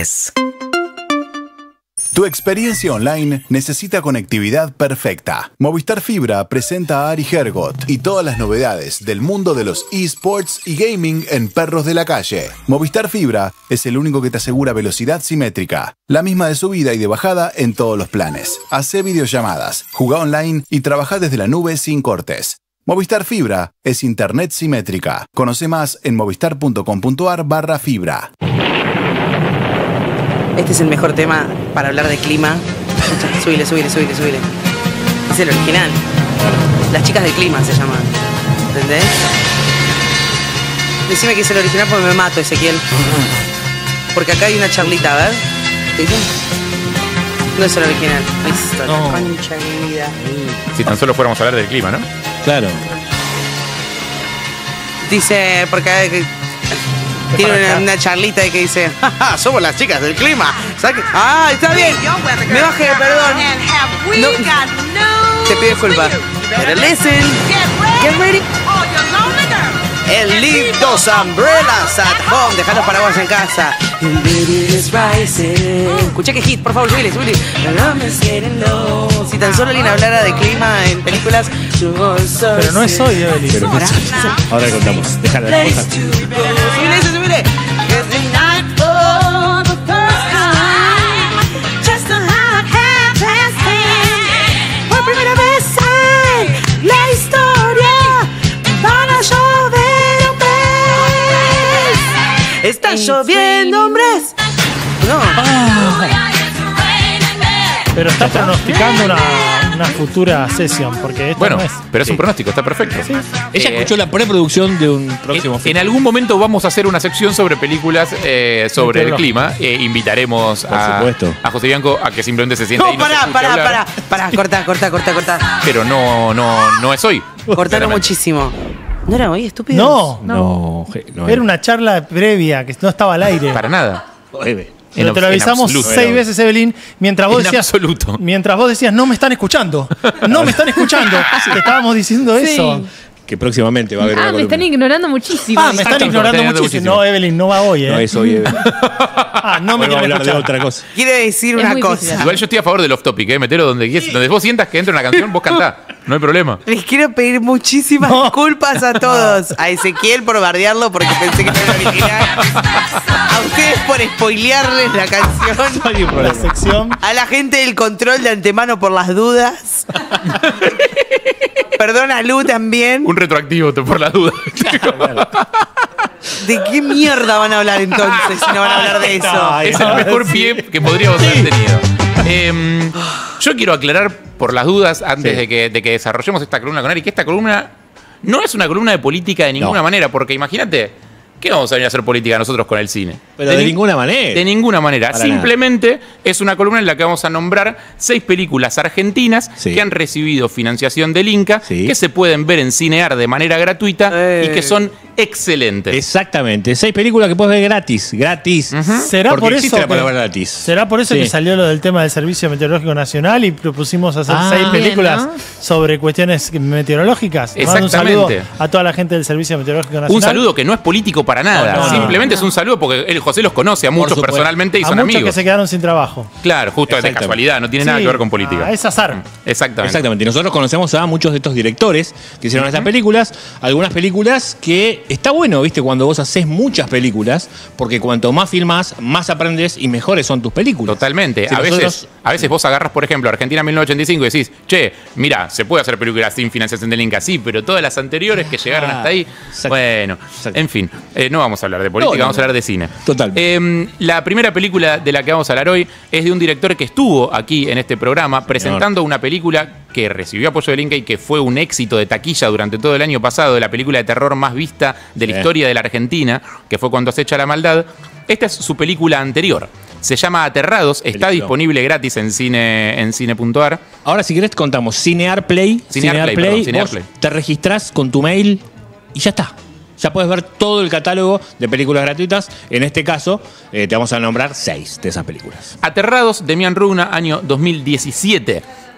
10. Tu experiencia online necesita conectividad perfecta. Movistar Fibra presenta a Ari Hergot y todas las novedades del mundo de los eSports y gaming en perros de la calle. Movistar Fibra es el único que te asegura velocidad simétrica, la misma de subida y de bajada en todos los planes. Hacé videollamadas, jugá online y trabajá desde la nube sin cortes. Movistar Fibra es internet simétrica. Conoce más en movistar.com.ar/fibra. Este es el mejor tema para hablar de clima. Súbile, súbile, súbile, súbile. Es el original. Las chicas del clima se llaman. ¿Entendés? Decime que es el original porque me mato, Ezequiel. Porque acá hay una charlita, a ver. No es el original. Listo, No. la concha de mi vida. Si tan solo fuéramos a hablar del clima, ¿no? Claro. Dice, porque tiene una charlita de que dice, "Ja, somos las chicas del clima. ¿Sabes qué? Ah, está bien. Me bajé, perdón. No, te pido disculpas. Pero listen. Get ready. And leave those umbrellas at home. Deja los paraguas en casa. Escucha que hit, por favor, subile, subile. Si tan solo alguien hablara de clima en películas. Pero no es hoy, Evelyn. Pero no es- Ahora le contamos. Déjala la cosa. Subile, subile. Por primera vez en la historia van a llover hombres. Está lloviendo hombres. No. Pero está pronosticando una futura sesión, porque esto Bueno, no es. pero es un pronóstico, está perfecto. Ella escuchó la preproducción de un próximo En film. algún momento vamos a hacer una sección sobre películas sobre el clima. Invitaremos supuesto. a José Bianco a que simplemente se siente ahí. No, y nos escuche hablar. pará, corta. Pero no es hoy. Cortaron Claramente. muchísimo. ¿No era hoy, estúpido? No, No, no era una charla previa que no estaba al aire. Para nada. Pero te lo avisamos absoluto. 6 veces, Evelyn, mientras vos En decías. absoluto. Mientras vos decías, no me están escuchando. No me están escuchando. Te estábamos diciendo eso. Que próximamente va a haber una Me están columna. ignorando muchísimo. Ah, me están Exacto, ignorando me están muchísimo. No, Evelyn, no va hoy, No es hoy, Evelyn. Ah, no me Hoy vamos a quieren hablar de escuchar. otra cosa. Quiere decir Es una muy cosa. difícil. Igual yo estoy a favor del off topic, metelo donde quieras. Donde vos sientas que entra una canción, vos cantá. No hay problema. Les quiero pedir muchísimas disculpas a todos. A Ezequiel por bardearlo porque pensé que no era original. A ustedes por spoilearles la canción. La sección. A la gente del control de antemano por las dudas. Perdón a Lu también. Un retroactivo, por la duda. ¿De qué mierda van a hablar entonces si no van a hablar de eso? Es el mejor pie que podríamos haber tenido. Yo quiero aclarar por las dudas, antes de que desarrollemos esta columna con Ari, que esta columna no es una columna de política de ninguna manera, porque imagínate, ¿qué vamos a venir a hacer política nosotros con el cine? Pero de ninguna manera. De ninguna manera. Para Simplemente es una columna en la que vamos a nombrar 6 películas argentinas Sí. que han recibido financiación del Inca, Sí. que se pueden ver en Cinear de manera gratuita y que son excelentes. Exactamente. 6 películas que puedes ver gratis. Gratis. ¿Será Porque por existe eso la palabra que, gratis. ¿será por eso Sí. que salió lo del tema del Servicio Meteorológico Nacional y propusimos hacer Ah, 6 películas bien, ¿no? sobre cuestiones meteorológicas? Mando un Exactamente. saludo a toda la gente del Servicio Meteorológico Nacional. Un saludo que no es político para nada. No, no, Simplemente es un saludo porque el José los conoce a muchos supuesto. personalmente y a son muchos amigos. que se quedaron sin trabajo. Claro, justo de Exactamente. casualidad, no tiene nada Sí, que ver con política. Es azar. Exactamente. Exactamente. Y nosotros conocemos a muchos de estos directores que hicieron estas películas. Algunas películas que está bueno, ¿viste? Cuando vos haces muchas películas, porque cuanto más filmás, más aprendes y mejores son tus películas. Totalmente. Si a nosotros- veces vos agarras, por ejemplo, Argentina 1985 y decís, che, mira, se puede hacer películas sin financiación del Inca, sí, pero todas las anteriores que llegaron hasta ahí, exacto. bueno, Exacto. en fin, no vamos a hablar de política, No, vamos a hablar de cine. Totalmente. La primera película de la que vamos a hablar hoy es de un director que estuvo aquí en este programa presentando una película que recibió apoyo del Inca y que fue un éxito de taquilla durante todo el año pasado, la película de terror más vista de la Sí. historia de la Argentina, que fue Cuando acecha la maldad. Esta es su película anterior. Se llama Aterrados, está Película. disponible gratis en cine.ar. Ahora, si querés, contamos Cinear Play. Cinear Play, perdón, Cinear vos Play. te registrás con tu mail y ya está. Ya puedes ver todo el catálogo de películas gratuitas. En este caso, te vamos a nombrar 6 de esas películas. Demián Demian Rugna, año 2017.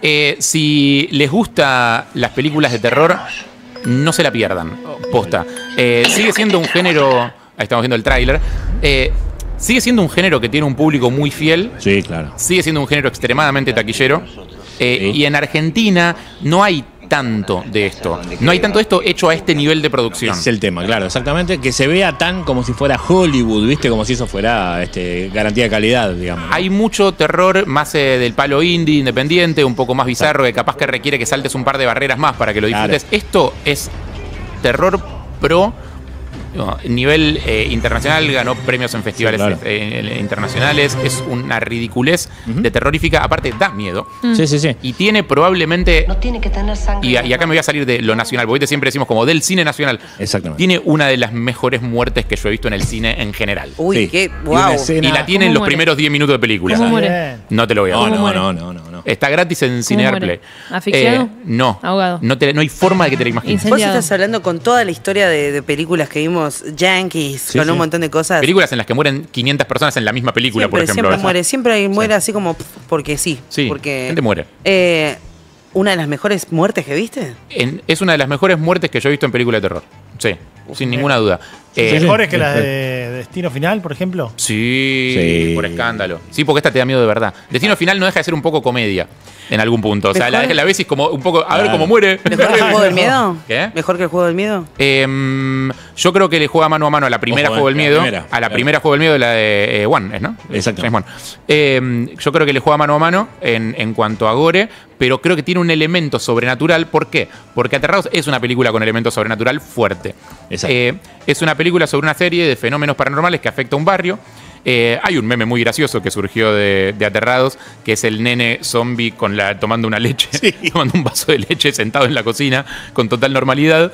Si les gusta las películas de terror, no se la pierdan. Posta. Sigue siendo un género. Ahí estamos viendo el tráiler. sigue siendo un género que tiene un público muy fiel. Sí, claro. Sigue siendo un género extremadamente taquillero. Y en Argentina no hay tanto de esto. No hay tanto de esto hecho a este nivel de producción. Es el tema, claro, exactamente. Que se vea tan como si fuera Hollywood, ¿viste? Como si eso fuera garantía de calidad, digamos. Hay mucho terror más del palo indie, independiente, un poco más bizarro, que capaz que requiere que saltes un par de barreras más para que lo disfrutes. Claro. Esto es terror pro. Nivel internacional, ganó premios en festivales internacionales. Es una ridiculez de terrorífica. Aparte, da miedo. Sí. Y tiene probablemente. No tiene que tener sangre. Y acá me voy a salir de lo nacional, porque siempre decimos como del cine nacional. Exactamente. Tiene una de las mejores muertes que yo he visto en el cine en general. Uy, Sí. qué Y una wow. escena- Y la tiene en los muere? primeros 10 minutos de película. ¿Cómo muere? Bien. No te lo voy a dar. No. Está gratis en Cinearplay. muere? ¿Asfixiado? No. ¿Ahogado? No hay forma de que te la imagines. Vos estás hablando con toda la historia de películas que vimos, Yankees, Sí, con un sí. montón de cosas. Películas en las que mueren 500 personas en la misma película, por ejemplo. Siempre muere así como porque sí. Sí, porque, gente muere. ¿Una de las mejores muertes que viste? Es una de las mejores muertes que yo he visto en película de terror. Sí, sin ninguna duda. ¿Mejores que las de Destino Final, por ejemplo? Sí, Sí. por escándalo. Sí, porque esta te da miedo de verdad. Destino Final no deja de ser un poco comedia en algún punto. O sea, ¿Mejor? la ves y es como un poco, a ver cómo muere. ¿Mejor que el juego del miedo? ¿Qué? ¿Mejor que el juego del miedo? Yo creo que le juega mano a mano a la primera Ojo, Juego del la Miedo. primera, A la claro. primera Juego del Miedo, la de One, ¿no? Exacto. James Wan. Yo creo que le juega mano a mano en cuanto a gore, pero creo que tiene un elemento sobrenatural. ¿Por qué? Porque Aterrados es una película con elemento sobrenatural fuerte. Exacto. Es una película sobre una serie de fenómenos paranormales que afecta a un barrio. Hay un meme muy gracioso que surgió de Aterrados, que es el nene zombie tomando una leche, tomando un vaso de leche sentado en la cocina con total normalidad.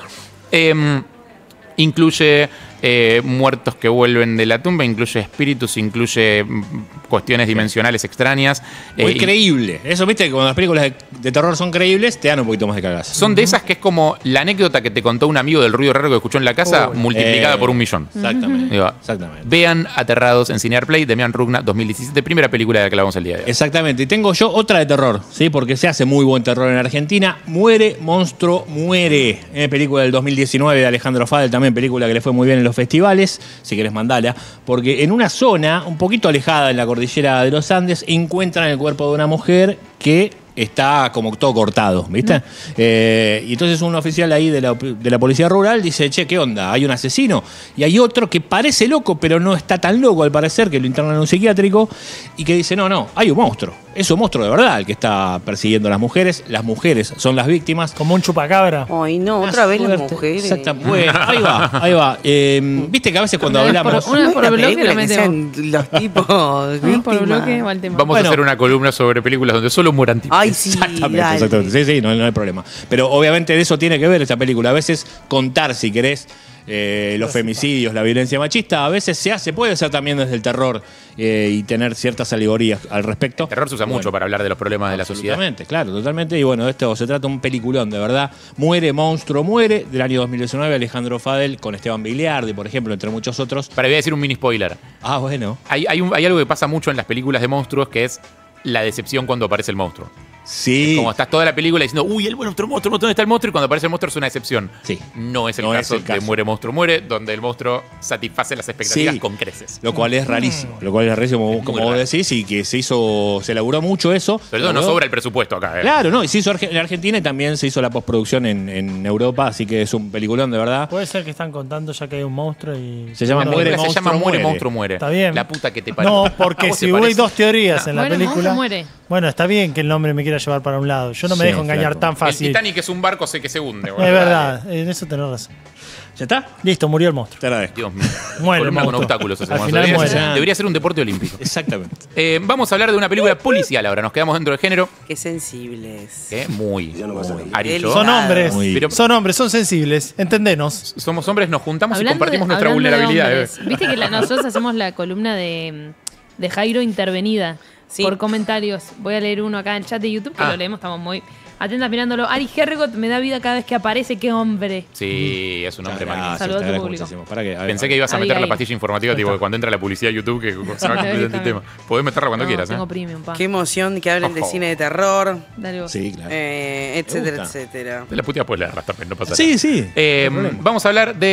Incluye muertos que vuelven de la tumba, incluye espíritus, incluye cuestiones dimensionales extrañas. Muy creíble. Eso, viste, que cuando las películas de terror son creíbles, te dan un poquito más de cagazo. Son de esas que es como la anécdota que te contó un amigo del ruido raro que escuchó en la casa, multiplicada por 1.000.000. Exactamente. Digo, Exactamente. Vean Aterrados en Cinearplay, Demian Rugna, 2017, primera película de la que hablamos el día de hoy. Exactamente. Y tengo yo otra de terror, ¿sí? Porque se hace muy buen terror en Argentina. Muere, monstruo, muere. Película del 2019 de Alejandro Fadel, también película que le fue muy bien en los festivales. Si querés mandala. Porque en una zona un poquito alejada en la cordillera de los Andes encuentran el cuerpo de una mujer que está como todo cortado, ¿viste? Y entonces un oficial ahí de la policía rural dice, che, ¿qué onda? Hay un asesino. Y hay otro que parece loco, pero no está tan loco al parecer, que lo internan en un psiquiátrico, y que dice, no, hay un monstruo. Es un monstruo de verdad el que está persiguiendo a las mujeres. Las mujeres son las víctimas. Como un chupacabra. Ay, no, otra vez las mujeres. Exactamente. Bueno, ahí va. Viste que a veces cuando hablamos... Una por Una bloque película la que metemos. sean los tipos Por víctimas. bloque va el tema. Vamos Bueno. a hacer una columna sobre películas donde solo mueran tipos. Ay, sí, dale. Exactamente. Sí, no hay problema. Pero obviamente de eso tiene que ver esta película. A veces contar, si querés, los femicidios, la violencia machista, a veces se puede hacer también desde el terror y tener ciertas alegorías al respecto. El terror se usa mucho para hablar de los problemas de la sociedad. Absolutamente, claro, totalmente. Y bueno, esto se trata de un peliculón, de verdad. Muere, monstruo, muere, del año 2019, Alejandro Fadel, con Esteban Biliardi, por ejemplo, entre muchos otros. Para voy a decir un mini spoiler. Ah, bueno. Hay algo que pasa mucho en las películas de monstruos, que es la decepción cuando aparece el monstruo. Sí. Como estás toda la película diciendo, uy, el monstruo, ¿dónde está el monstruo? Y cuando aparece el monstruo es una excepción. Sí. No es el No es caso el caso. de Muere, monstruo, muere, donde el monstruo satisface las expectativas Sí. con creces. Lo cual es rarísimo. Como muy vos raro. decís, y que se elaboró mucho eso. Pero no sobra el presupuesto acá. Claro, no, y se hizo en Argentina y también se hizo la postproducción en Europa, así que es un peliculón de verdad. Puede ser que están contando ya que hay un monstruo y... Se llama La Muere, película se llama monstruo, Muere, muere. monstruo, muere. Está bien. La puta que te parió. No, ¿A porque vos te si hay parece? dos teorías en la Muere, película... muere. Bueno, está bien que el nombre me quiera llevar para un lado. Yo no me Sí, dejo engañar claro. tan El fácil. Titanic es un barco, sé que se hunde. Es verdad, en eso tenés razón. ¿Ya está? Listo, murió el monstruo. Te agradezco. Dios mío. Muere el Columna con monstruo. obstáculos. Al hacemos. final Debería, muere. debería ser un deporte olímpico. Exactamente. Vamos a hablar de una película policial ahora. Nos quedamos dentro del género. Qué sensibles. Muy. Ari y yo. Son hombres, Muy- Pero- son hombres, son sensibles. Entendenos. Somos hombres, nos juntamos y Hablando compartimos de- nuestra hablando de vulnerabilidad. hombres, Viste que nosotros hacemos la columna de Jairo intervenida Sí. por comentarios. Voy a leer uno acá en el chat de YouTube, que Ah. lo leemos, estamos muy atentas mirándolo. Ari Hergot me da vida cada vez que aparece, qué hombre. Sí, es un hombre magnífico. Saludos a tu te agradezco público. muchísimo. Pará que- a ver, Pensé que ibas a meter la Abigail. pastilla informativa, tipo, que cuando entra la publicidad de YouTube, que se va a cumplir este tema. Podés meterla cuando No, quieras, tengo ¿eh? premium, pa. Qué emoción que hablen de Ojo. cine de terror, Dale vos. Sí, claro. etcétera, gusta. etcétera. De la puteada puedes leerlas también, no pasa Sí, nada. sí. Vamos a hablar de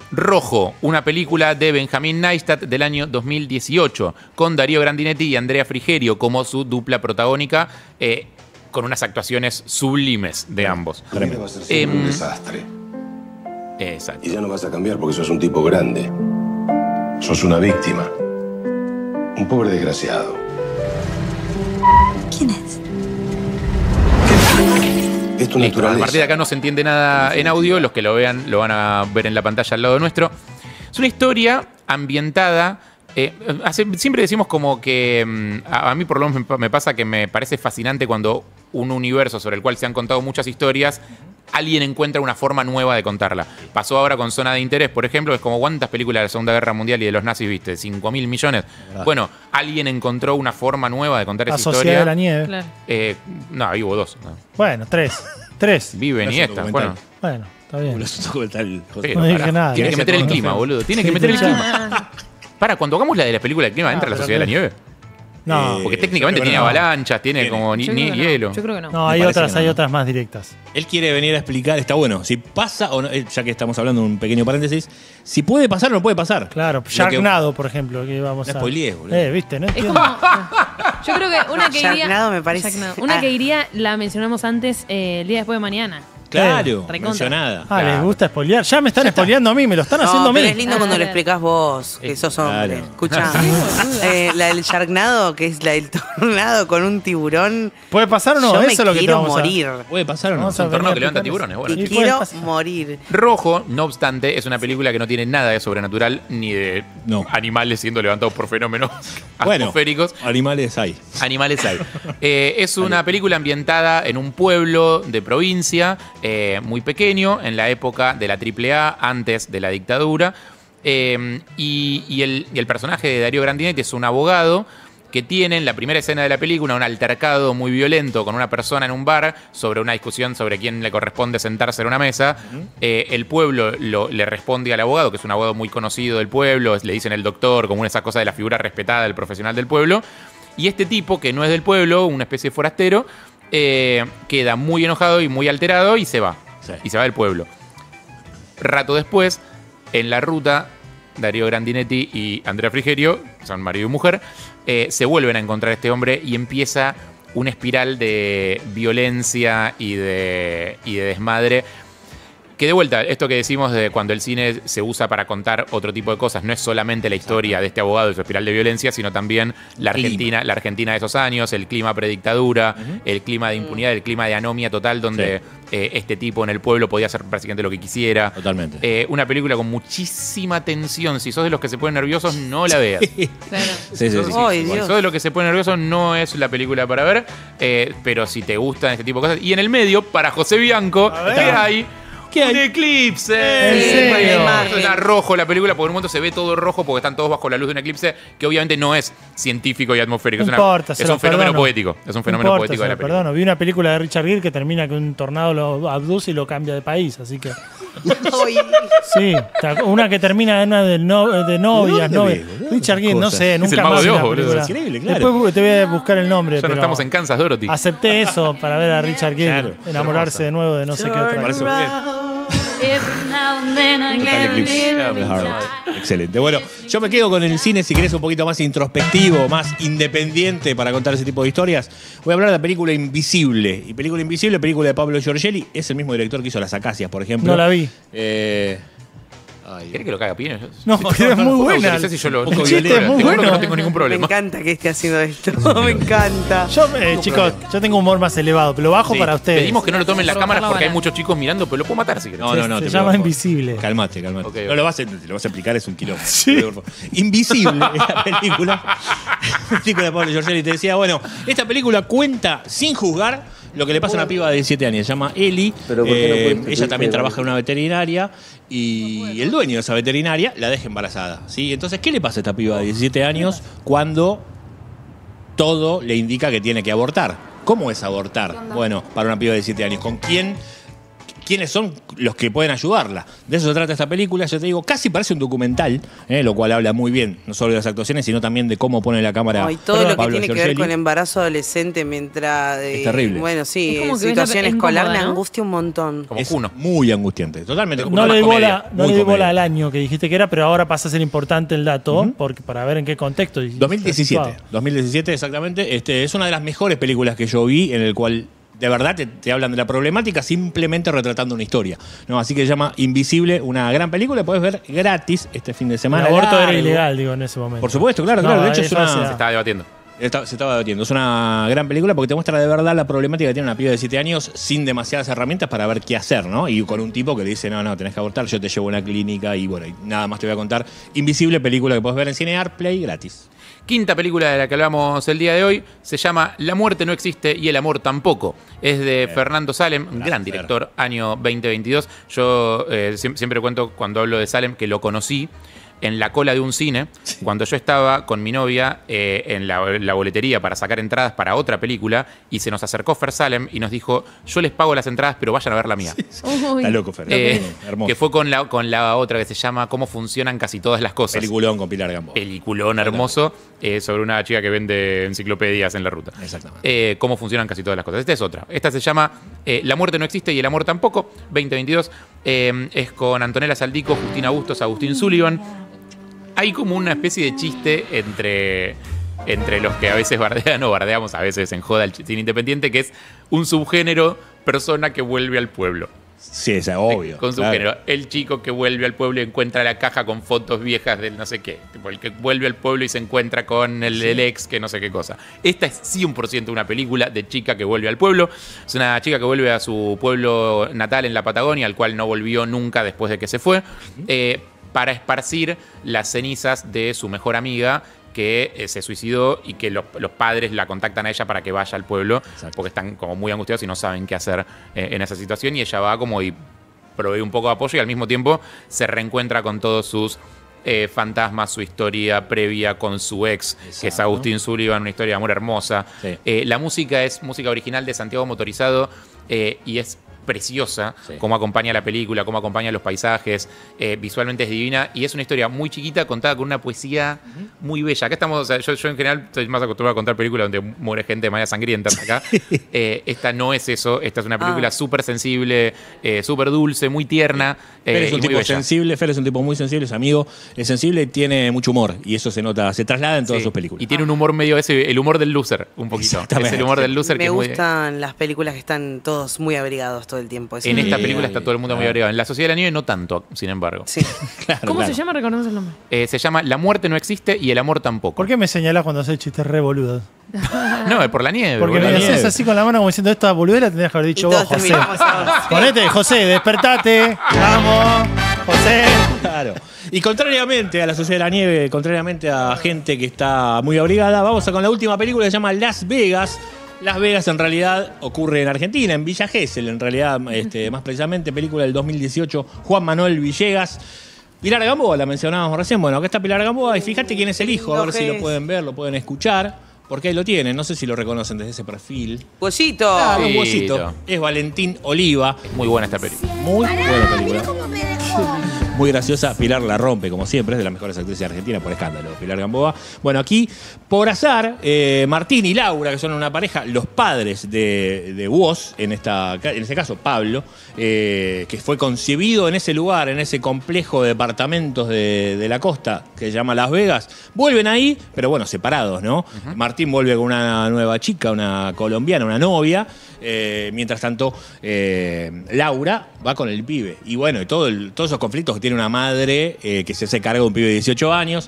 Rojo, una película de Benjamín Neistat del año 2018, con Darío Grandinetti y Andrea Frigerio como su dupla protagónica, con unas actuaciones sublimes de ambos. Tu vida va a ser siempre un desastre. Exacto. Y ya no vas a cambiar porque sos un tipo grande. Sos una víctima. Un pobre desgraciado. ¿Quién es? Es tu Listo, a naturaleza. partir de acá no se entiende nada en audio, los que lo vean lo van a ver en la pantalla al lado nuestro. Es una historia ambientada. Siempre decimos como que a mí por lo menos me pasa que me parece fascinante cuando un universo sobre el cual se han contado muchas historias, alguien encuentra una forma nueva de contarla. Pasó ahora con Zona de Interés, por ejemplo, es como ¿cuántas películas de la Segunda Guerra Mundial y de los nazis viste? 5.000 millones. Bueno, alguien encontró una forma nueva de contar La esa Sociedad historia. de la Nieve. Claro. No, ahí hubo dos. No. Bueno, tres. Viven y Es un esta. documental. Bueno, Bueno, está bien. Es un documental, José. pero No dije pará, nada. tiene que meter el No clima, sé. boludo. Tiene que Sí, meter el escuchá. clima. Para, cuando hagamos la de la película del clima, ¿entra la Sociedad de la Nieve? No, Porque técnicamente yo creo tiene que no. avalanchas, tiene Tiene. como Yo creo que no. hielo. Yo creo que no. no, Me hay parece otras, que no. hay otras más directas. Él quiere venir a explicar, está bueno, si pasa o no, ya que estamos hablando de un pequeño paréntesis, si puede pasar o no puede pasar. Claro, Lo que- Sharknado, por ejemplo, que vamos No a... spoilees, boludo. Viste, no Es entiendo. como. Yo creo que una que iría. Sharknado me parece. Sharknado. Una que iría, la mencionamos antes, el día después de mañana. Claro, Recontra. mencionada. Ah, Claro. les gusta spoilear. Ya me están spoileando a mí, me lo están No, haciendo a mí. pero es lindo cuando lo Claro. explicás vos, que sos hombre. Claro. Escuchá, la del Sharknado, que es la del tornado con un tiburón. ¿Puede pasar o no? Yo Eso me es lo que te quiero vamos morir. ¿Puede pasar o no? Vamos a un torneo venir que levanta a explicar tiburones, bueno. eso. Y Y puede quiero pasar. morir. Rojo, no obstante, es una película que no tiene nada de sobrenatural ni de No. animales siendo levantados por fenómenos Bueno, atmosféricos. animales hay. Animales hay. Es una película ambientada en un pueblo de provincia muy pequeño, en la época de la AAA, antes de la dictadura. Y el personaje de Darío Grandinetti es un abogado que tiene en la primera escena de la película un altercado muy violento con una persona en un bar sobre una discusión sobre quién le corresponde sentarse en una mesa. El pueblo le responde al abogado, que es un abogado muy conocido del pueblo, le dicen el doctor, como esa cosa de la figura respetada del profesional del pueblo. Y este tipo, que no es del pueblo, una especie de forastero, queda muy enojado y muy alterado y se va. Sí. Y se va del pueblo. Rato después, en la ruta, Darío Grandinetti y Andrea Frigerio, son marido y mujer, se vuelven a encontrar a este hombre y empieza una espiral de violencia y de desmadre. Que de vuelta, esto que decimos de cuando el cine se usa para contar otro tipo de cosas, no es solamente la historia de este abogado y su espiral de violencia, sino también la Argentina de esos años, el clima predictadura, el clima de impunidad, el clima de anomia total, donde este tipo en el pueblo podía hacer prácticamente lo que quisiera. Totalmente. Una película con muchísima tensión. Si sos de los que se ponen nerviosos, no la veas. Claro. Sí, sí, sí. Ay, Si Dios. sos de los que se ponen nerviosos, no es la película para ver. Pero si te gustan este tipo de cosas. Y en el medio, para José Bianco, ver. ¿qué hay? ¿Qué hay? Un eclipse. ¿En serio? Suena rojo la película, porque en un momento se ve todo rojo porque están todos bajo la luz de un eclipse, que obviamente no es científico y atmosférico. No es importa, se es lo un fenómeno perdono. poético. Es un fenómeno No importa, poético de se la lo película. perdono. Vi una película de Richard Gere que termina que un tornado lo abduce y lo cambia de país, así que... Ay, Sí, una que termina en una de novias, ¿Dónde novias. ves, boludo? Richard Gere, no Cosas. sé, el nunca Mago más de vi Oz, una boludo. película. Es increíble, claro. Después te voy a buscar el nombre, Ya no pero estamos en Kansas, Dorothy. acepté eso para ver a Richard Gere Claro, enamorarse de nuevo de no sé qué otra Parece cosa. bien. Total eclipse. Excelente. Bueno, yo me quedo con el cine, si querés, un poquito más introspectivo, más independiente para contar ese tipo de historias. Voy a hablar de la película Invisible. Y película Invisible, película de Pablo Giorgelli, es el mismo director que hizo Las Acacias, por ejemplo. No la vi. ¿Querés que lo caga Pino? No, pero es muy buena. Autorizás y yo lo- Un poco El chiste es muy Te juro que bueno. no tengo ningún me problema. encanta que esté haciendo esto. Me encanta. Yo, chicos, yo tengo un humor más elevado, pero lo bajo Sí, para ustedes. Pedimos que no lo tomen las Por cámaras la porque hay bala. muchos chicos mirando, pero lo puedo matar si querés. No, no, no. Se te llama pido, por favor. Invisible. Calmate, calmate. Ok, No ok. lo vas a explicar, es un quilombo. Sí. Te pido, por favor. Invisible es la película. Película de Pablo Giorgelli. Te decía, bueno, esta película cuenta sin juzgar lo que le pasa a una piba de 17 años. Se llama Eli. Pero ¿por qué no puede- Ella también trabaja en una veterinaria y el dueño de esa veterinaria la deja embarazada. ¿Sí? Entonces, ¿qué le pasa a esta piba de 17 años cuando todo le indica que tiene que abortar? ¿Cómo es abortar? Bueno, para una piba de 17 años. ¿Con quién? quiénes son los que pueden ayudarla. De eso se trata esta película, yo te digo, casi parece un documental, lo cual habla muy bien, no solo de las actuaciones, sino también de cómo pone la cámara. Y todo lo que Pablo tiene que ver Giorgelli. con embarazo adolescente mientras... Es terrible. Bueno, sí, Es como que situación es escolar incómoda, me ¿no? angustia un montón. Como Es Juno. muy angustiante, totalmente. No le di bola, no muy le di bola comedia. al año que dijiste que era, pero ahora pasa a ser importante el dato porque para ver en qué contexto. 2017 exactamente. Es una de las mejores películas que yo vi en el cual de verdad te hablan de la problemática simplemente retratando una historia, ¿no? Así que se llama Invisible, una gran película, puedes ver gratis este fin de El semana. aborto era largo. ilegal, digo, en ese momento. Por supuesto, claro. De hecho es eso una... hace- Se estaba debatiendo. Se estaba debatiendo. Es una gran película porque te muestra de verdad la problemática que tiene una piba de 7 años sin demasiadas herramientas para ver qué hacer, ¿no? Y con un tipo que le dice, no, tenés que abortar, yo te llevo a una clínica y bueno, y nada más te voy a contar. Invisible, película que puedes ver en Cinear Play gratis. Quinta película de la que hablamos el día de hoy se llama La muerte no existe y el amor tampoco. Es de Fernando Salem, un gran director, año 2022. Yo siempre cuento cuando hablo de Salem que lo conocí en la cola de un cine, cuando yo estaba con mi novia en la boletería para sacar entradas para otra película y se nos acercó Fer Salem y nos dijo, yo les pago las entradas pero vayan a ver la mía. Uy. Está loco, Fer. Hermoso. Que fue con la otra que se llama Cómo funcionan casi todas las cosas. Peliculón con Pilar Gamboa. Peliculón hermoso sobre una chica que vende enciclopedias en la ruta. Exactamente. Cómo funcionan casi todas las cosas. Esta es otra. Esta se llama La muerte no existe y el amor tampoco, 2022. Es con Antonella Saldico, Justina Bustos, Agustín Sullivan. Hay como una especie de chiste entre los que a veces bardean o bardeamos a veces en joda el cine independiente, que es un subgénero persona que vuelve al pueblo. Sí, es obvio. Con claro. subgénero. El chico que vuelve al pueblo y encuentra la caja con fotos viejas del no sé qué. Tipo, el que vuelve al pueblo y se encuentra con el ex que no sé qué cosa. Esta es 100% una película de chica que vuelve al pueblo. Es una chica que vuelve a su pueblo natal en la Patagonia, al cual no volvió nunca después de que se fue, para esparcir las cenizas de su mejor amiga que se suicidó y que los padres la contactan a ella para que vaya al pueblo. Exacto. Porque están como muy angustiados y no saben qué hacer en esa situación, y ella va como y provee un poco de apoyo y al mismo tiempo se reencuentra con todos sus fantasmas, su historia previa con su ex, que es Agustín Sullivan, una historia de amor hermosa. Sí. La música es música original de Santiago Motorizado y es preciosa, Sí. cómo acompaña la película, cómo acompaña los paisajes, visualmente es divina y es una historia muy chiquita contada con una poesía muy bella. Acá estamos, o sea, yo en general estoy más acostumbrado a contar películas donde muere gente de manera sangrienta. Acá esta no es eso, esta es una película súper sensible, súper dulce, muy tierna. Fer es y un muy tipo bella. sensible, Fer es un tipo muy sensible, es amigo, es sensible y tiene mucho humor. Y eso se nota, se traslada en todas Sí, sus películas. y tiene un humor medio el humor del loser, un poquito. Exactamente. Es el humor del loser que Me es muy... gustan las películas que están todos muy abrigados todo el tiempo. Eso En me- esta película está todo el mundo muy abrigado. En La Sociedad de la Nieve no tanto, sin embargo. Sí. Claro, ¿Cómo claro. se llama? Recordemos el nombre. Se llama La muerte no existe y el amor tampoco. ¿Por qué me señalás cuando haces chistes re boludos? No, es por la nieve. Porque boludo. me nieve. haces así con la mano como diciendo esta boludera, tendrías que haber Y dicho vos, todos te José. miramos a vos. Ponete, José, despertate. Vamos, José. Claro. Y contrariamente a la Sociedad de la Nieve, contrariamente a gente que está muy abrigada, vamos a con la última película que se llama Las Vegas. Las Vegas en realidad ocurre en Argentina, en Villa Gesell, en realidad, más precisamente, película del 2018, Juan Manuel Villegas. Pilar Gamboa, la mencionábamos recién. Bueno, acá está Pilar Gamboa y fíjate quién es el hijo, a ver si lo pueden ver, lo pueden escuchar, porque ahí lo tienen, no sé si lo reconocen desde ese perfil. Pollito. Ah, un Pollito. huesito. Es Valentín Oliva. Muy buena esta película. Muy buena película. Muy graciosa. Pilar la rompe, como siempre, es de las mejores actrices de Argentina, por escándalo, Pilar Gamboa. Bueno, aquí, por azar, Martín y Laura, que son una pareja, los padres de Woz, en este caso Pablo, que fue concebido en ese lugar, en ese complejo de departamentos de la costa que se llama Las Vegas, vuelven ahí, pero bueno, separados, ¿no? Martín vuelve con una nueva chica, una colombiana, una novia. Mientras tanto, Laura va con el pibe. Y bueno, y todos esos conflictos que tiene una madre que se hace cargo de un pibe de 18 años.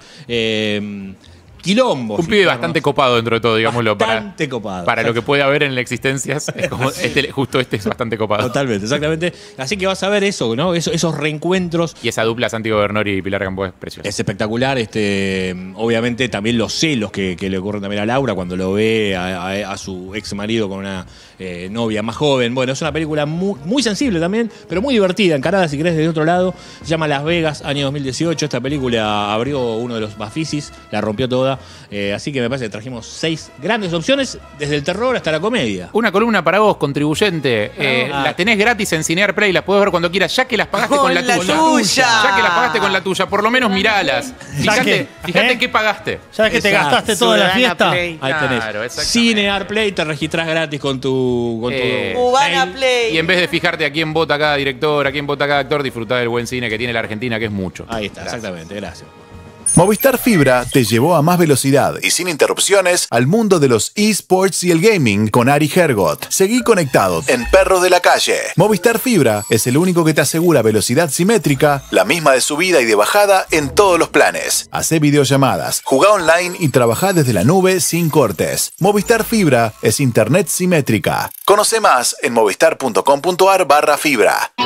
Quilombo. Un pibe bastante copado dentro de todo, digámoslo. Bastante copado. Para lo que puede haber en la existencia, es como justo este es bastante copado. Totalmente, exactamente. Así que vas a ver eso, ¿no? Esos reencuentros. Y esa dupla Santiago Bernori y Pilar Gamboa es preciosa. Es espectacular, obviamente también los celos que le ocurren también a Laura cuando lo ve a su ex marido con una novia más joven. Bueno, es una película muy, muy sensible también, pero muy divertida, encarada si querés desde otro lado. Se llama Las Vegas, año 2018. Esta película abrió uno de los Bafisis, la rompió toda. arriba. Así que me parece que trajimos 6 grandes opciones, desde el terror hasta la comedia. Una columna para vos, contribuyente. Las tenés gratis en Cinear Play, las podés ver cuando quieras, ya que las pagaste con la tuya. Ya que las pagaste con la tuya, por lo menos miralas. Fíjate qué pagaste. Ya que te gastaste toda la fiesta. Ahí tenés. Claro, Cinear Play, te registrás gratis con tu Cubana Play. Y en vez de fijarte a quién vota cada director, a quién vota cada actor, disfrutá del buen cine que tiene la Argentina, que es mucho. Ahí está, exactamente, gracias. Movistar Fibra te llevó a más velocidad y sin interrupciones al mundo de los eSports y el gaming con Ari Hergot. Seguí conectado en Perros de la Calle. Movistar Fibra es el único que te asegura velocidad simétrica, la misma de subida y de bajada en todos los planes. Hacé videollamadas, jugá online y trabajá desde la nube sin cortes. Movistar Fibra es internet simétrica. Conoce más en movistar.com.ar/fibra.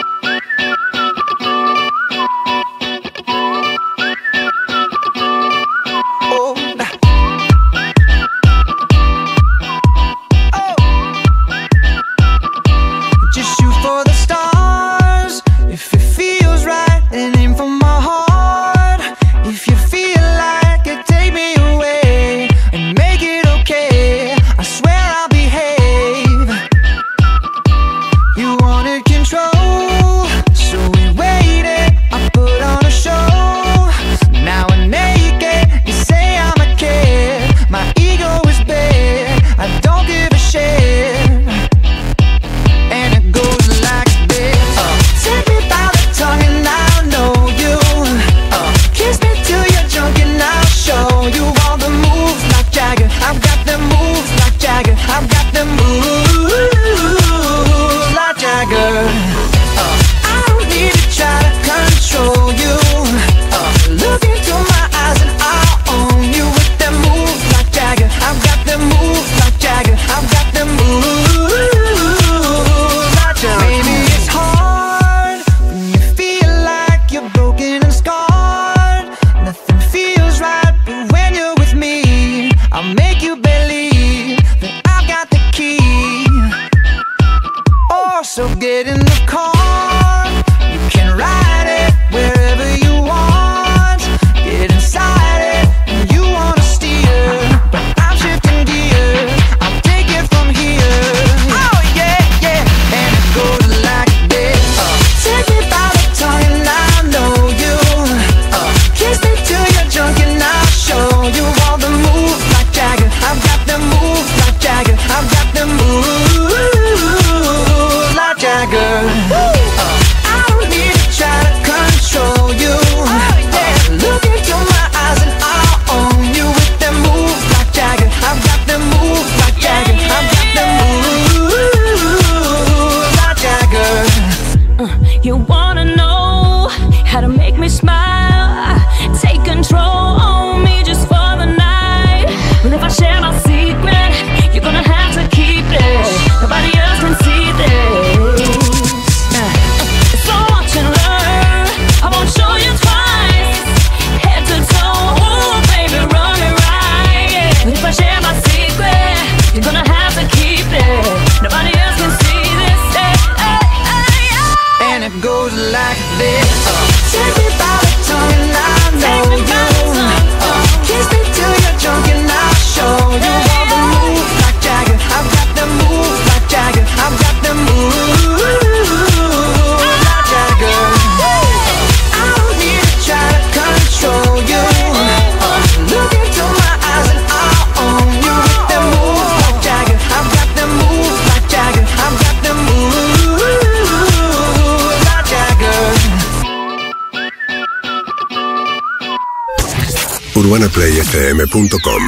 UrbanaPlayFM.com.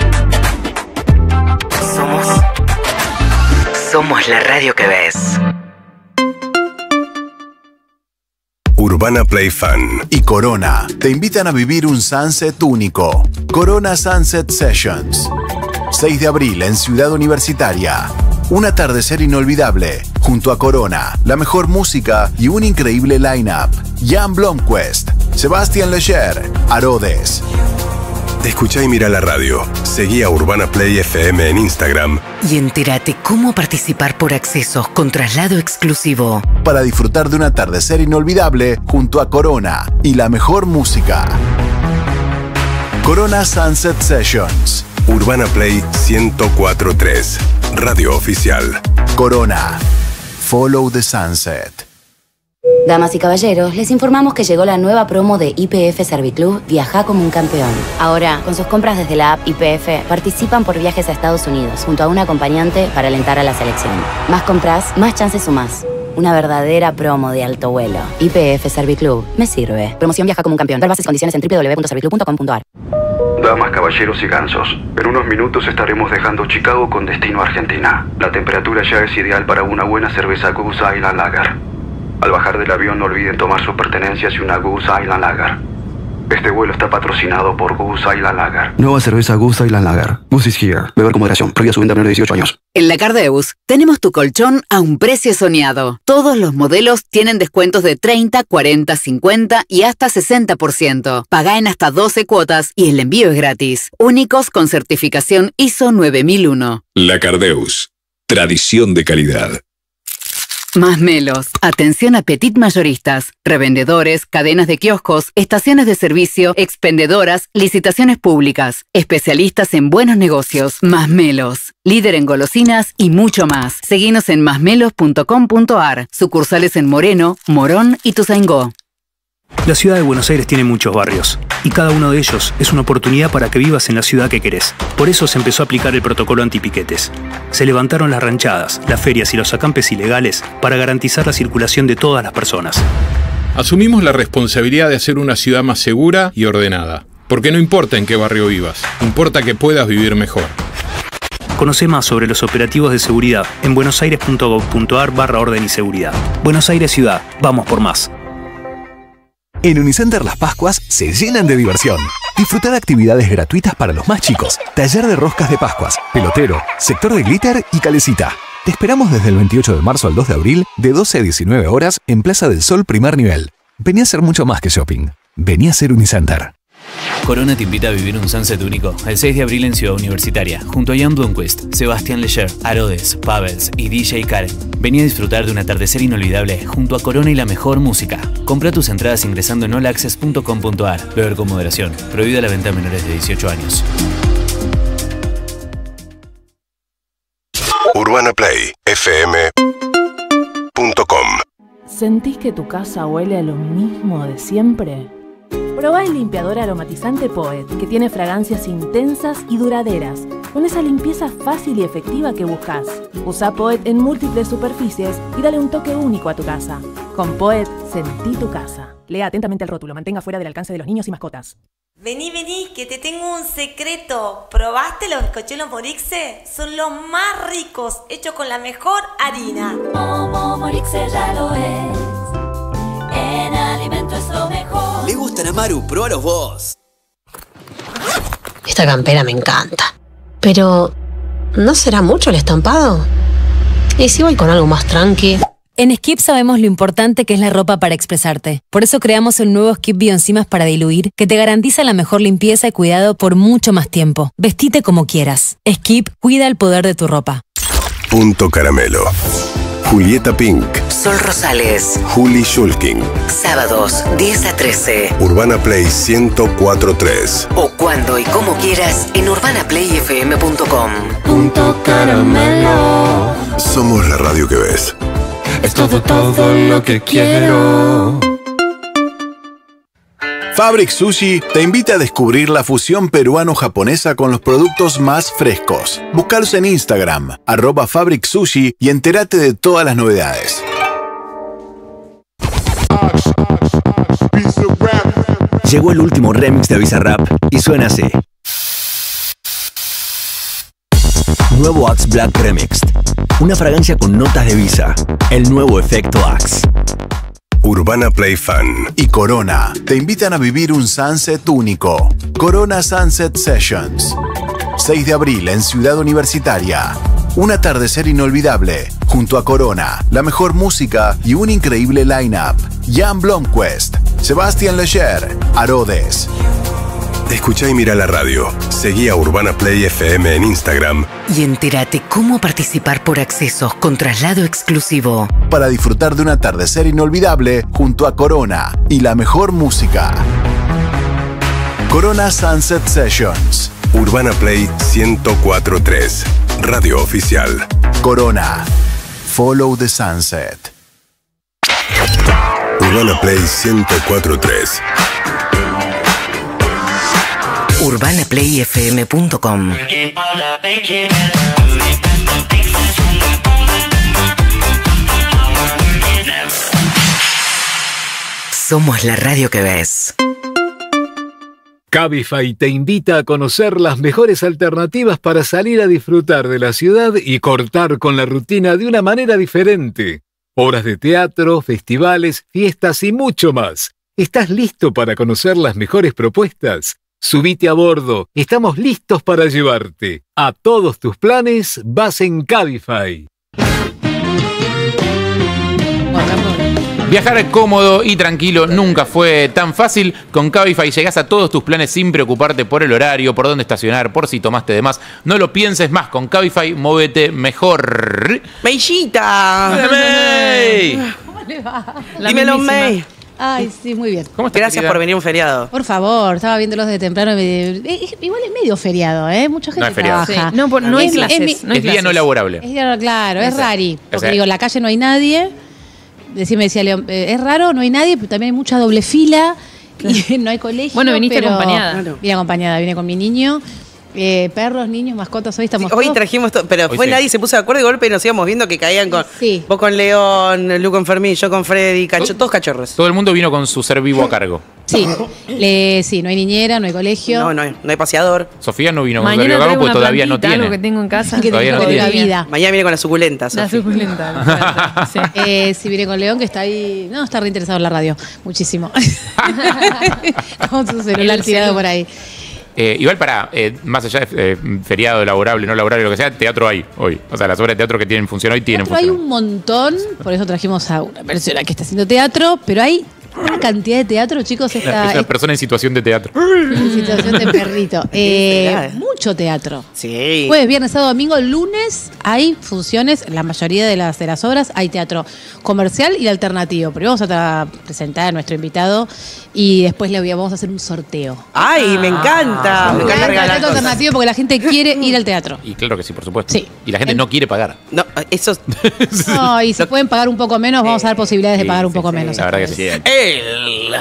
Somos la radio que ves. Urbana Play Fan y Corona te invitan a vivir un sunset único. Corona Sunset Sessions. 6 de abril en Ciudad Universitaria. Un atardecer inolvidable junto a Corona, la mejor música y un increíble line-up. Jan Blomqvist, Sebastián Leger, Arodes. Escuchá y mira la radio. Seguí a Urbana Play FM en Instagram. Y entérate cómo participar por accesos con traslado exclusivo. Para disfrutar de un atardecer inolvidable junto a Corona y la mejor música. Corona Sunset Sessions. Urbana Play 104.3. Radio oficial. Corona. Follow the Sunset. Damas y caballeros, les informamos que llegó la nueva promo de YPF Serviclub Viaja como un campeón. Ahora, con sus compras desde la app YPF, participan por viajes a Estados Unidos junto a un acompañante para alentar a la selección. Más compras, más chances sumás. Una verdadera promo de alto vuelo. YPF Serviclub. Me sirve. Promoción Viaja como un campeón. Ver bases y condiciones en www.serviclub.com.ar. Damas, caballeros y gansos, en unos minutos estaremos dejando Chicago con destino a Argentina. La temperatura ya es ideal para una buena cerveza Goose Island Lager. Al bajar del avión no olviden tomar sus pertenencias y una Goose Island Lager. Este vuelo está patrocinado por Goose Island Lager. Nueva cerveza Goose Island Lager. Goose is here. Beber con moderación. Prohibida su venta a menores de 18 años. En la Cardeus tenemos tu colchón a un precio soñado. Todos los modelos tienen descuentos de 30, 40, 50 y hasta 60%. Pagá en hasta 12 cuotas y el envío es gratis. Únicos con certificación ISO 9001. La Cardeus. Tradición de calidad. Más Melos. Atención a petit mayoristas, revendedores, cadenas de kioscos, estaciones de servicio, expendedoras, licitaciones públicas. Especialistas en buenos negocios. Más Melos. Líder en golosinas y mucho más. Seguinos en masmelos.com.ar. Sucursales en Moreno, Morón y Tuzaingó. La ciudad de Buenos Aires tiene muchos barrios, y cada uno de ellos es una oportunidad para que vivas en la ciudad que querés. Por eso se empezó a aplicar el protocolo antipiquetes. Se levantaron las ranchadas, las ferias y los acampes ilegales para garantizar la circulación de todas las personas. Asumimos la responsabilidad de hacer una ciudad más segura y ordenada. Porque no importa en qué barrio vivas, importa que puedas vivir mejor. Conoce más sobre los operativos de seguridad en buenosaires.gov.ar/orden y seguridad. Buenos Aires Ciudad, vamos por más. En Unicenter las Pascuas se llenan de diversión. Disfruta de actividades gratuitas para los más chicos. Taller de roscas de Pascuas, pelotero, sector de glitter y calecita. Te esperamos desde el 28 de marzo al 2 de abril, de 12 a 19 horas, en Plaza del Sol primer nivel. Vení a hacer mucho más que shopping. Vení a ser Unicenter. Corona te invita a vivir un sunset único el 6 de abril en Ciudad Universitaria, junto a Jan Blomqvist, Sebastián Leger, Arodes, Pavels y DJ Karen. Vení a disfrutar de un atardecer inolvidable junto a Corona y la mejor música. Compra tus entradas ingresando en allAccess.com.ar. Beber con moderación. Prohibida la venta a menores de 18 años. UrbanaPlayFM.com. ¿Sentís que tu casa huele a lo mismo de siempre? Probá el limpiador aromatizante Poet, que tiene fragancias intensas y duraderas, con esa limpieza fácil y efectiva que buscas. Usa Poet en múltiples superficies y dale un toque único a tu casa. Con Poet, sentí tu casa. Lea atentamente el rótulo, mantenga fuera del alcance de los niños y mascotas. Vení, que te tengo un secreto. ¿Probaste los bizcochuelos Morixe? Son los más ricos, hechos con la mejor harina. Morixe ya lo es. En alimento es lo mejor. Le gustan a Maru, probalos vos. Esta campera me encanta. Pero, ¿no será mucho el estampado? ¿Y si voy con algo más tranqui? En Skip sabemos lo importante que es la ropa para expresarte. Por eso creamos el nuevo Skip Bioenzimas para diluir, que te garantiza la mejor limpieza y cuidado por mucho más tiempo. Vestite como quieras. Skip cuida el poder de tu ropa. Punto Caramelo. Julieta Pink. Sol Rosales. Juli Shulkin. Sábados, 10 a 13. Urbana Play 104.3. O cuando y como quieras en urbanaplayfm.com. Punto Caramelo. Somos la radio que ves. Es todo lo que quiero. Fabric Sushi te invita a descubrir la fusión peruano-japonesa con los productos más frescos. Búscalos en Instagram, @Fabric Sushi, y entérate de todas las novedades. Llegó el último remix de Bizarrap y suena así. Nuevo Axe Black Remixed. Una fragancia con notas de Visa. El nuevo efecto Axe. Urbana Play Fan y Corona te invitan a vivir un sunset único. Corona Sunset Sessions. 6 de abril en Ciudad Universitaria. Un atardecer inolvidable junto a Corona, la mejor música y un increíble line-up. Jan Blomqvist, Sebastián Leger, Arodes. Escuchá y mira la radio. Seguí a Urbana Play FM en Instagram. Y entérate cómo participar por accesos con traslado exclusivo. Para disfrutar de un atardecer inolvidable junto a Corona y la mejor música. Corona Sunset Sessions. Urbana Play 104.3. Radio oficial. Corona. Follow the Sunset. Urbana Play 104.3. UrbanaPlayFM.com. Somos la radio que ves. Cabify te invita a conocer las mejores alternativas para salir a disfrutar de la ciudad y cortar con la rutina de una manera diferente. Horas de teatro, festivales, fiestas y mucho más. ¿Estás listo para conocer las mejores propuestas? Subite a bordo, estamos listos para llevarte. A todos tus planes vas en Cabify. Viajar cómodo y tranquilo nunca fue tan fácil. Con Cabify llegás a todos tus planes sin preocuparte por el horario, por dónde estacionar, por si tomaste de más. No lo pienses más, con Cabify móvete mejor. ¡Meillita! ¿Cómo le va? Dímelo, May. Ay, sí, muy bien. ¿Cómo estás, Gracias querida? por venir un feriado. Por favor, estaba viéndolos de temprano. Igual es medio feriado, ¿eh? Mucha gente No es feriado. trabaja. Sí. No hay clases. Es día no laborable. Es día, claro, es rari. Porque O sea, digo, en la calle no hay nadie. Me decía León, es raro, no hay nadie, pero también hay mucha doble fila. Y no hay colegio. Bueno, viniste pero acompañada. Vine acompañada, vine con mi niño. Perros, niños, mascotas, hoy estamos Hoy todos. trajimos todo, pero Hoy fue sí. nadie se puso de acuerdo y de golpe nos íbamos viendo que caían con vos con León, Lu con Fermín, yo con Freddy, todos cachorros. Todo el mundo vino con su ser vivo a cargo. Sí, sí, no hay niñera, no hay colegio. No hay paseador. Sofía no vino con su ser Mañana vivo a cargo traigo porque una todavía no plantita, tiene. algo que tengo en casa. Que Todavía no tengo tiene. la vida. Mañana viene con la suculenta, La Sofía. suculenta. Sí. Sí, viene con León, que está ahí. No, está reinteresado en la radio. Muchísimo. Con su celular tirado por ahí. Igual más allá de feriado, laborable, no laborable, lo que sea, teatro hay hoy. O sea, las obras de teatro que tienen función hoy tienen Teatro hay función. un montón, por eso trajimos a una persona que está haciendo teatro, pero hay una cantidad de teatro, chicos. Es una persona en situación de teatro. En situación de perrito. Mucho teatro. Sí. Jueves, viernes, sábado, domingo, lunes hay funciones, la mayoría de las obras hay teatro comercial y alternativo. Pero vamos a presentar a nuestro invitado y después vamos a hacer un sorteo. ¡Ay, me encanta! Me encanta regalar teatro cosas. alternativo porque la gente quiere ir al teatro. Y claro que sí, por supuesto. Sí. Y la gente no quiere pagar. No, eso No, y si pueden pagar un poco menos, vamos a dar posibilidades de pagar un poco menos. La verdad que sí. Él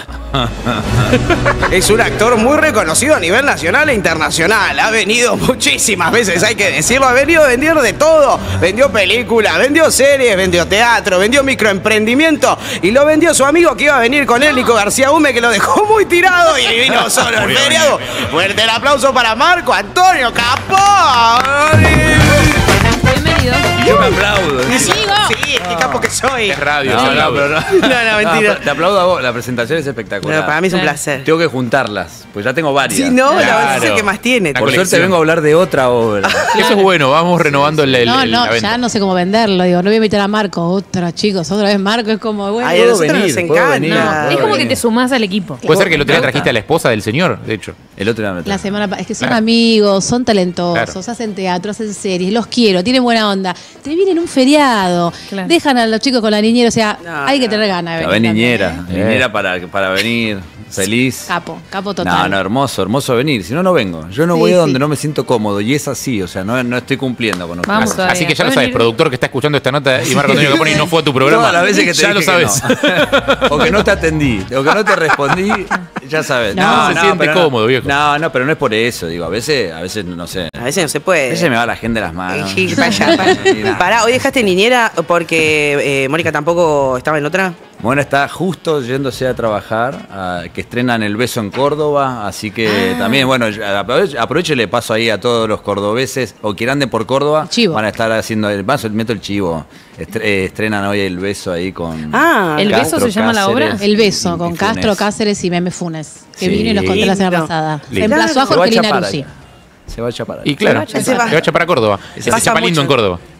es un actor muy reconocido a nivel nacional e internacional. Ha venido muchísimas veces, hay que decirlo. Ha venido a vender de todo. Vendió películas, vendió series, vendió teatro, vendió microemprendimiento. Y lo vendió su amigo que iba a venir con él, Nico García Hume, que lo dejó muy tirado y vino solo el feriado. Fuerte el aplauso para Marco Antonio Capó. Bienvenido. Yo me aplaudo. Sí, qué capo que soy. Es radio, No, no, pero no. No, mentira. Te aplaudo a vos, la presentación es espectacular. No, para mí es un placer. Tengo que juntarlas, pues ya tengo varias. Sí, no, Claro. la es el que más tiene. Por suerte vengo a hablar de otra obra. Eso es bueno, vamos renovando la No, venta. ya no sé cómo venderlo. Digo, no voy a invitar a Marco. Chicos, otra vez Marco. Es como, bueno. Ay, a nosotros nos encanta. Es como que te sumás al equipo. Puede ser que el otro día trajiste a la esposa del señor, de hecho. El otro día me La semana es que son Claro. amigos, son talentosos, Claro. hacen teatro, hacen series, los quiero, tienen buena onda. Te vienen un feriado, dejan a los chicos con la niñera, o sea, hay que tener ganas de La venir ven también, niñera, ¿eh? niñera para venir, feliz. Capo total. No, hermoso venir. Si no, no vengo. Yo no Sí, voy a sí. donde no me siento cómodo. Y es así, o sea, no estoy cumpliendo con Vamos ustedes. Así que ya lo sabes, productor que está escuchando esta nota y Marco Antonio Caponi no fue a tu programa. Todas las veces que te ya lo dije que sabes. no. O que no te atendí, o que no te respondí, ya sabes. No, se siente pero cómodo, viejo. No, pero no es por eso, digo, a veces no sé. A veces no se puede. A veces me va la gente de las manos. Sí, vaya. Pará, hoy dejaste niñera porque Mónica tampoco estaba en otra. Bueno, está justo yéndose a trabajar, que estrenan El Beso en Córdoba, así que también, bueno, aprovecho y le paso ahí a todos los cordobeses o que anden por Córdoba, van a estar haciendo, meto el chivo, estrenan hoy El Beso ahí con ¿El Beso Castro, se llama la obra? Cáceres El Beso, y con Funes. Castro, Cáceres y Meme Funes, que Sí. vino y los conté la semana Lindo. pasada. Lindo. Reemplazó a Se va a Jorgelina chapar Ruzzi. ahí. Se va a chapar ahí. Y claro, se va a chapar a Córdoba. Se chapa lindo en Córdoba.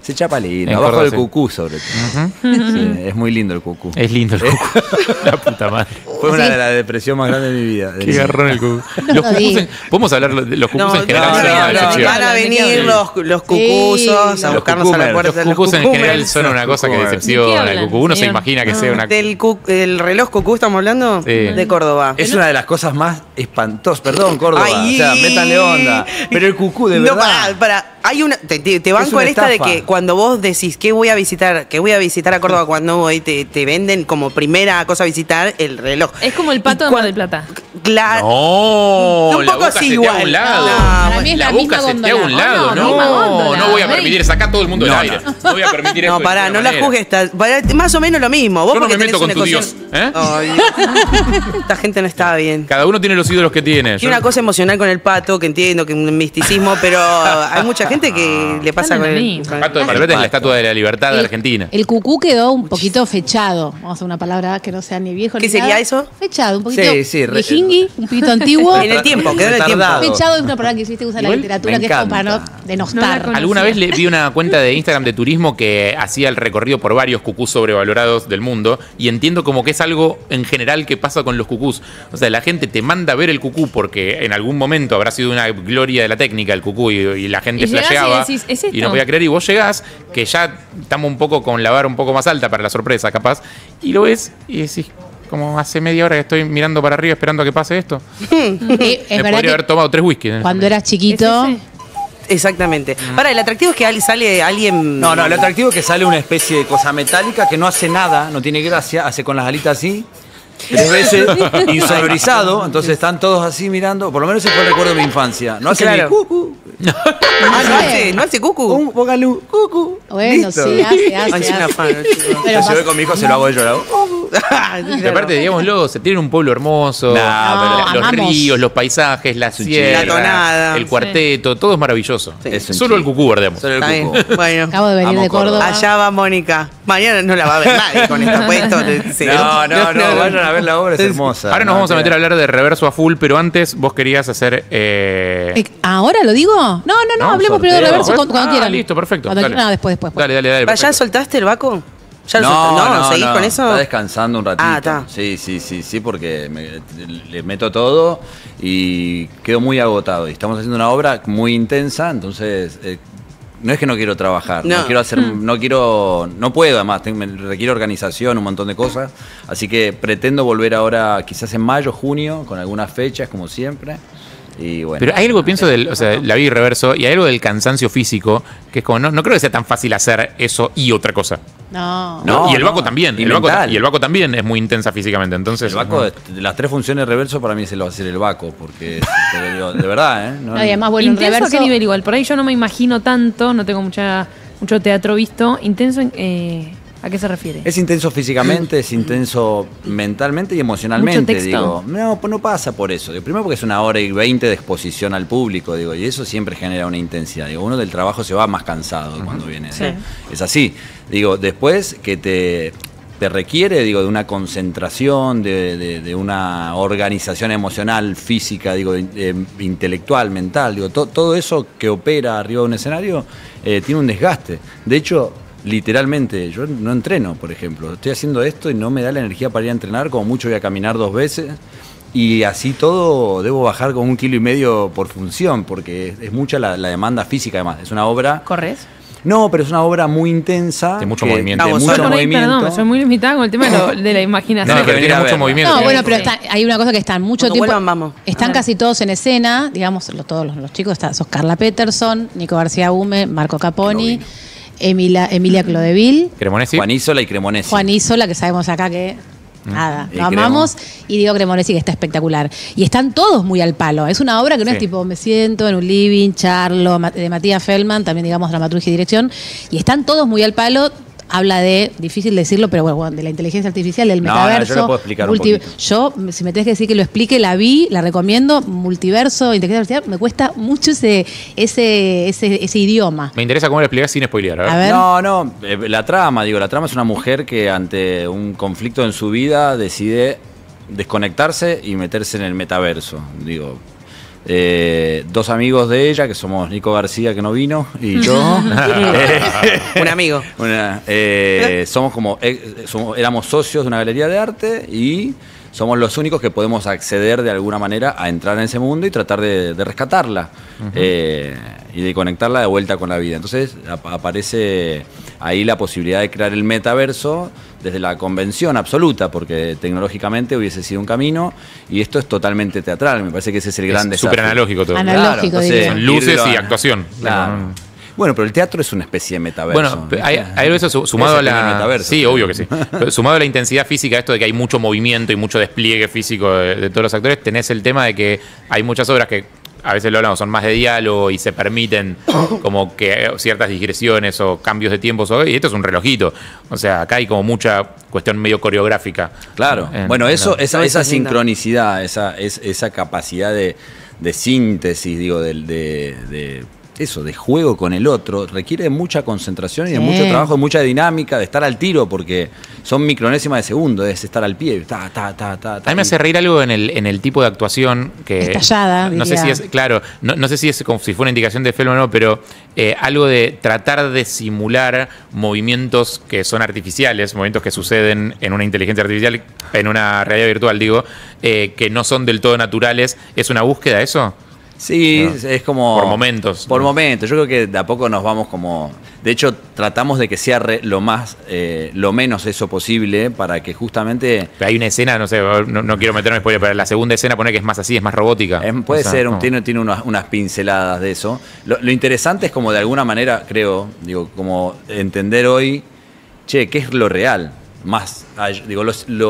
Se chapa lindo, En abajo Córdoba, del sí. cucú sobre todo. Sí, es muy lindo el cucú. Es lindo el cucú. La puta madre. Fue una de las depresiones más grandes de mi vida. Qué garrón el cucú. No Los lo cucús vi. podemos hablar de los cucús en general. no, son una no, decepción. Van a venir los cucusos a Los buscarnos a la cucúmers. puerta Los de los cucús en general cucúmers. son una cosa que cucúmers. ¿De qué decepciona. El hablan, cucú uno se señor? imagina que sea una... El reloj cucú estamos hablando Sí. de Córdoba. Es una de las cosas más espantosas. Perdón, Córdoba. Ay. O sea, métanle onda. Pero el cucú, de No, verdad. para. Hay una. Te banco una en esta de estafa. que cuando vos decís que voy a visitar a Córdoba cuando voy, te venden como primera cosa a visitar el reloj. Es como el pato de Mar del Plata. Claro. No, Un la poco boca así se te igual. a un lado. No, para mí es la boca misma se te a un góndola. lado. No, misma góndola. No voy a permitir, sacar todo el mundo del No, aire. No voy a permitir No, esto. pará, no la juzgues. Más o menos lo mismo. Vos Yo no porque me meto tenés con una tu cosa- Dios. ¿Eh? Ay, esta gente no está bien. Cada uno tiene los ídolos que tiene. Tiene una cosa emocional con el pato, que entiendo, que es un misticismo, pero hay mucha gente que le pasa con el... El pato de Mar del Plata es la estatua de la libertad de Argentina. El cucú quedó un poquito fechado. Vamos a hacer una palabra que no sea ni viejo ¿Qué ni sería nada. eso? Fechado, un poquito Sí, viejingui, un poquito antiguo. En el tiempo, quedó en el tiempo. Fechado es una palabra que hiciste usa la Igual literatura, me que es como para encanta. no denostar. Alguna vez le vi una cuenta de Instagram de turismo que hacía el recorrido por varios cucús sobrevalorados del mundo y entiendo como que es algo en general que pasa con los cucús. O sea, la gente te manda a ver el cucú porque en algún momento habrá sido una gloria de la técnica el cucú y la gente Y llegás y flasheaba decís, ¿es esto? y no podía creer y vos llegás que ya estamos un poco con la vara un poco más alta para la sorpresa capaz y lo ves y decís como hace media hora que estoy mirando para arriba esperando a que pase esto. Es Me verdad podría que haber tomado 3 whiskies. cuando eras chiquito, Exactamente. Para, el atractivo es que sale alguien... No, lo atractivo es que sale una especie de cosa metálica que no hace nada, no tiene gracia, hace con las alitas así. 3 veces insonorizado, entonces están todos así mirando. Por lo menos ese fue el recuerdo de mi infancia. No hace Claro. ni cucu. no hace cucu. Póngale un cucu. bueno, Listo. sí, hace. Ay, soy una fan. Pero Si más- voy con mi hijo se lo hago yo. lo hago. Y aparte, digámoslo, se tiene un pueblo hermoso, No, los amamos. ríos, los paisajes, la sierra, La tonada. el cuarteto, todo es maravilloso. Es un Solo el chiste. cucú guardemos. Solo el Está cucú. bien. Bueno. acabo de venir Amo de Córdoba. Córdoba. Allá va Mónica. Mañana no la va a ver nadie con esta puesto. No, vayan a ver la obra, es hermosa. Ahora nos vamos a meter a hablar de Reverso a full, pero antes vos querías hacer... ¿Ahora lo digo? No, hablemos primero de reverso cuando quieran. Listo, perfecto. Cuando dale. quieran, después. Dale. ¿Ya perfecto. soltaste el Baco? ¿Ya lo No, soltaste? no, ¿seguís con eso? Está descansando un ratito. Ah, está. Sí, porque le meto todo y quedo muy agotado. Y estamos haciendo una obra muy intensa, entonces no es que no quiero trabajar, No. no quiero hacer, no puedo además, me requiere organización, un montón de cosas. Así que pretendo volver ahora, quizás en mayo, junio, con algunas fechas, como siempre. Y bueno. Pero hay algo que pienso o sea, la vi reverso, y hay algo del cansancio físico, que es como, no creo que sea tan fácil hacer eso y otra cosa. No. No, y el Baco no. también. Y El Baco, mental. y el Baco también es muy intensa físicamente. Entonces, El Baco, de las 3 funciones reverso, para mí se lo va a hacer el Baco, porque te lo digo, de verdad, ¿eh? No, y además, bueno, en ¿Intenso a reverso. qué nivel igual? Por ahí yo no me imagino tanto, no tengo mucho teatro visto. ¿Intenso a qué se refiere? Es intenso físicamente, es intenso mentalmente y emocionalmente. ¿Mucho texto? Digo, no pasa por eso. Digo, primero porque es 1 hora y 20 de exposición al público, digo, y eso siempre genera una intensidad. Digo, uno del trabajo se va más cansado cuando viene. Sí. Es así. Digo, después que te requiere, digo, de una concentración, de una organización emocional, física, digo, intelectual, mental, digo, todo eso que opera arriba de un escenario tiene un desgaste. De hecho, literalmente, yo no entreno, por ejemplo. Estoy haciendo esto y no me da la energía para ir a entrenar, como mucho voy a caminar 2 veces. Y así todo debo bajar con 1,5 kilos por función, porque es mucha la demanda física además. Es una obra... ¿Corres? No, pero es una obra muy intensa. De mucho movimiento. De Vamos, mucho Yo por ahí, movimiento. perdón, soy muy limitada con el tema de la imaginación. No, pero venir tiene a mucho verla. movimiento. No, bueno, pero hay una cosa que están mucho Cuando tiempo. vuelvan, vamos. Están casi todos en escena, digamos, todos los chicos. Sos Carla Peterson, Nico García Hume, Marco Caponi, Emilia Clodevil, Cremonesi. Juan Isola y Cremonesi. Juan Isola, que sabemos acá que nada, Y lo amamos, y Diego Cremonesi, que está espectacular. Y están todos muy al palo. Es una obra que no Sí. es tipo, me siento en un living, charlo, de Matías Feldman, también digamos dramaturgia y dirección, y están todos muy al palo. Habla de, difícil decirlo, pero bueno, de la inteligencia artificial, del No, metaverso. yo lo puedo explicar un poquito. Yo, si me tenés que decir que lo explique, la vi, la recomiendo, multiverso, inteligencia artificial, me cuesta mucho ese idioma. Me interesa cómo lo explicás sin spoilear. A ver. A ver. No, la trama es una mujer que ante un conflicto en su vida decide desconectarse y meterse en el metaverso. Digo, 2 amigos de ella, que somos Nico García, que no vino, y yo. Un amigo. Éramos socios de una galería de arte y somos los únicos que podemos acceder de alguna manera a entrar en ese mundo y tratar de rescatarla y de conectarla de vuelta con la vida. Entonces aparece ahí la posibilidad de crear el metaverso desde la convención absoluta, porque tecnológicamente hubiese sido un camino y esto es totalmente teatral. Me parece que ese es el gran desafío. Súper analógico todo. Analógico, claro, son luces y actuación. Claro. Bueno, pero el teatro es una especie de metaverso. Bueno, hay algo de eso sumado a la... Metaverso, sí, obvio que sí. Pero sumado a la intensidad física, esto de que hay mucho movimiento y mucho despliegue físico de todos los actores, tenés el tema de que hay muchas obras que a veces lo hablamos, son más de diálogo y se permiten como que ciertas digresiones o cambios de tiempos. Y esto es un relojito. O sea, acá hay como mucha cuestión medio coreográfica. Claro. Bueno, esa sincronicidad, esa capacidad de síntesis, digo, de juego con el otro, requiere de mucha concentración y de mucho trabajo, de mucha dinámica, de estar al tiro, porque son micronésimas de segundo, es estar al pie. A mí me hace reír algo en el tipo de actuación que... Estallada, no sé si es, claro, no sé si es como si fuera una indicación de film o no, pero algo de tratar de simular movimientos que son artificiales, movimientos que suceden en una inteligencia artificial, en una realidad virtual, digo, que no son del todo naturales. ¿Es una búsqueda eso? Sí, no. Es como... Por momentos. Por momentos. Yo creo que de a poco nos vamos como... De hecho, tratamos de que sea lo menos eso posible para que justamente... Pero hay una escena, no sé, no quiero meterme en spoiler, pero la segunda escena pone que es más así, es más robótica. Puede ser, tiene unas pinceladas de eso. Lo interesante es como de alguna manera, creo, digo, como entender hoy, ¿qué es lo real? Más, digo,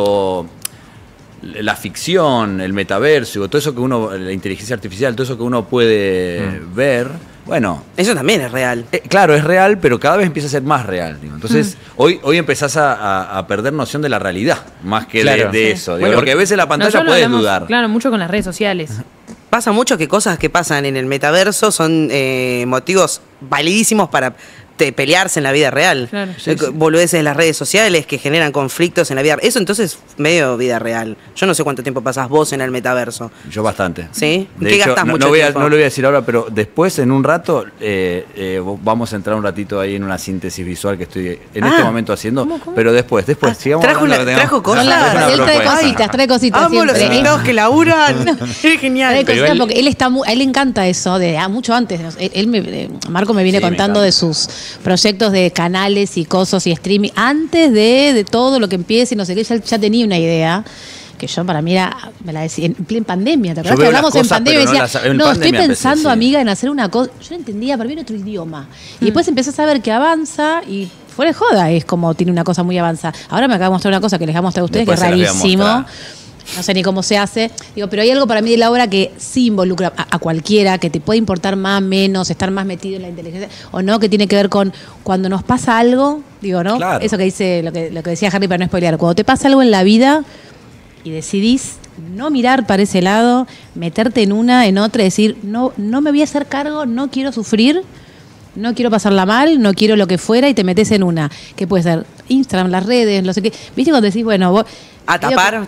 la ficción, el metaverso, todo eso que la inteligencia artificial, todo eso que uno puede ver, bueno... Eso también es real. Claro, es real, pero cada vez empieza a ser más real. Digo. Entonces, hoy empezás a perder noción de la realidad, más que de eso. Digo, porque ves en la pantalla puedes dudar. Claro, mucho con las redes sociales. Pasa mucho que cosas que pasan en el metaverso son motivos validísimos para... pelearse en la vida real. Claro. Boludeces de las redes sociales que generan conflictos en la vida. Eso entonces medio vida real. Yo no sé cuánto tiempo pasás vos en el metaverso. Yo bastante. ¿Sí? ¿Qué gastás mucho tiempo? No lo voy a decir ahora, pero después, en un rato, vamos a entrar un ratito ahí en una síntesis visual que estoy en este momento haciendo. ¿Cómo? Pero después, sigamos hablando. ¿Trajo cosas? Trae cositas Amo siempre. Los invitados que laburan. Es genial. Trae cositas porque a él le encanta eso, mucho antes. Marco me viene contando de sus proyectos de canales y cosas y streaming, antes de todo lo que empiece y no sé qué, ya tenía una idea que yo para mí me la decía en pandemia, ¿te acuerdas que hablamos en pandemia y decía, estoy pensando, amiga, en hacer una cosa, yo no entendía, para mí era otro idioma, y después empecé a saber que avanza y fuera de joda, es como tiene una cosa muy avanzada. Ahora me acaba de mostrar una cosa que les voy a mostrar a ustedes, después que es rarísimo. No sé ni cómo se hace. Digo, pero hay algo para mí de la obra que sí involucra a cualquiera, que te puede importar más, menos, estar más metido en la inteligencia, o no, que tiene que ver con cuando nos pasa algo, digo, ¿no? Claro. Eso que dice, lo que decía Harry para no spoilear, cuando te pasa algo en la vida y decidís no mirar para ese lado, meterte en otra y decir, no me voy a hacer cargo, no quiero sufrir, no quiero pasarla mal, no quiero lo que fuera, y te metes en una, que puede ser Instagram, las redes, no sé qué. ¿Viste cuando decís, bueno, vos... tapar.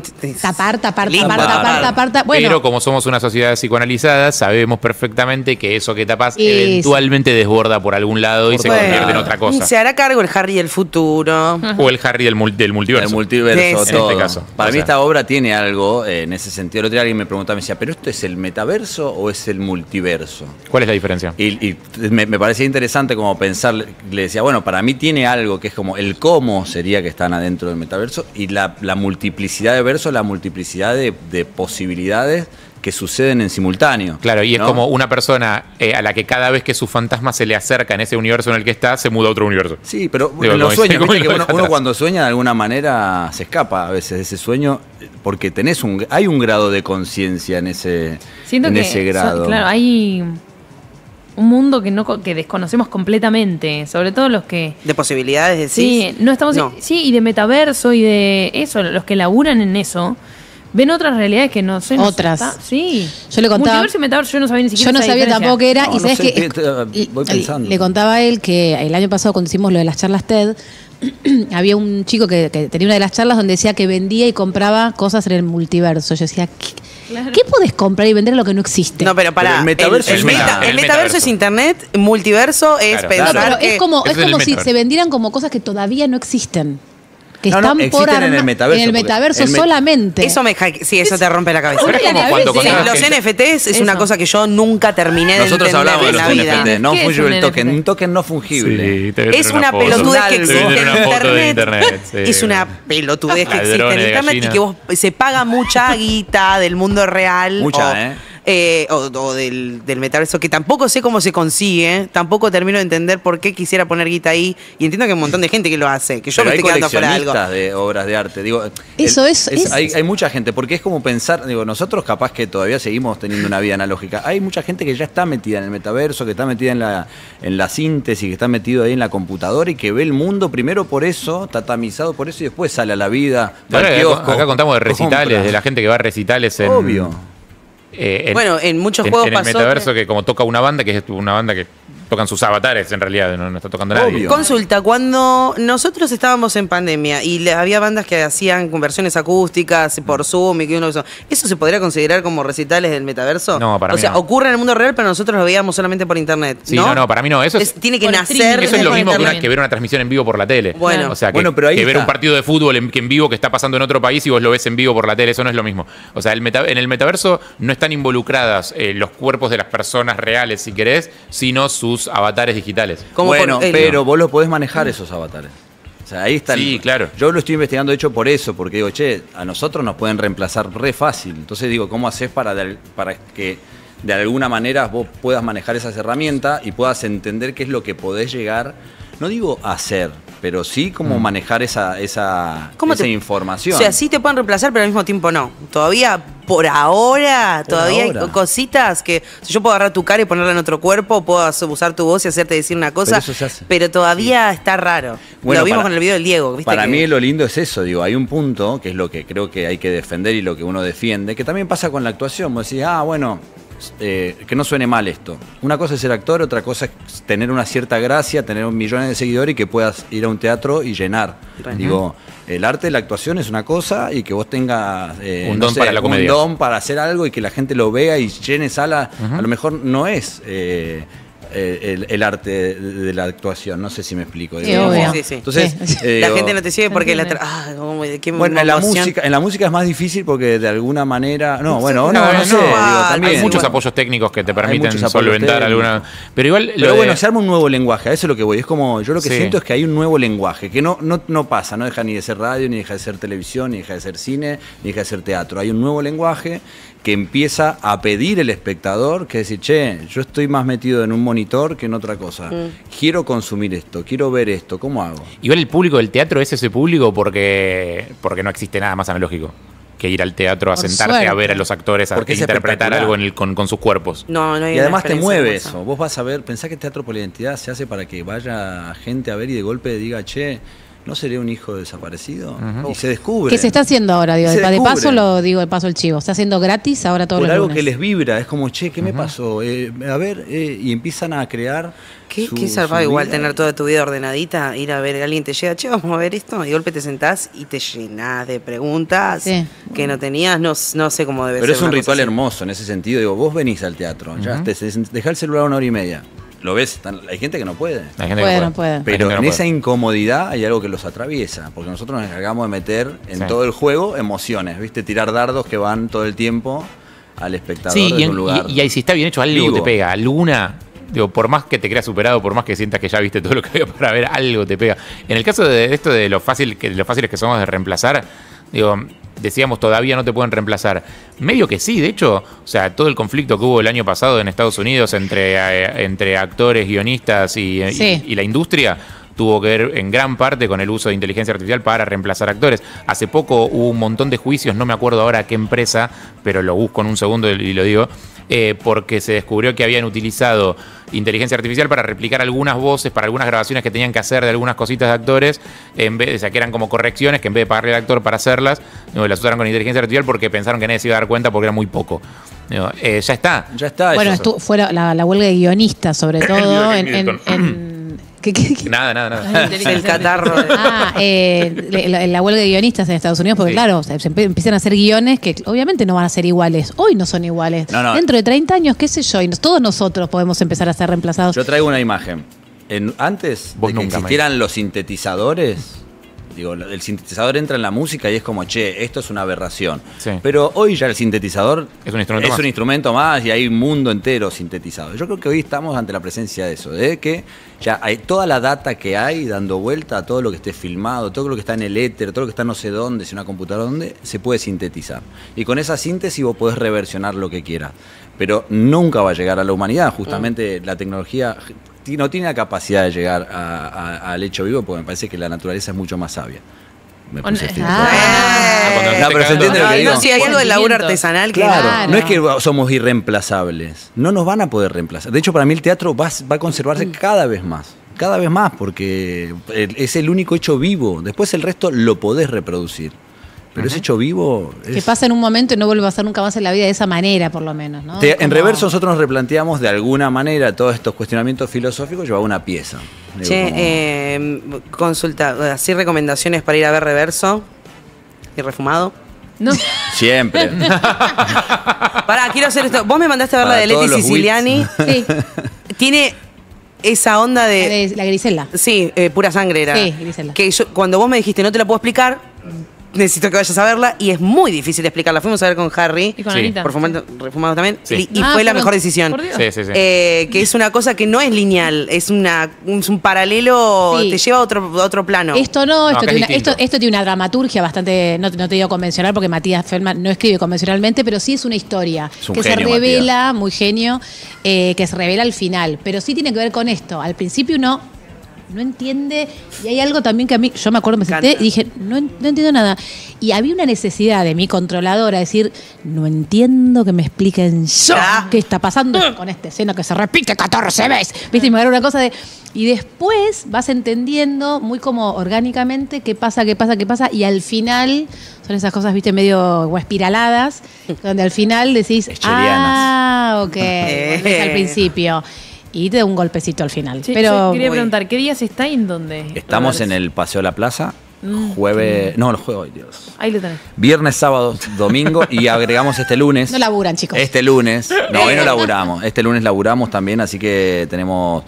Bueno, pero como somos una sociedad psicoanalizada, sabemos perfectamente que eso que tapás eventualmente desborda por algún lado y se convierte en otra cosa. Se hará cargo el Harry del futuro. O el Harry del multiverso. El multiverso, en todo. este caso. Para mí esta obra tiene algo en ese sentido. El otro día alguien me preguntaba, me decía, ¿pero esto es el metaverso o es el multiverso? ¿Cuál es la diferencia? Y me parecía interesante como pensar, le decía, bueno, para mí tiene algo que es como el cómo sería que están adentro del metaverso y la multiplicidad de versos, la multiplicidad de posibilidades que suceden en simultáneo. Claro, y es como una persona a la que cada vez que su fantasma se le acerca en ese universo en el que está, se muda a otro universo. Sí, pero en los sueños, viste que uno cuando sueña de alguna manera se escapa a veces de ese sueño porque hay un grado de conciencia en ese grado. Claro, hay un mundo que desconocemos completamente, sobre todo los que... De posibilidades, decís. Sí, sí, y de metaverso y de eso, los que laburan en eso, ven otras realidades que no sé. Otras. Sí. Yo le contaba... Multiverso y metaverso yo no sabía ni siquiera. Yo no sabía tampoco qué era, y sabes voy pensando. Le contaba a él que el año pasado cuando hicimos lo de las charlas TED, había un chico que tenía una de las charlas donde decía que vendía y compraba cosas en el multiverso. Yo decía, Claro. ¿Qué podés comprar y vender lo que no existe? No, pero pará. Pero el metaverso el metaverso es internet, multiverso es Claro, pensar Pero que... es como Ese es el si metaverso. se vendieran como cosas que todavía no existen. Que No, están por existen en el armar metaverso, en el porque metaverso el solamente. Eso sí, eso te rompe la cabeza. Pero es como cuando Sí, contabas los que- NFTs es una Eso. cosa que yo nunca terminé de Nosotros entender hablamos de en los la vida. NFT, no ¿Qué es fungible un el token, NFT? un token no fungible. Sí, te voy a Es traer una foto. pelotudez que Te voy a existe traer en una foto de internet. sí. Es una pelotudez que existe en Ladrones de internet y gallina. que vos se paga mucha guita del mundo real. Mucha, o del metaverso, que tampoco sé cómo se consigue, tampoco termino de entender por qué quisiera poner guita ahí, y entiendo que hay un montón de gente que lo hace, que yo Pero me hay estoy quedando fuera de algo. coleccionistas de obras de arte. Digo, Eso es- hay mucha gente, porque es como pensar, digo, nosotros capaz que todavía seguimos teniendo una vida analógica. Hay mucha gente que ya está metida en el metaverso, que está metida en la síntesis, que está metido ahí en la computadora y que ve el mundo primero por eso, está tamizado por eso y después sale a la vida. va al Ahora, kiosco, acá contamos de recitales, compra. de la gente que va a recitales en. Obvio. Bueno, en muchos juegos en el pasó metaverso que- que como toca una banda, que es una banda que tocan sus avatares en realidad, no está tocando nadie. Consulta, cuando nosotros estábamos en pandemia y había bandas que hacían conversiones acústicas por Zoom y que uno ¿eso se podría considerar como recitales del metaverso? No, para o mí sea, no. ocurre en el mundo real, pero nosotros lo veíamos solamente por internet. Sí, no, para mí no. Eso tiene que por nacer. streaming, Eso es lo por mismo internet. que ver una transmisión en vivo por la tele. Bueno. O sea, que, Bueno, pero ahí que ver está. un partido de fútbol en vivo que está pasando en otro país y vos lo ves en vivo por la tele, eso no es lo mismo. O sea, en el metaverso no están involucradas los cuerpos de las personas reales, si querés, sino sus avatares digitales. Bueno, pero vos lo podés manejar esos avatares. O sea, ahí está. Sí, claro. Yo lo estoy investigando, de hecho, por eso, porque digo, che, a nosotros nos pueden reemplazar re fácil. Entonces digo, ¿cómo haces para que de alguna manera vos puedas manejar esas herramientas y puedas entender qué es lo que podés llegar, no digo hacer, pero sí cómo manejar esa información? O sea, sí te pueden reemplazar, pero al mismo tiempo no. Todavía, por ahora, todavía ahora. hay cositas que si yo puedo agarrar tu cara y ponerla en otro cuerpo, puedo usar tu voz y hacerte decir una cosa, Pero eso se hace. pero todavía está raro. Bueno, lo vimos para- con el video del Diego. ¿viste? Para que- mí lo lindo es eso, digo, hay un punto, que es lo que creo que hay que defender y lo que uno defiende, que también pasa con la actuación. Vos decís, bueno, que no suene mal esto. Una cosa es ser actor, otra cosa es tener una cierta gracia, tener millones de seguidores y que puedas ir a un teatro y llenar. Ujú. Digo, el arte de la actuación es una cosa y que vos tengas Un don para la comedia. un don para hacer algo y que la gente lo vea y llene sala, a lo mejor no es el arte de la actuación, no sé si me explico. Sí, Digo, obvio. ¿no? Sí, sí. Entonces, la digo, gente no te sigue porque la Entiende. bueno, en la música es más difícil porque de alguna manera. No, bueno, no sé. Digo, también, hay muchos igual. apoyos técnicos que te Hay permiten muchos apoyos solventar técnicos. alguna. Pero igual. Pero bueno, se arma un nuevo lenguaje, a eso es lo que voy. Es como, yo lo que Sí. siento es que hay un nuevo lenguaje, que no pasa, no deja ni de ser radio, ni deja de ser televisión, ni deja de ser cine, ni deja de ser teatro. Hay un nuevo lenguaje que empieza a pedir el espectador, que es decir, che, yo estoy más metido en un monitor que en otra cosa. Quiero consumir esto, quiero ver esto, ¿cómo hago? Igual el público del teatro es ese público porque no existe nada más analógico que ir al teatro a Por sentarse suerte. a ver a los actores a Porque es interpretar espectacular. algo con sus cuerpos. Y además te mueve eso. Vos vas a ver, pensá que Teatro por la Identidad se hace para que vaya gente a ver y de golpe diga, che, ¿no seré un hijo desaparecido? Y se descubre. ¿Qué se está haciendo ahora? Digo, Se de descubre. paso lo digo, de paso el chivo. Está haciendo gratis ahora todos Por los algo lunes. que les vibra, es como, che, ¿qué me pasó? A ver, y empiezan a crear. Qué su zarpado igual vida. tener toda tu vida ordenadita, ir a ver, alguien te llega, che, vamos a ver esto, y de golpe te sentás y te llenás de preguntas que no tenías, no sé cómo debe Pero ser. es un una ritual cosa así. hermoso en ese sentido. Digo, vos venís al teatro, ya dejá el celular 1 hora y media. Lo ves, hay gente que no puede. Hay gente Puede, no puede. Pero Hay gente que en no esa puede. incomodidad hay algo que los atraviesa, porque nosotros nos encargamos de meter en Sí. todo el juego emociones, ¿viste? Tirar dardos que van todo el tiempo al espectador Sí, de un lugar. y ahí si está bien hecho, algo vivo. te pega. Alguna. Digo, por más que te creas superado, por más que sientas que ya viste todo lo que había para ver, algo te pega. En el caso de esto de lo fáciles que somos de reemplazar, digo, decíamos todavía no te pueden reemplazar. Medio que sí, de hecho, o sea, todo el conflicto que hubo el año pasado en Estados Unidos entre actores, guionistas y la industria tuvo que ver en gran parte con el uso de inteligencia artificial para reemplazar actores. Hace poco hubo un montón de juicios, no me acuerdo ahora qué empresa, pero lo busco en un segundo y lo digo, porque se descubrió que habían utilizado inteligencia artificial para replicar algunas voces, para algunas grabaciones que tenían que hacer de algunas cositas de actores, o sea, que eran como correcciones, que en vez de pagarle al actor para hacerlas, las usaron con inteligencia artificial porque pensaron que nadie se iba a dar cuenta porque era muy poco. Ya está. Ya está. Bueno, fuera la huelga de guionistas, sobre todo Milton. Nada. El catarro. La huelga de guionistas en Estados Unidos, porque claro, se empiezan a hacer guiones que obviamente no van a ser iguales. Hoy no son iguales. No. Dentro de 30 años, qué sé yo, y todos nosotros podemos empezar a ser reemplazados. Yo traigo una imagen. Antes de que existieran los sintetizadores, digo, el sintetizador entra en la música y es como, che, esto es una aberración. Sí. Pero hoy ya el sintetizador es un instrumento más y hay un mundo entero sintetizado. Yo creo que hoy estamos ante la presencia de eso, de que ya hay toda la data que hay dando vuelta a todo lo que esté filmado, todo lo que está en el éter, todo lo que está no sé dónde, si una computadora dónde, se puede sintetizar. Y con esa síntesis vos podés reversionar lo que quieras. Pero nunca va a llegar a la humanidad, justamente la tecnología no tiene la capacidad de llegar al hecho vivo, porque me parece que la naturaleza es mucho más sabia. Me puse pero se entiende lo que digo. Si hay algo del laburo artesanal que claro, no es que somos irreemplazables, no nos van a poder reemplazar. De hecho, para mí el teatro va a conservarse cada vez más, porque es el único hecho vivo. Después el resto lo podés reproducir. Pero ese hecho vivo que pasa en un momento y no vuelve a pasar nunca más en la vida de esa manera, por lo menos, ¿no? En Reverso nosotros nos replanteamos de alguna manera todos estos cuestionamientos filosóficos llevaba una pieza. Consulta, ¿así recomendaciones para ir a ver Reverso y Refumado? No. Siempre. Pará, quiero hacer esto. Vos me mandaste a ver la de Leti Siciliani. Sí. Tiene esa onda de... La Grisela. Sí, Pura Sangre era. Sí, Grisela. Que cuando vos me dijiste no te la puedo explicar, necesito que vayas a verla y es muy difícil de explicarla. Fuimos a ver con Harry y con Anita. Por Refumado también. Sí. Y fue la mejor decisión. Sí. Que es una cosa que no es lineal, es un paralelo, te lleva a otro plano. Esto tiene una dramaturgia bastante, no te digo convencional porque Matías Feldman no escribe convencionalmente, pero sí es una historia que se revela, Matías. Muy genio, que se revela al final. Pero sí tiene que ver con esto. Al principio uno no entiende, y hay algo también que a mí, yo me acuerdo, me senté y dije, no entiendo nada. Y había una necesidad de mi controladora de decir, no entiendo que me expliquen qué está pasando con esta escena que se repite 14 veces. ¿Viste? Y me agarró una cosa de... Y después vas entendiendo muy como orgánicamente qué pasa, y al final son esas cosas, viste, medio espiraladas, donde al final decís, ok, volvés al principio. Y te da un golpecito al final. Sí, pero quería preguntar, ¿qué días está y en dónde? Estamos en el Paseo de la Plaza, jueves... No, los jueves, ay Dios. Ahí lo tenés. Viernes, sábado, domingo y agregamos este lunes. No laburan, chicos. Este lunes. No, hoy no laburamos. Este lunes laburamos también, así que tenemos...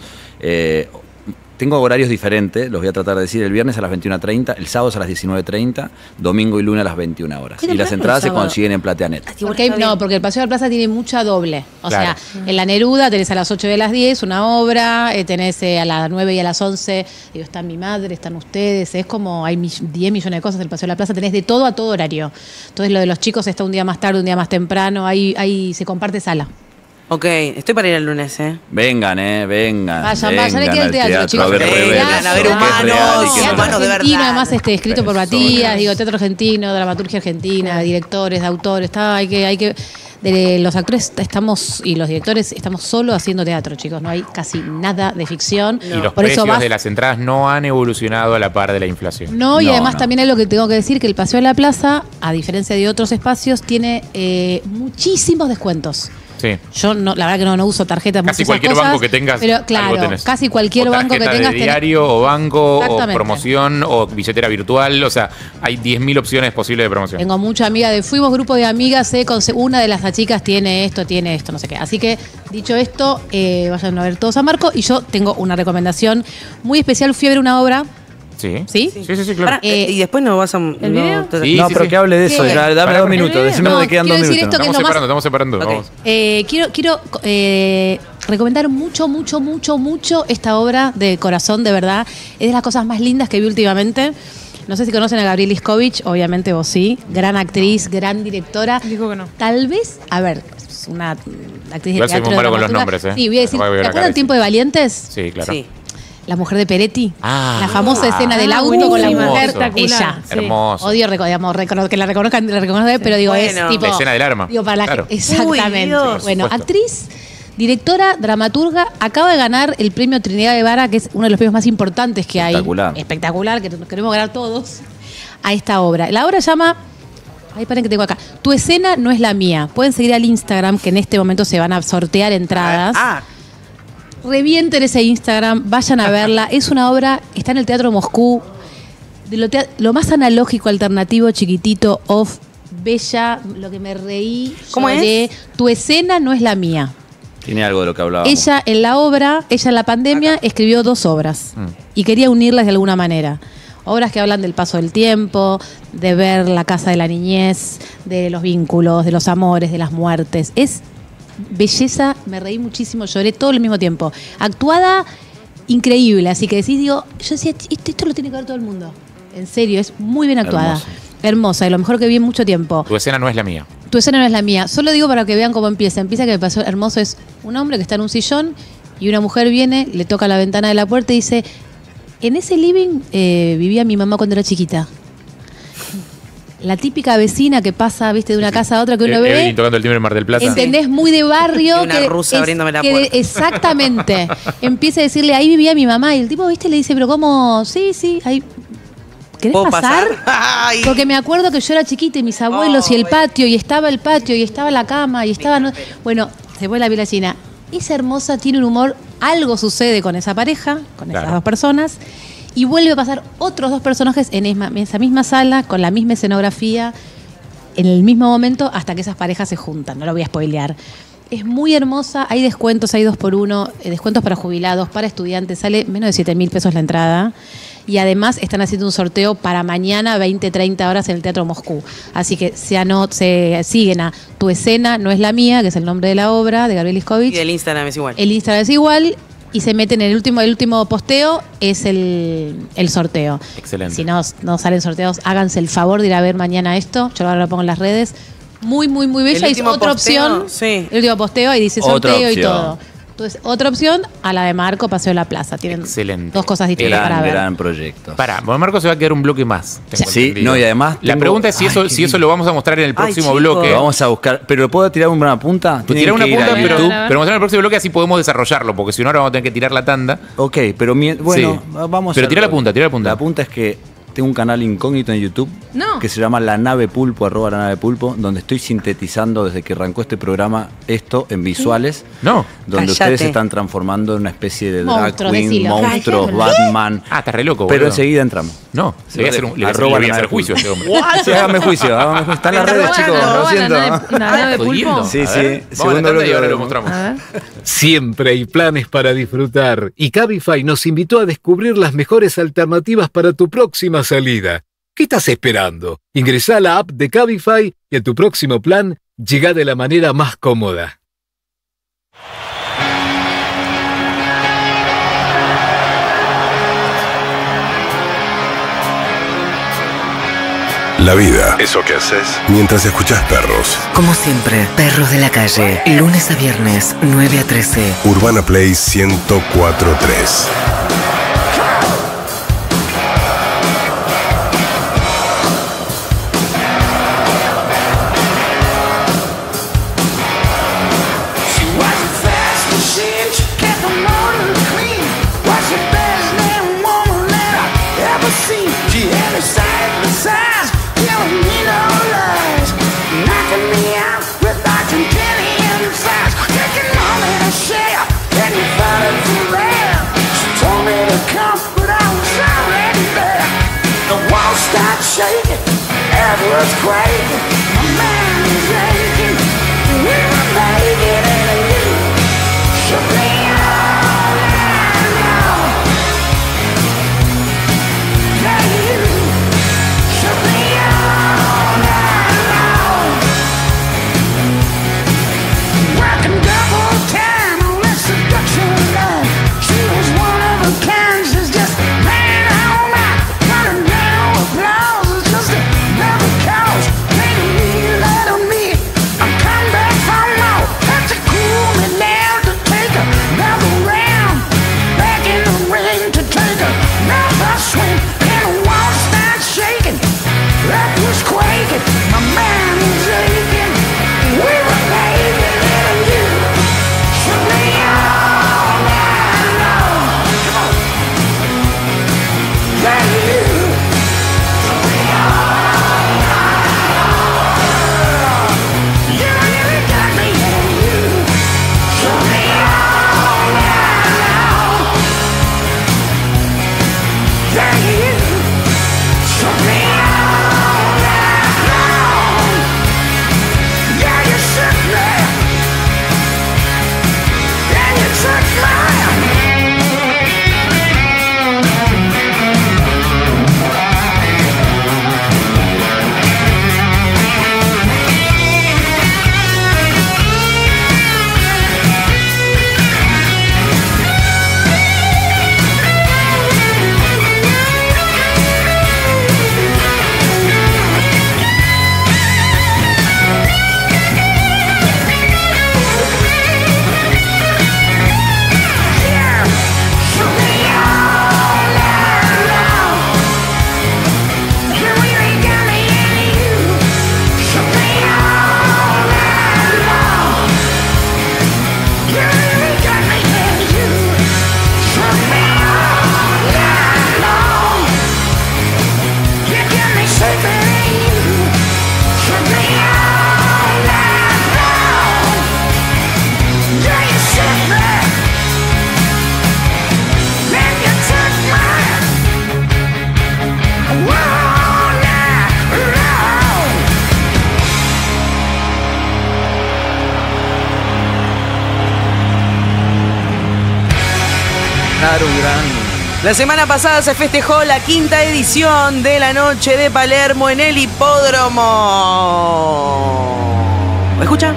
tengo horarios diferentes, los voy a tratar de decir. El viernes a las 21:30, el sábado a las 19:30, domingo y lunes a las 21 horas. Y las entradas se consiguen en Plateanet. Porque el Paseo de la Plaza tiene mucha doble. O sea, en la Neruda tenés a las 8 y a las 10 una obra, tenés a las 9 y a las 11, está mi madre, están ustedes, es como hay 10 millones de cosas en el Paseo de la Plaza, tenés de todo a todo horario. Entonces lo de los chicos está un día más tarde, un día más temprano, ahí se comparte sala. Ok, estoy para ir el lunes, Vengan. Vayan, hay que ir al teatro, chicos. A ver humanos de verdad. Además, escrito por Matías, teatro argentino, dramaturgia argentina, directores, autores, hay que los actores y los directores estamos solo haciendo teatro, chicos, no hay casi nada de ficción. Y los precios de las entradas no han evolucionado a la par de la inflación. Y además también hay lo que tengo que decir, que el Paseo de la Plaza, a diferencia de otros espacios, tiene muchísimos descuentos. Sí. Yo la verdad que no uso tarjeta. Casi cualquier banco que tengas, pero claro, casi cualquier banco que tengas. De diario o banco o promoción o billetera virtual, o sea, hay 10.000 opciones posibles de promoción. Tengo mucha amiga fuimos grupo de amigas, una de las chicas tiene esto, no sé qué. Así que, dicho esto, vayan a ver todos a Marco y yo tengo una recomendación muy especial. Fui a ver una obra. Sí, claro. ¿Y después no vas a...? ¿El video? Pero que hable de eso. Dame 2 minutos. Decime dónde quedan 2 minutos. Estamos separando. Okay. Quiero recomendar mucho esta obra de corazón, de verdad. Es de las cosas más lindas que vi últimamente. No sé si conocen a Gabriela Iskovich, obviamente vos sí. Gran actriz, gran directora. Dijo que no. Tal vez, a ver, es una actriz de teatro. Soy muy malo con los nombres, Sí, voy a decir, ¿te acuerdan Tiempo de Valientes? Sí, claro. Sí. La mujer de Peretti, la famosa escena del auto con la mujer, ella. Hermoso. Odio que la reconozcan, pero digo, es tipo... La escena del arma. Exactamente. Bueno, actriz, directora, dramaturga, acaba de ganar el premio Trinidad de Vara, que es uno de los premios más importantes que hay. Espectacular, que queremos ganar todos, a esta obra. La obra se llama... Paren que tengo acá. Tu escena no es la mía. Pueden seguir al Instagram, que en este momento se van a sortear entradas. revienten ese Instagram, vayan a verla. Es una obra, está en el Teatro Moscú, de lo más analógico, alternativo, chiquitito, off, bella, lo que me reí. ¿Cómo es? Tu escena no es la mía. Tiene algo de lo que hablábamos. Ella en la pandemia escribió 2 obras y quería unirlas de alguna manera. Obras que hablan del paso del tiempo, de ver la casa de la niñez, de los vínculos, de los amores, de las muertes. Es belleza, me reí muchísimo, lloré todo al mismo tiempo. Actuada increíble, así que yo decía, esto lo tiene que ver todo el mundo. En serio, es muy bien actuada. Hermosa, y lo mejor que vi en mucho tiempo. Tu escena no es la mía. Tu escena no es la mía. Solo digo para que vean cómo empieza. Empieza que me pasó hermoso, es un hombre que está en un sillón y una mujer viene, le toca la ventana de la puerta y dice, en ese living vivía mi mamá cuando era chiquita. La típica vecina que pasa, viste, de una casa a otra que uno ve. Evelyn tocando el timbre en Mar del Plata. ¿Entendés? Muy de barrio. Y una rusa abriéndome la puerta. Exactamente. Empieza a decirle, ahí vivía mi mamá. Y el tipo, viste, le dice, pero ¿cómo? Sí, ahí. ¿Querés pasar? Porque me acuerdo que yo era chiquita y mis abuelos y el patio, y estaba la cama, y estaba... Bueno, se fue la piel china. Es hermosa, tiene un humor, algo sucede con esa pareja, con esas 2 personas, y vuelve a pasar otros 2 personajes en esa misma sala, con la misma escenografía, en el mismo momento, hasta que esas parejas se juntan. No lo voy a spoilear. Es muy hermosa, hay descuentos, hay 2x1, descuentos para jubilados, para estudiantes, sale menos de 7.000 pesos la entrada. Y además están haciendo un sorteo para mañana, 20-30 horas en el Teatro Moscú. Así que se siguen a Tu escena no es la mía, que es el nombre de la obra, de Gabriel Iskovich. Y el Instagram es igual. El Instagram es igual. Y se meten en el último posteo, es el sorteo. Excelente. Si no salen sorteos, háganse el favor de ir a ver mañana esto. Yo ahora lo pongo en las redes. Muy, muy, muy bella. Y otra opción. Sí. El último posteo, ahí dice sorteo y todo. Entonces, otra opción a la de Marco, Paseo de la Plaza. Tienen 2 cosas distintas para ver. Gran proyecto. Marco se va a quedar un bloque más. Sí, no, y además... La pregunta es si eso lo vamos a mostrar en el próximo bloque. Lo vamos a buscar. ¿Pero puedo tirar una punta? Tirar una punta, pero mostrar en el próximo bloque así podemos desarrollarlo, porque si no ahora vamos a tener que tirar la tanda. Ok, pero vamos a... Pero tira la punta. La punta es que tengo un canal incógnito en YouTube que se llama La Nave Pulpo, @La Nave Pulpo, donde estoy sintetizando desde que arrancó este programa esto en visuales. Donde ustedes se están transformando en una especie de drag queen, monstruos, Batman. Está re loco, pero enseguida entramos. Le voy a hacer juicio a este hombre. Sí, hágame juicio. Está en las redes, chicos. Lo siento. ¿La nave Pulpo? Sí. Segundo bloque y ahora lo mostramos. Siempre hay planes para disfrutar y Cabify nos invitó a descubrir las mejores alternativas para tu próxima salida. ¿Qué estás esperando? Ingresá a la app de Cabify y a tu próximo plan llega de la manera más cómoda. La vida, eso que haces mientras escuchás perros. Como siempre, Perros de la Calle, lunes a viernes, 9 a 13. Urbana Play 104.3. Applause is just another cause. La semana pasada se festejó la 5ª edición de la Noche de Palermo en el Hipódromo. ¿Me escuchan?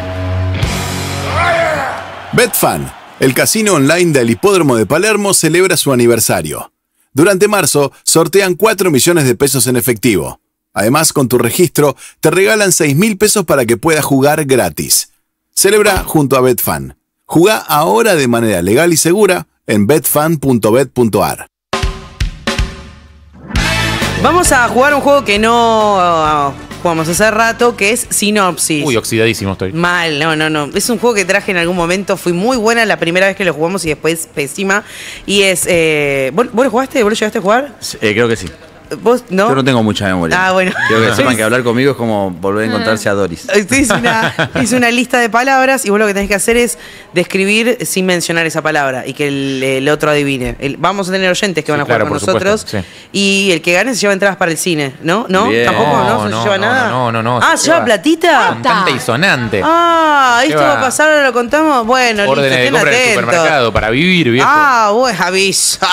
Betfan, el casino online del Hipódromo de Palermo, celebra su aniversario. Durante marzo sortean 4 millones de pesos en efectivo. Además, con tu registro, te regalan 6.000 pesos para que puedas jugar gratis. Celebra junto a Betfan. Jugá ahora de manera legal y segura en betfan.bet.ar. Vamos a jugar un juego que no jugamos hace rato, que es Sinopsis. Uy, oxidadísimo estoy. Mal, no. Es un juego que traje en algún momento. Fui muy buena la primera vez que lo jugamos y después pésima. Y es... ¿Vos lo jugaste? ¿Vos lo llegaste a jugar? Creo que sí. ¿Vos no? Yo no tengo mucha memoria. Ah, bueno. Quiero que sepan que hablar conmigo es como volver a encontrarse a Doris. Hice una lista de palabras y vos lo que tenés que hacer es describir sin mencionar esa palabra y que el otro adivine. Vamos a tener oyentes que van a jugar con nosotros. Supuesto, sí. Y el que gane se lleva entradas para el cine, ¿no? ¿No? Bien. ¿Tampoco? ¿No se lleva nada? No. Ah, ¿se lleva platita? Cantante y sonante. Ah, ¿esto va a pasar? ¿Ahora lo contamos? Bueno, órdenes de compra en el supermercado para vivir, viejo. Ah, bueno, avisa.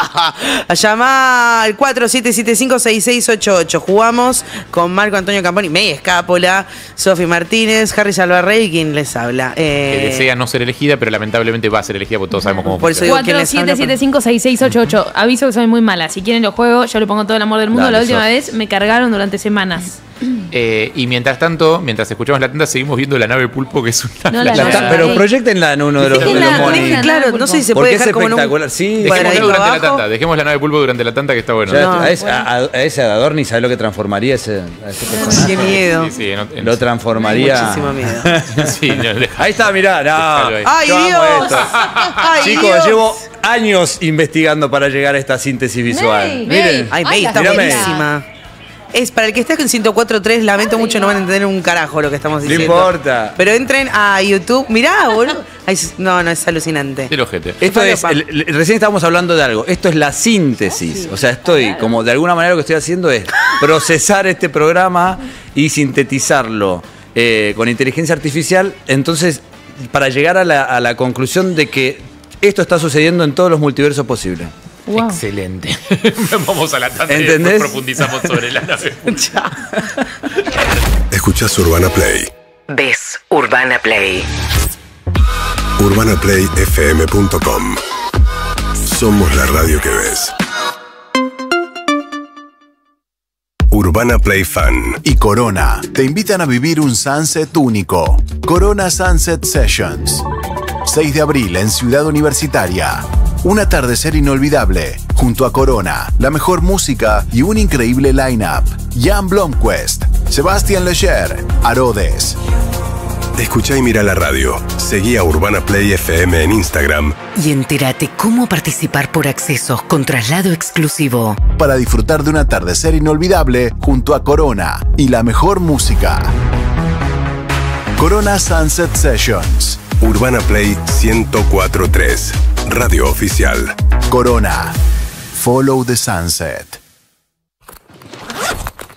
Llamá al 4775-6688. Jugamos con Marco Antonio Camponi, May Escápola, Sofi Martínez, Harry Salvarrey, quien les habla. Que desea no ser elegida, pero lamentablemente va a ser elegida porque todos sabemos cómo funciona. 4775-6688. Aviso que soy muy mala. Si quieren lo juego, yo le pongo todo el amor del mundo. Dale, la última vez me cargaron durante semanas. Y mientras tanto, mientras escuchamos la tanda, seguimos viendo la nave Pulpo, que es una... Pero proyectenla en uno de los monis. Claro, no sé si se puede dejar como en un... Sí, dejémosla durante la tanta. Dejemos la nave Pulpo durante la tanta, que está bueno. A ese Adorni, ¿sabes lo que transformaría ese personaje? Qué miedo. Sí, lo transformaría. Muchísimo miedo. Ahí está, mirá. ¡Ay, Dios! Chicos, llevo años investigando para llegar a esta síntesis visual. Miren. Ay, May, está buenísima. Es para el que esté en 104.3, lamento mucho, no van a entender un carajo lo que estamos diciendo. No importa. Pero entren a YouTube. Mirá, boludo. No, es alucinante. El ojete. Esto es, recién estábamos hablando de algo. Esto es la síntesis. O sea, como de alguna manera lo que estoy haciendo es procesar este programa y sintetizarlo con inteligencia artificial. Entonces, para llegar a la conclusión de que esto está sucediendo en todos los multiversos posibles. Wow. Excelente. Vamos a la tanda y ¿entendés? Profundizamos sobre la nave. Escuchás Urbana Play. Ves Urbana Play. UrbanaPlayFM.com. Somos la radio que ves. Urbana Play Fan y Corona te invitan a vivir un sunset único. Corona Sunset Sessions. 6 de abril en Ciudad Universitaria. Un atardecer inolvidable, junto a Corona, la mejor música y un increíble line-up. Jan Blomqvist, Sebastián Leger, Arodes. Escuchá y mira la radio. Seguí a Urbana Play FM en Instagram. Y entérate cómo participar por accesos con traslado exclusivo. Para disfrutar de un atardecer inolvidable junto a Corona y la mejor música. Corona Sunset Sessions. Urbana Play 104.3. Radio oficial. Corona. Follow the sunset.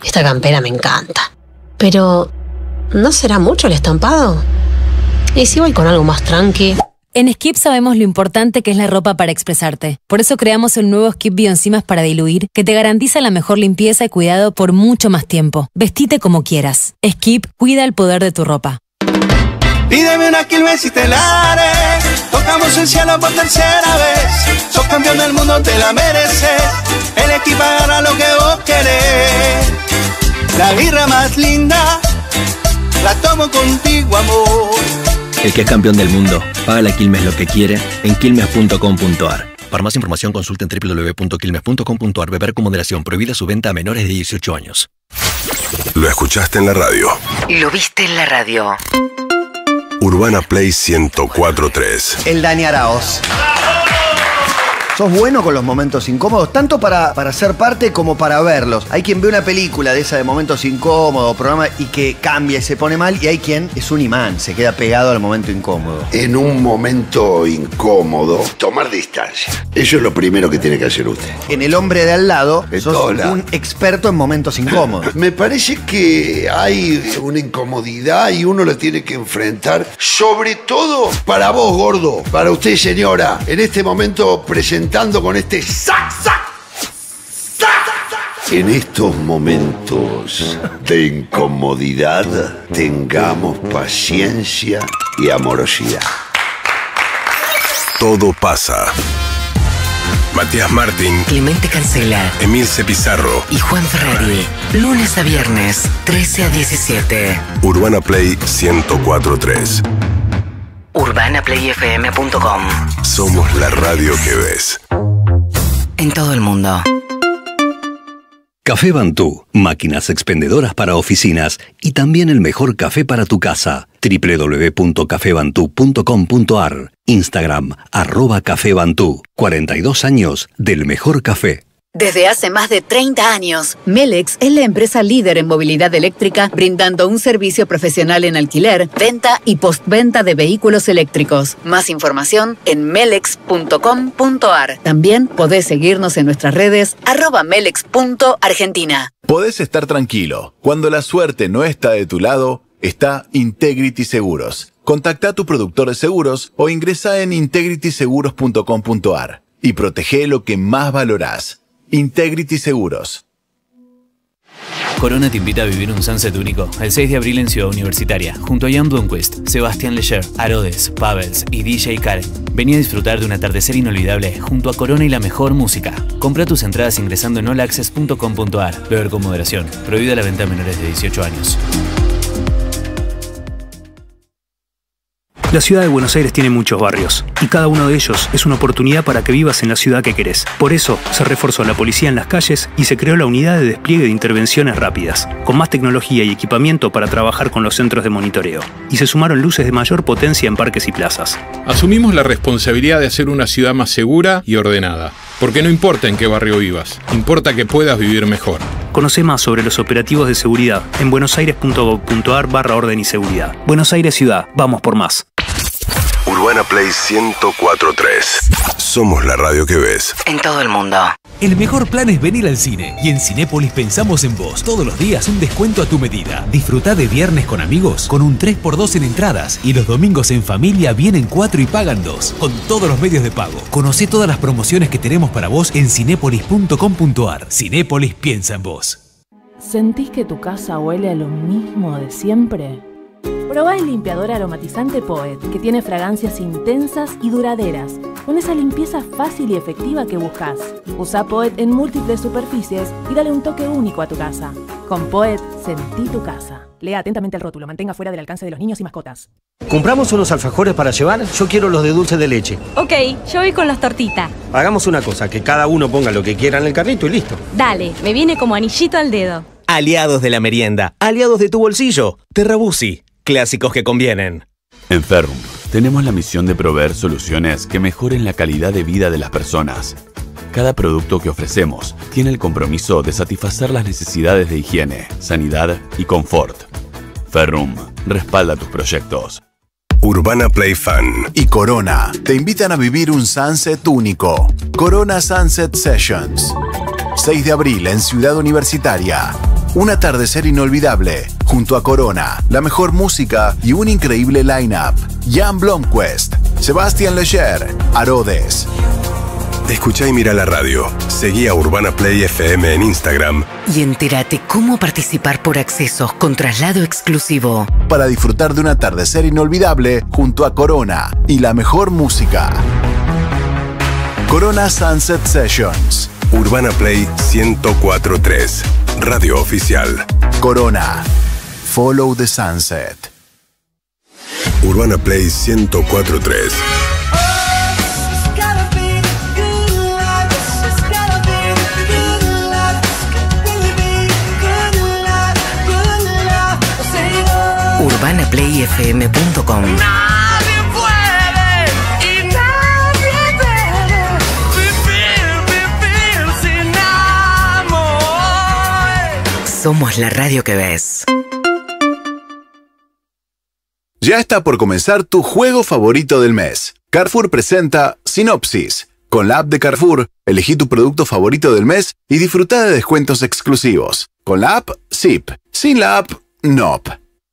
Esta campera me encanta. Pero, ¿no será mucho el estampado? ¿Y si voy con algo más tranqui? En Skip sabemos lo importante que es la ropa para expresarte. Por eso creamos el nuevo Skip Bioenzimas para diluir, que te garantiza la mejor limpieza y cuidado por mucho más tiempo. Vestite como quieras. Skip cuida el poder de tu ropa. Pídeme una Quilmes y te la haré. Tocamos el cielo por tercera vez. Sos campeón del mundo, te la mereces. El equipo agarra lo que vos querés. La birra más linda la tomo contigo, amor. El que es campeón del mundo, paga la Quilmes lo que quiere en quilmes.com.ar. Para más información consulten www.quilmes.com.ar. Beber con moderación. Prohibida su venta a menores de 18 años. Lo escuchaste en la radio. Lo viste en la radio. Urbana Play 104.3. El Dani Araoz. Sos bueno con los momentos incómodos, tanto para ser parte como para verlos. Hay quien ve una película de esa de momentos incómodos, programa, y que cambia y se pone mal, y hay quien es un imán, se queda pegado al momento incómodo. En un momento incómodo, tomar distancia. Eso es lo primero que tiene que hacer usted. En El hombre de al lado, sos un experto en momentos incómodos. Me parece que hay una incomodidad y uno la tiene que enfrentar, sobre todo para vos, gordo, para usted, señora, en este momento presentando con este sac. En estos momentos de incomodidad, tengamos paciencia y amorosidad. Todo pasa. Matías Martín, Clemente Cancela, Emilce Pizarro y Juan Ferrari. Lunes a viernes, 13 a 17. Urbana Play 104.3. UrbanaPlayFM.com. Somos la radio que ves. En todo el mundo. Café Bantú, máquinas expendedoras para oficinas y también el mejor café para tu casa. www.cafebantú.com.ar. Instagram, @cafébantú. 42 años del mejor café. Desde hace más de 30 años, Melex es la empresa líder en movilidad eléctrica, brindando un servicio profesional en alquiler, venta y postventa de vehículos eléctricos. Más información en melex.com.ar. También podés seguirnos en nuestras redes @melex.argentina. Podés estar tranquilo. Cuando la suerte no está de tu lado, está Integrity Seguros. Contacta a tu productor de seguros o ingresa en integrityseguros.com.ar y protege lo que más valorás. Integrity Seguros. Corona te invita a vivir un sunset único el 6 de abril en Ciudad Universitaria, junto a Jan Blomqvist, Sebastián Leger, Arodes, Pavels y DJ Karen. Vení a disfrutar de un atardecer inolvidable junto a Corona y la mejor música. Compra tus entradas ingresando en allAccess.com.ar. Beber con moderación. Prohibida la venta a menores de 18 años. La ciudad de Buenos Aires tiene muchos barrios, y cada uno de ellos es una oportunidad para que vivas en la ciudad que querés. Por eso, se reforzó la policía en las calles y se creó la unidad de despliegue de intervenciones rápidas, con más tecnología y equipamiento para trabajar con los centros de monitoreo. Y se sumaron luces de mayor potencia en parques y plazas. Asumimos la responsabilidad de hacer una ciudad más segura y ordenada. Porque no importa en qué barrio vivas, importa que puedas vivir mejor. Conoce más sobre los operativos de seguridad en buenosaires.gov.ar/orden y seguridad. Buenos Aires Ciudad, vamos por más. Urbana Play 104.3. Somos la radio que ves. En todo el mundo. El mejor plan es venir al cine. Y en Cinépolis pensamos en vos. Todos los días un descuento a tu medida. Disfrutá de viernes con amigos con un 3x2 en entradas. Y los domingos en familia vienen 4 y pagan 2. Con todos los medios de pago. Conocé todas las promociones que tenemos para vos en cinépolis.com.ar. Cinépolis piensa en vos. ¿Sentís que tu casa huele a lo mismo de siempre? Probá el limpiador aromatizante Poet, que tiene fragancias intensas y duraderas, con esa limpieza fácil y efectiva que buscas. Usa Poet en múltiples superficies y dale un toque único a tu casa. Con Poet, sentí tu casa. Lea atentamente el rótulo, mantenga fuera del alcance de los niños y mascotas. ¿Compramos unos alfajores para llevar? Yo quiero los de dulce de leche. Ok, yo voy con las tortitas. Hagamos una cosa, que cada uno ponga lo que quiera en el carrito y listo. Dale, me viene como anillito al dedo. Aliados de la merienda, aliados de tu bolsillo. Terrabusi, clásicos que convienen. En Ferrum, tenemos la misión de proveer soluciones que mejoren la calidad de vida de las personas. Cada producto que ofrecemos tiene el compromiso de satisfacer las necesidades de higiene, sanidad y confort. Ferrum respalda tus proyectos. Urbana Play Fan y Corona te invitan a vivir un sunset único. Corona Sunset Sessions. 6 de abril en Ciudad Universitaria. un atardecer inolvidable junto a Corona, la mejor música y un increíble line-up. Jan Blomqvist, Sebastián Leger, Arodes. Escuchá y mira la radio. Seguí a Urbana Play FM en Instagram. Y entérate cómo participar por accesos con traslado exclusivo. Para disfrutar de un atardecer inolvidable junto a Corona y la mejor música. Corona Sunset Sessions. Urbana Play 104.3. Radio oficial. Corona. Follow the sunset. Urbana Play 104.3. UrbanaPlayFM.com. Somos la radio que ves. Ya está por comenzar tu juego favorito del mes. Carrefour presenta Sinopsis. Con la app de Carrefour, elegí tu producto favorito del mes y disfruta de descuentos exclusivos. Con la app, Zip. Sin la app, Nop.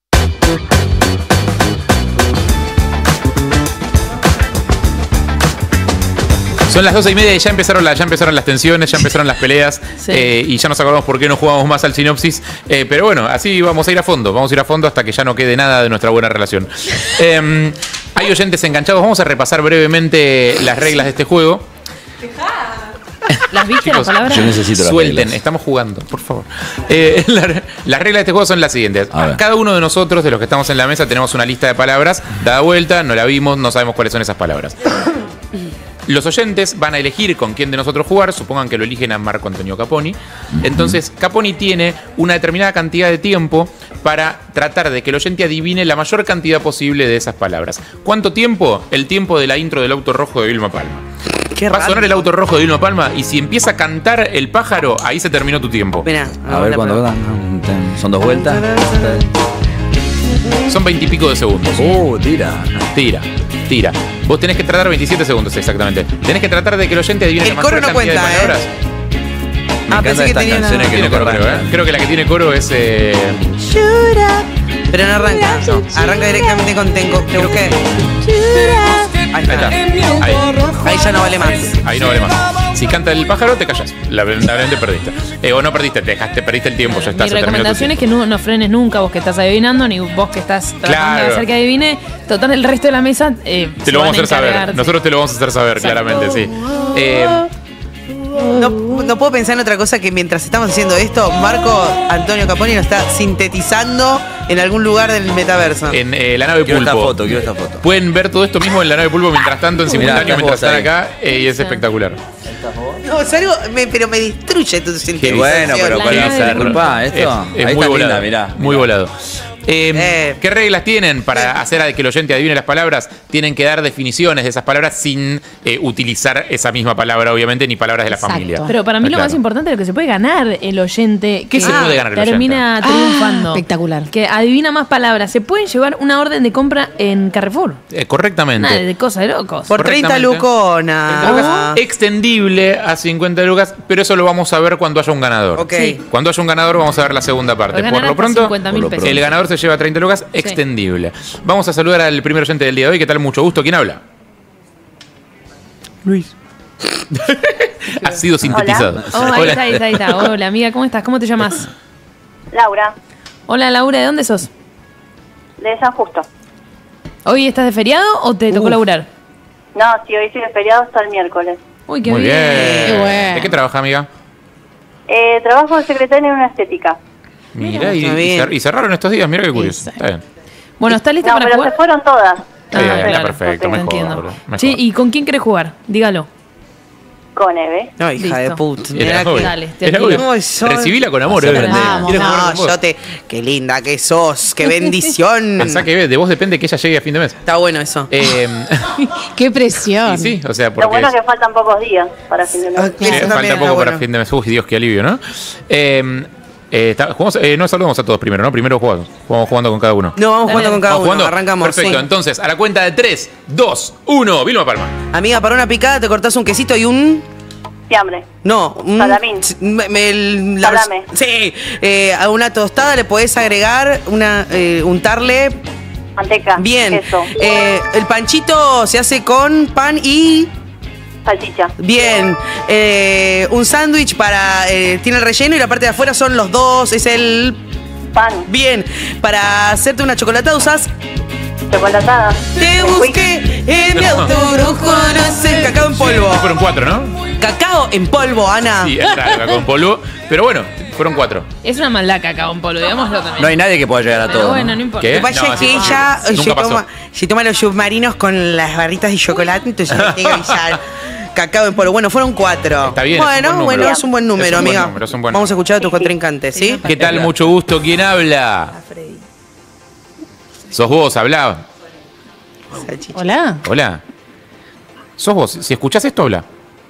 Son las 12:30 y ya empezaron las tensiones, ya empezaron las peleas. Sí. Y ya nos acordamos por qué no jugamos más al Sinopsis. Pero bueno, así vamos a ir a fondo hasta que ya no quede nada de nuestra buena relación. Hay oyentes enganchados, vamos a repasar brevemente las reglas de este juego. ¿Las viste, Chicos, las palabras? Yo necesito las suelten, reglas. estamos jugando, por favor. Las reglas de este juego son las siguientes. A ver. Cada uno de nosotros, de los que estamos en la mesa, tenemos una lista de palabras dada vuelta, no la vimos, no sabemos cuáles son esas palabras. Los oyentes van a elegir con quién de nosotros jugar, supongan que lo eligen a Marco Antonio Caponi. Entonces, Caponi tiene una determinada cantidad de tiempo para tratar de que el oyente adivine la mayor cantidad posible de esas palabras. ¿Cuánto tiempo? El tiempo de la intro del auto rojo de Vilma Palma. Va a sonar el auto rojo de Vilma Palma y si empieza a cantar el pájaro, ahí se terminó tu tiempo. Mirá, A ver cuándo dan. Son 2 vueltas. Son 20 y pico de segundos. Tira. Vos tenés que tratar 27 segundos exactamente. Tenés que tratar de que el oyente adivine El la coro mayor no cantidad cuenta, de palabras. Pensé que tenía una... Tiene coro, creo que la que tiene coro es... Pero no arranca. No. Arranca directamente con Tengo. ¿Te busqué? Ahí está. Ahí ya no vale más. Ahí no vale más. Si canta el pájaro, te callas. Lamentablemente perdiste. O no perdiste, perdiste el tiempo, ya está. Mi recomendación es que no frenes nunca vos que estás adivinando, ni vos que estás tratando de hacer que adivine. Total, el resto de la mesa te lo vamos a hacer saber. Nosotros te lo vamos a hacer saber, claramente, sí. No puedo pensar en otra cosa que mientras estamos haciendo esto, Marco Antonio Caponi nos está sintetizando en algún lugar del metaverso. En la nave Pulpo. Quiero esta foto. Pueden ver todo esto mismo en la nave Pulpo mientras tanto, en simultáneo, mientras están acá, y es espectacular. No, es algo, pero me destruye tu sintetización. Qué bueno, pero disculpa, esto es ahí muy está volado, linda, mirá. muy volado. ¿Qué reglas tienen para hacer a que el oyente adivine las palabras? Tienen que dar definiciones de esas palabras sin utilizar esa misma palabra, obviamente, ni palabras de la familia. Pero para mí lo más importante es lo que se puede ganar el oyente. ¿Qué se puede ganar el oyente? Termina triunfando. Espectacular. Que adivina más palabras. Se pueden llevar una orden de compra en Carrefour. Correctamente. Nada de cosas de locos. Por 30 luconas. Extendible a 50 lucas, pero eso lo vamos a ver cuando haya un ganador. Ok. Sí. Cuando haya un ganador vamos a ver la segunda parte. Puede Por ganar lo hasta pronto, 50.000 pesos. el ganador se lleva 30 lucas, extendible. Vamos a saludar al primer oyente del día de hoy. ¿Qué tal? Mucho gusto. ¿Quién habla? Luis. Ha sido sintetizado. Hola. Ahí está. Hola, amiga, ¿cómo estás? ¿Cómo te llamas? Laura. Hola, Laura, ¿de dónde sos? De San Justo. ¿Hoy estás de feriado o te tocó laburar? No, sí, hoy estoy de feriado hasta el miércoles. Uy, qué Muy bien. bien. Qué bueno. ¿De qué trabaja, amiga? Trabajo de secretaria en una estética. Mira, y cerraron estos días. Mira qué curioso. Está bien. Bueno, ¿estás lista No, para pero jugar? se fueron todas. Está perfecto, no mejor. entiendo. mejor. Sí, ¿y con quién querés jugar? Dígalo. Con Eve. No, hija de puta. Era obvio. Dale, te Era alquilo. obvio. Recibíla con amor. Vamos, no, yo te... Qué linda que sos, qué bendición. Pensá que de vos depende que ella llegue a fin de mes. Está bueno eso. Qué presión. Y sí, o sea, Lo porque bueno es que faltan pocos días para fin de mes. falta poco para fin de mes. Uy, Dios, qué alivio, ¿no? No saludamos a todos primero, ¿no? Primero jugamos jugando con cada uno. No, vamos jugando con cada ¿Vamos uno. jugando? Arrancamos. Perfecto, Sí. entonces, a la cuenta de 3, 2, 1, Vilma Palma. Amiga, para una picada te cortás un quesito y un... Fiambre. No, Salamín. Salame. Sí, a una tostada le podés agregar untarle Manteca. Bien. Queso. El panchito se hace con pan y Salchicha. bien. Un sándwich tiene el relleno y la parte de afuera son los dos, es el pan. Bien. Para hacerte una chocolatada usás chocolatada. Te busqué en mi autobús, conocer cacao en polvo. Fueron 4, ¿no? Cacao en polvo, Ana. Sí, es raro, cacao en polvo. Pero bueno, fueron 4. Es una maldad cacao en polvo, digámoslo también. No hay nadie que pueda llegar a Pero todo. bueno, no importa. ¿Qué? Lo que pasa No, es que sí, ella nunca se toma los submarinos con las barritas de chocolate, entonces le tiene que avisar. Cacao en polvo. Bueno, fueron 4. Está bien, Bueno, es un buen número. es un buen número, Es un buen amiga. número, es un buen Vamos a escuchar a tus contrincantes, ¿sí? ¿Qué tal? Mucho gusto. ¿Quién habla? Sos vos, hablá. Hola. Hola. Sos vos. Si escuchás esto, habla.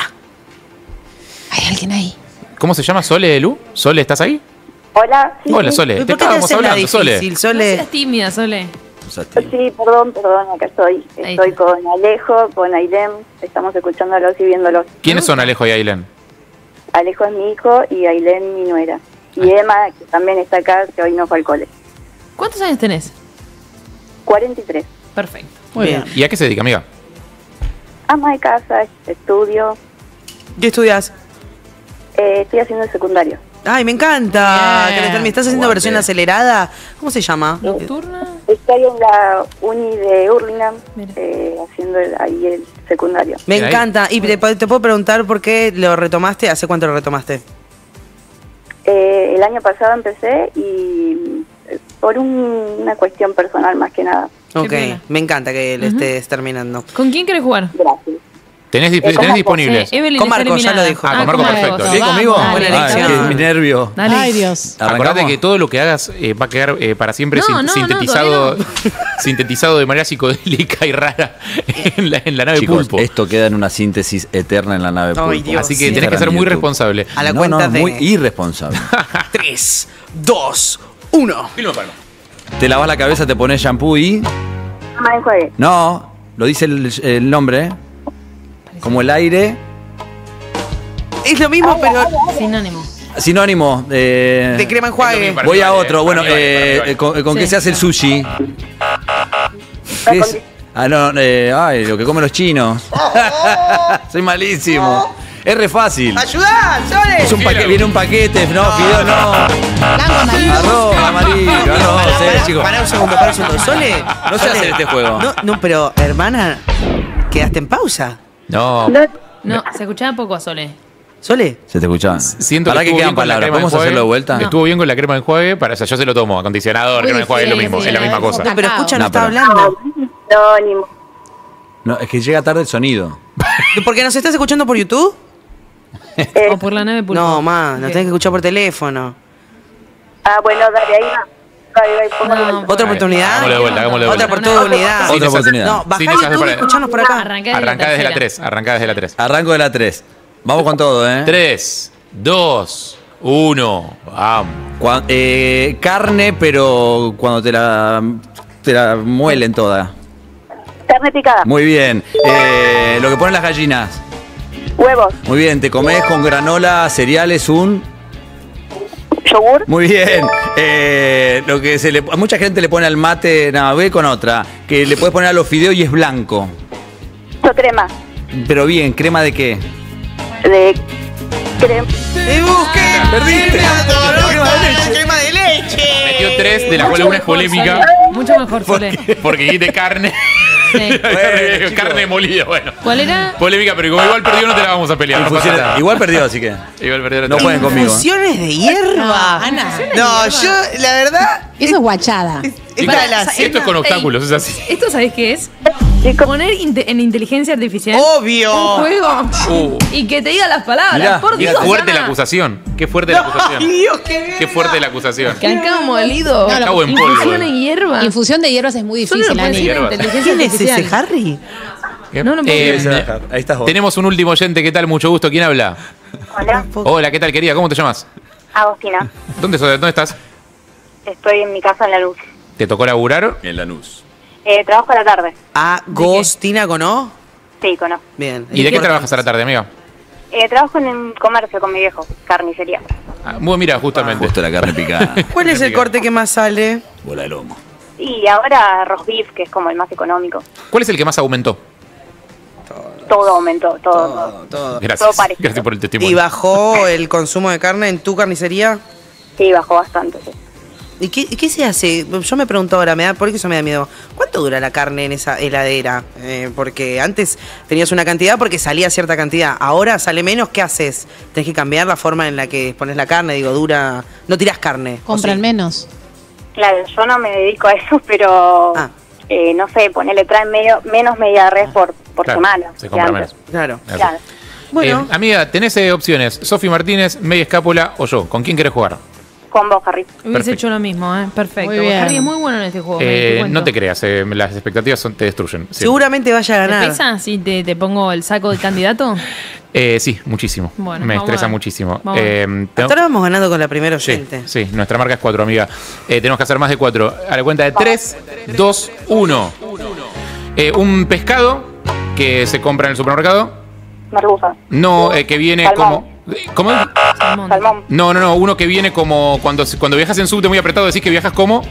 Hay alguien ahí. ¿Cómo se llama? ¿Sole, Lu? ¿Sole, estás ahí? Hola. Sí, Hola, Sole. ¿Por Te qué te estábamos haces la hablando, Sole. difícil, Sole? No seas tímida, Sole. Sí, perdón, acá estoy. Ahí Estoy está. con Alejo, con Ailén. Estamos escuchándolos y viéndolos. ¿Quiénes son Alejo y Ailén? Alejo es mi hijo y Ailén mi nuera. Y Emma, que también está acá, que hoy no fue al cole. ¿Cuántos años tenés? 43. Perfecto. Muy bien. ¿Y a qué se dedica, amiga? Ama de casa, estudio. ¿Qué estudias? Estoy haciendo el secundario. Ay, me encanta. Bien. ¿Me estás haciendo Aguante. versión acelerada? ¿Cómo se llama? ¿Nocturna? Estoy en la uni de Hurlingham, haciendo ahí el secundario. Me Bien, ahí. encanta. Y te puedo preguntar por qué lo retomaste. ¿Hace cuánto lo retomaste? El año pasado empecé y por una cuestión personal más que nada. Ok, pena. me encanta que lo estés terminando. ¿Con quién querés jugar? Gracias. ¿Tenés disponibles? Evelyn Con está Marco, ya eliminada. lo dijo. Ah, con Marco, perfecto. ¿Sí, conmigo? Dale, Buena Ay, elección. qué nervio. Dale. Ay, Dios. Acordate ¿Arrancamos? que todo lo que hagas va a quedar para siempre No, no, sintetizado, no, sintetizado de manera psicodélica y rara en la nave Chicos, Pulpo. esto queda en una síntesis eterna en la nave Ay, Pulpo. Dios. Así que Sí. tenés que ser muy YouTube. responsable. A la cuenta de muy irresponsable. 3, 2, 1. Filma, Palma. Te lavas la cabeza, te pones shampoo y... Ama de juegue. No, lo dice el nombre. Como el aire. Es lo mismo, pero Sinónimo. Sinónimo. de crema enjuague. Para Voy mí a vale, otro. para Bueno, mí vale. ¿con Sí. qué se hace el sushi? ¿Qué es? Ah, no, ay, lo que comen los chinos. Soy malísimo. Es re fácil. ¡Ayudá, Sole! Es un viene un paquete, no, fideo, no. Arroz, amarillo, no sé, chicos. Pará un segundo. Sole. No sé hacer este juego. No, pero, hermana, ¿quedaste en pausa? No, No, se escuchaba poco a Sole. ¿Sole? Se te escuchaba. siento Para que que estuvo quedan bien con la palabras. crema de ¿Podemos enjuague. hacerlo de vuelta? Estuvo bien con la crema de enjuague, para eso yo se lo tomo. Acondicionador, crema de enjuague, es lo mismo, es la misma cosa. No, pero escucha, no No, está pero- hablando. Sinónimo. No, es que llega tarde el sonido. ¿Porque nos estás escuchando por YouTube? O por la nave Pulpo. No, ma, nos tenés que escuchar por teléfono. Bueno, dale, ahí va. Ahí va, póngalo de vuelta. ¿Otra oportunidad? Hagámoslo de vuelta, hagámoslo de Otra vuelta. oportunidad. Otra oportunidad. No, bajá Sí, YouTube y para- escuchanos por acá. Arrancá desde la 3, arrancá desde la 3. Arranco de la 3. Vamos con todo, 3, 2, 1, vamos. Carne, pero cuando te la muelen toda. Carne picada. Muy bien. Lo que ponen las gallinas. Huevos. Muy bien. Te comes con granola, cereales, un... Yogur. Muy bien. Lo que a mucha gente le pone al mate, no, voy con otra, que le puedes poner a los fideos y es blanco. Crema. Pero bien, ¿crema de qué? De crema. ¡Te busqué! Perdiste. ¡Crema de leche! Metió 3, de la cual una es polémica. Mucho mejor, Sole. Porque dijiste carne. Sí. Carne molida, bueno. ¿Cuál era? Polémica, pero como igual perdió, no te la vamos a pelear. No pasa nada. Igual perdió, así que Igual perdió, no pueden conmigo. Infusiones de hierba. Ana. No, yo, la verdad. Eso es guachada. Chicos, Esta la esto es con obstáculos, es así. ¿Esto sabés qué es? Poner en inteligencia artificial Obvio. un juego y que te diga las palabras. Mirá, por Qué Dios, fuerte la Ana. acusación. Qué fuerte la acusación. Dios, qué Qué fuerte la acusación. Cacao molido. Cacao en polvo. Infusión en hierba. Infusión de hierbas es muy Solo difícil, lo puede Ani. decir en Hierbas. inteligencia ¿Quién es artificial. ese, Harry? No lo puedo Eh, Ahí estás vos. tenemos un último oyente. ¿Qué tal? Mucho gusto. ¿Quién habla? Hola, Hola, ¿qué tal, querida? ¿Cómo te llamas? Agostina. ¿Dónde estás? Estoy en mi casa en La Luz. ¿Te tocó laburar? En Lanús. Trabajo a la tarde. Agostina con O. Sí, conozco. Bien. ¿Y de qué trabajas a la tarde, amiga? Trabajo en un comercio con mi viejo, carnicería. Bueno, mira, justamente. Justo la carne picada. ¿Cuál es el corte que más sale? Bola de lomo. Y ahora roast beef, que es como el más económico. ¿Cuál es el que más aumentó? Todo aumentó, todo. Gracias. Todo parejo. Gracias por el testimonio. ¿Y bajó el consumo de carne en tu carnicería? Sí, bajó bastante, sí. ¿Y qué se hace? Yo me pregunto ahora, porque eso me da miedo. ¿Cuánto dura la carne en esa heladera? Porque antes tenías una cantidad porque salía cierta cantidad. Ahora sale menos, ¿qué haces? ¿Tenés que cambiar la forma en la que pones la carne? Digo, dura... No tirás carne. Compran menos. Claro, yo no me dedico a eso, pero no sé, traen menos media red por semana. Se compra menos. Claro. Bueno. Amiga, tenés opciones. Sofi Martínez, media escápula o yo. ¿Con quién querés jugar? Con vos, Harry. Hubiese hecho lo mismo, Perfecto. Muy bien. Harry es muy bueno en este juego. No te creas, las expectativas te destruyen. Siempre. Seguramente vaya a ganar. ¿Te pesa si te pongo el saco del candidato? Sí, muchísimo. Bueno, me estresa muchísimo. Hasta ahora vamos ganando con la primera oyente. Sí, nuestra marca es 4, amiga. Tenemos que hacer más de 4. A la cuenta de 3, 2, 1. Un pescado que se compra en el supermercado. Merluza. No, que viene Salmón. ¿Cómo? Salmón. No, uno que viene como cuando viajas en subte muy apretado, decís que viajas como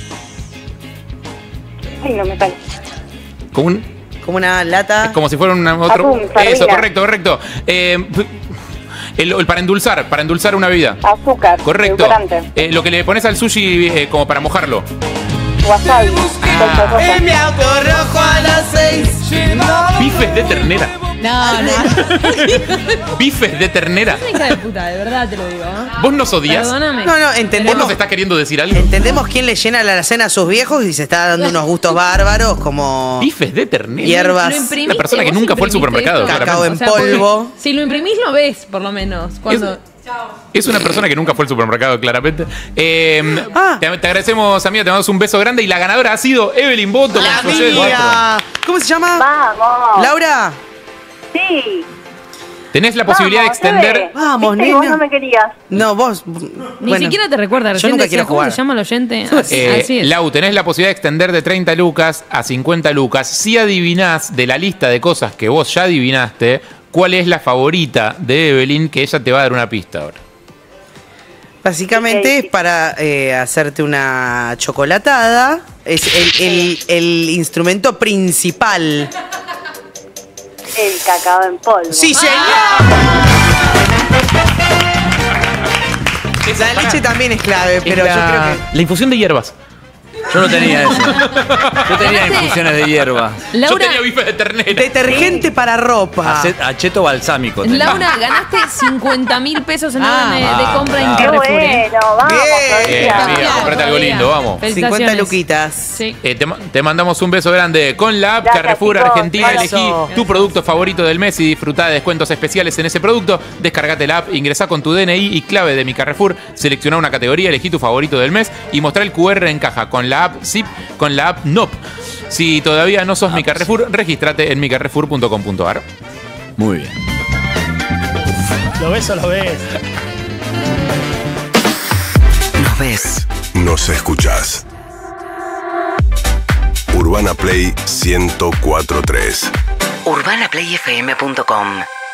Ay, no me sale. como una lata. Es como si fuera otro. Atún, Eso, sardina. correcto. El para endulzar una bebida. Azúcar. Correcto. Edulcorante. Lo que le pones al sushi como para mojarlo. Wasabi. En mi auto rojo a las 6. Bifes de ternera. No. Bifes de ternera. Es una hija de puta, de verdad te lo digo. ¿Vos nos odias? Perdóname. No, ¿Vos entendemos. nos estás queriendo decir algo? Entendemos quién le llena la alacena a sus viejos y se está dando unos gustos bárbaros como Bifes de ternera. hierbas. Una persona que nunca fue al supermercado. Cacao en claramente. polvo. Si lo imprimís lo ves, por lo menos. Cuando... Es una persona que nunca fue al supermercado, claramente. Te agradecemos, amiga, te mandamos un beso grande. Y la ganadora ha sido Evelyn Boto. ¡La mía! ¿Cómo se llama? Vamos. ¿Laura? Sí. Tenés la posibilidad de extender. Vamos, ¿Viste? nena. Vos no me querías. No, vos. Ni siquiera te recuerda. Yo nunca quiero ¿Cómo jugar. se llama el oyente? Así es. Lau, tenés la posibilidad de extender de 30 lucas a 50 lucas. Si adivinás de la lista de cosas que vos ya adivinaste, ¿cuál es la favorita de Evelyn? Que ella te va a dar una pista ahora. Básicamente es para hacerte una chocolatada. Es el instrumento principal. El cacao en polvo. ¡Sí, señor! La leche también es clave, pero yo creo que... La infusión de hierbas. Yo no tenía eso. Yo tenía infusiones de hierba. Laura, Yo tenía bifes de ternera. Detergente para ropa. Acheto balsámico. tenía. Laura, ganaste 50.000 pesos en orden de compra en Qué Carrefour. bueno, vamos. Amiga, comprate algo lindo, vamos. 50 luquitas. Sí. Te mandamos un beso grande con la app Gracias, Carrefour chicos. Argentina. Eso. Elegí tu producto favorito del mes y disfrutá de descuentos especiales en ese producto. Descargate la app, ingresá con tu DNI y clave de Mi Carrefour, seleccioná una categoría, elegí tu favorito del mes y mostrá el QR en caja con la app Zip, con la app NOP. Si todavía no sos Mi Carrefour, regístrate en micarrefour.com.ar. Muy bien. ¿Lo ves o lo ves? Nos ves. Nos escuchás. Urbana Play 104.3. UrbanaPlayFM.com.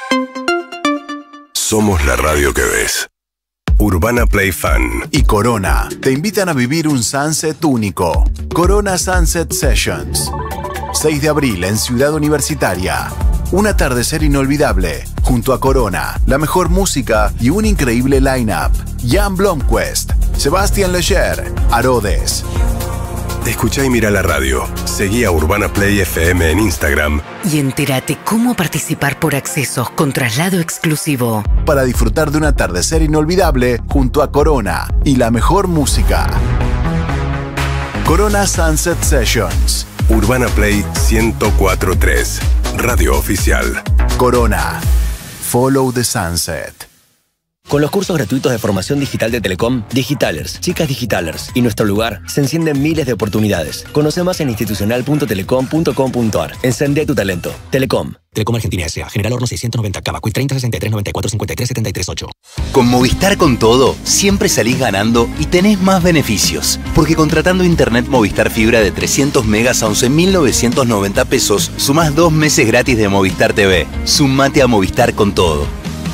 Somos la radio que ves. Urbana Play Fan y Corona te invitan a vivir un sunset único. Corona Sunset Sessions. 6 de abril en Ciudad Universitaria. Un atardecer inolvidable junto a Corona, la mejor música y un increíble line-up. Jan Blomqvist, Sebastián Leger, Arodes. Escuchá y mira la radio. Seguí a Urbana Play FM en Instagram Y entérate cómo participar por accesos con traslado exclusivo. Para disfrutar de un atardecer inolvidable junto a Corona y la mejor música. Corona Sunset Sessions. Urbana Play 104.3. Radio oficial. Corona. Follow the sunset. Con los cursos gratuitos de formación digital de Telecom, Digitalers, Chicas Digitalers y Nuestro Lugar, se encienden miles de oportunidades. Conoce más en institucional.telecom.com.ar. Encende tu talento. Telecom. Telecom Argentina S.A. General Horno 690 Cava. Quick 30 63 94 53 73 8. Con Movistar con todo, siempre salís ganando y tenés más beneficios. Porque contratando internet Movistar Fibra de 300 megas a 11.990 pesos, sumás 2 meses gratis de Movistar TV. Sumate a Movistar con todo.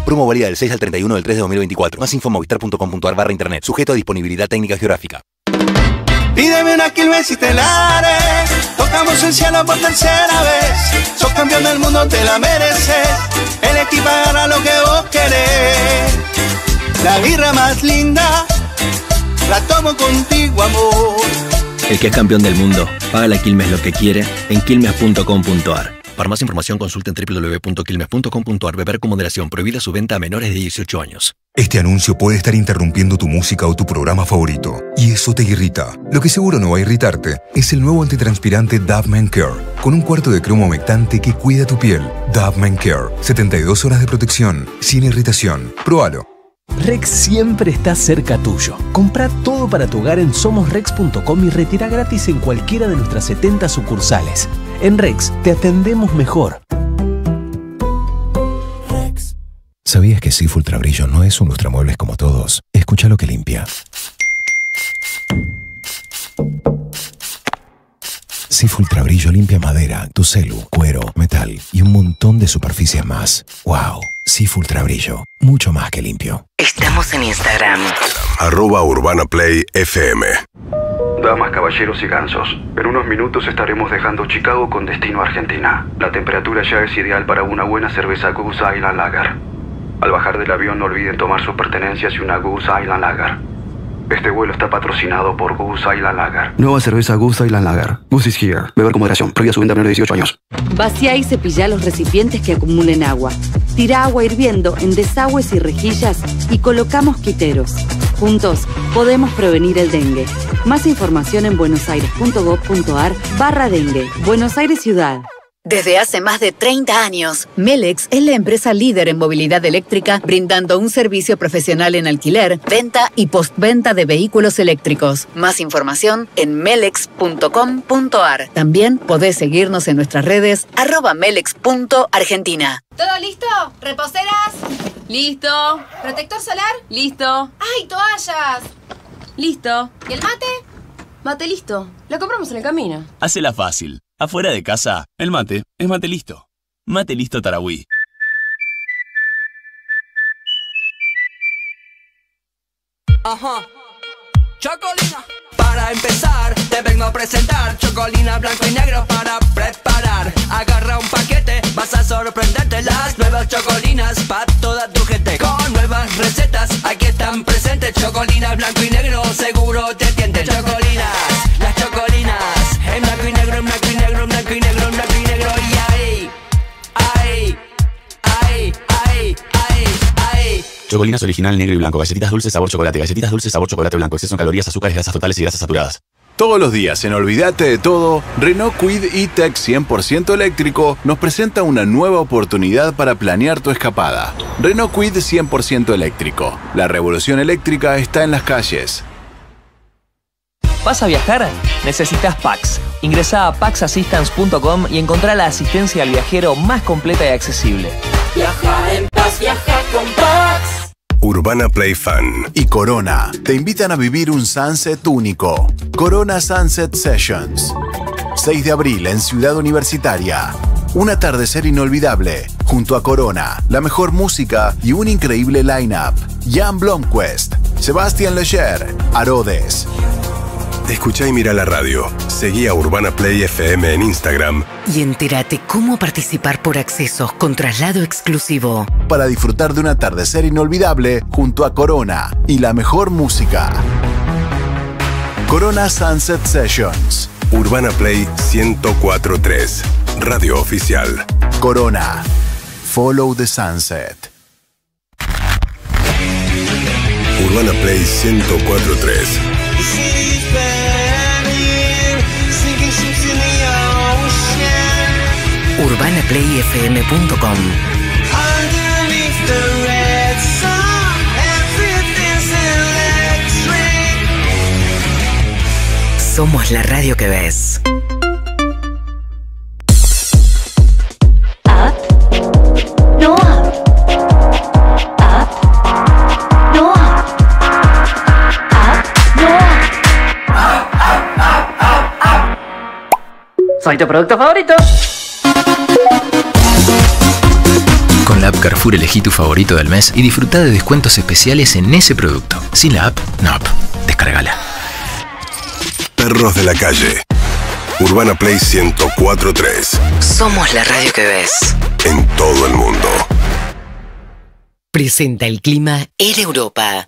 Promo válida del 6 al 31 del 3 de 2024. Más info movistar.com.ar/internet. Sujeto a disponibilidad técnica geográfica. Pídeme una Quilmes y te la haré. Tocamos el cielo por tercera vez. Sos campeón del mundo, te la mereces. El equipo agarra lo que vos querés. La birra más linda la tomo contigo, amor. El que es campeón del mundo, paga la Quilmes lo que quiere en quilmes.com.ar. Para más información consulten www.quilmes.com.ar. Beber con moderación. Prohibida su venta a menores de 18 años. Este anuncio puede estar interrumpiendo tu música o tu programa favorito, y eso te irrita. Lo que seguro no va a irritarte es el nuevo antitranspirante Dove Men Care, con un cuarto de crema humectante que cuida tu piel. Dove Men Care, 72 horas de protección, sin irritación. Próbalo. Rex siempre está cerca tuyo. Compra todo para tu hogar en somosrex.com y retira gratis en cualquiera de nuestras 70 sucursales. En Rex te atendemos mejor. ¿Sabías que Sif Ultra Brillo no es un lustramuebles como todos? Escucha lo que limpia. Sif Ultra Brillo limpia madera, tu celu, cuero, metal y un montón de superficies más. ¡Wow! Sif Ultra Brillo, mucho más que limpio. Estamos en Instagram. @UrbanaPlayFM. Damas, caballeros y gansos, en unos minutos estaremos dejando Chicago con destino a Argentina. La temperatura ya es ideal para una buena cerveza Goose Island Lager. Al bajar del avión no olviden tomar sus pertenencias y una Goose Island Lager. Este vuelo está patrocinado por Goose Island Lager. Nueva cerveza Goose Island Lager. Goose is here. Beber con moderación. Prohibida su venta a menores de 18 años. Vacía y cepilla los recipientes que acumulen agua. Tira agua hirviendo en desagües y rejillas y colocamos quiteros. Juntos podemos prevenir el dengue. Más información en buenosaires.gov.ar/dengue. Buenos Aires Ciudad. Desde hace más de 30 años, Melex es la empresa líder en movilidad eléctrica, brindando un servicio profesional en alquiler, venta y postventa de vehículos eléctricos. Más información en melex.com.ar. También podés seguirnos en nuestras redes @melex.argentina. ¿Todo listo? ¿Reposeras? Listo. ¿Protector solar? Listo. ¡Ay, toallas! Listo. ¿Y el mate? Mate listo. Lo compramos en el camino. Hacela fácil. Afuera de casa, el mate es mate listo. Mate listo Tarahui. Ajá. Chocolina. Para empezar, te vengo a presentar Chocolina blanco y negro para preparar. Agarra un paquete, vas a sorprenderte. Las nuevas chocolinas para toda tu gente. Con nuevas recetas, aquí están presentes. Chocolina blanco y negro, seguro te tienten. Chocolinas, las chocolinas. En blanco y negro, en blanco y negro, en blanco y negro, en blanco y negro. Y ahí, ahí, ahí, ahí, ahí, ahí. Chocolinas original negro y blanco. Galletitas dulces sabor chocolate. Galletitas dulces sabor chocolate blanco. Exceso en calorías, azúcares, grasas totales y grasas saturadas. Todos los días en Olvídate de Todo, Renault Kwid E-Tech 100% eléctrico nos presenta una nueva oportunidad para planear tu escapada. Renault Kwid 100% eléctrico. La revolución eléctrica está en las calles. ¿Vas a viajar? Necesitas Pax. Ingresá a paxassistance.com y encontrá la asistencia al viajero más completa y accesible. Viaja en paz, viaja con Pax. Urbana Play Fan y Corona te invitan a vivir un sunset único. Corona Sunset Sessions. 6 de abril en Ciudad Universitaria. Un atardecer inolvidable junto a Corona, la mejor música y un increíble line-up. Jan Blomqvist, Sebastián Leger, Arodes. Escuchá y mira la radio. Seguí a Urbana Play FM en Instagram. Y entérate cómo participar por accesos con traslado exclusivo. Para disfrutar de un atardecer inolvidable junto a Corona y la mejor música. Corona Sunset Sessions. Urbana Play 104.3. Radio oficial. Corona. Follow the sunset. Urbana Play 104.3. UrbanaPlayFM.com. Somos la radio que ves. Soy tu producto favorito. Con la app Carrefour elegí tu favorito del mes y disfruta de descuentos especiales en ese producto. Sin la app, no app. Descárgala. Perros de la calle. Urbana Play 104.3. Somos la radio que ves. En todo el mundo. Presenta el clima Air Europa.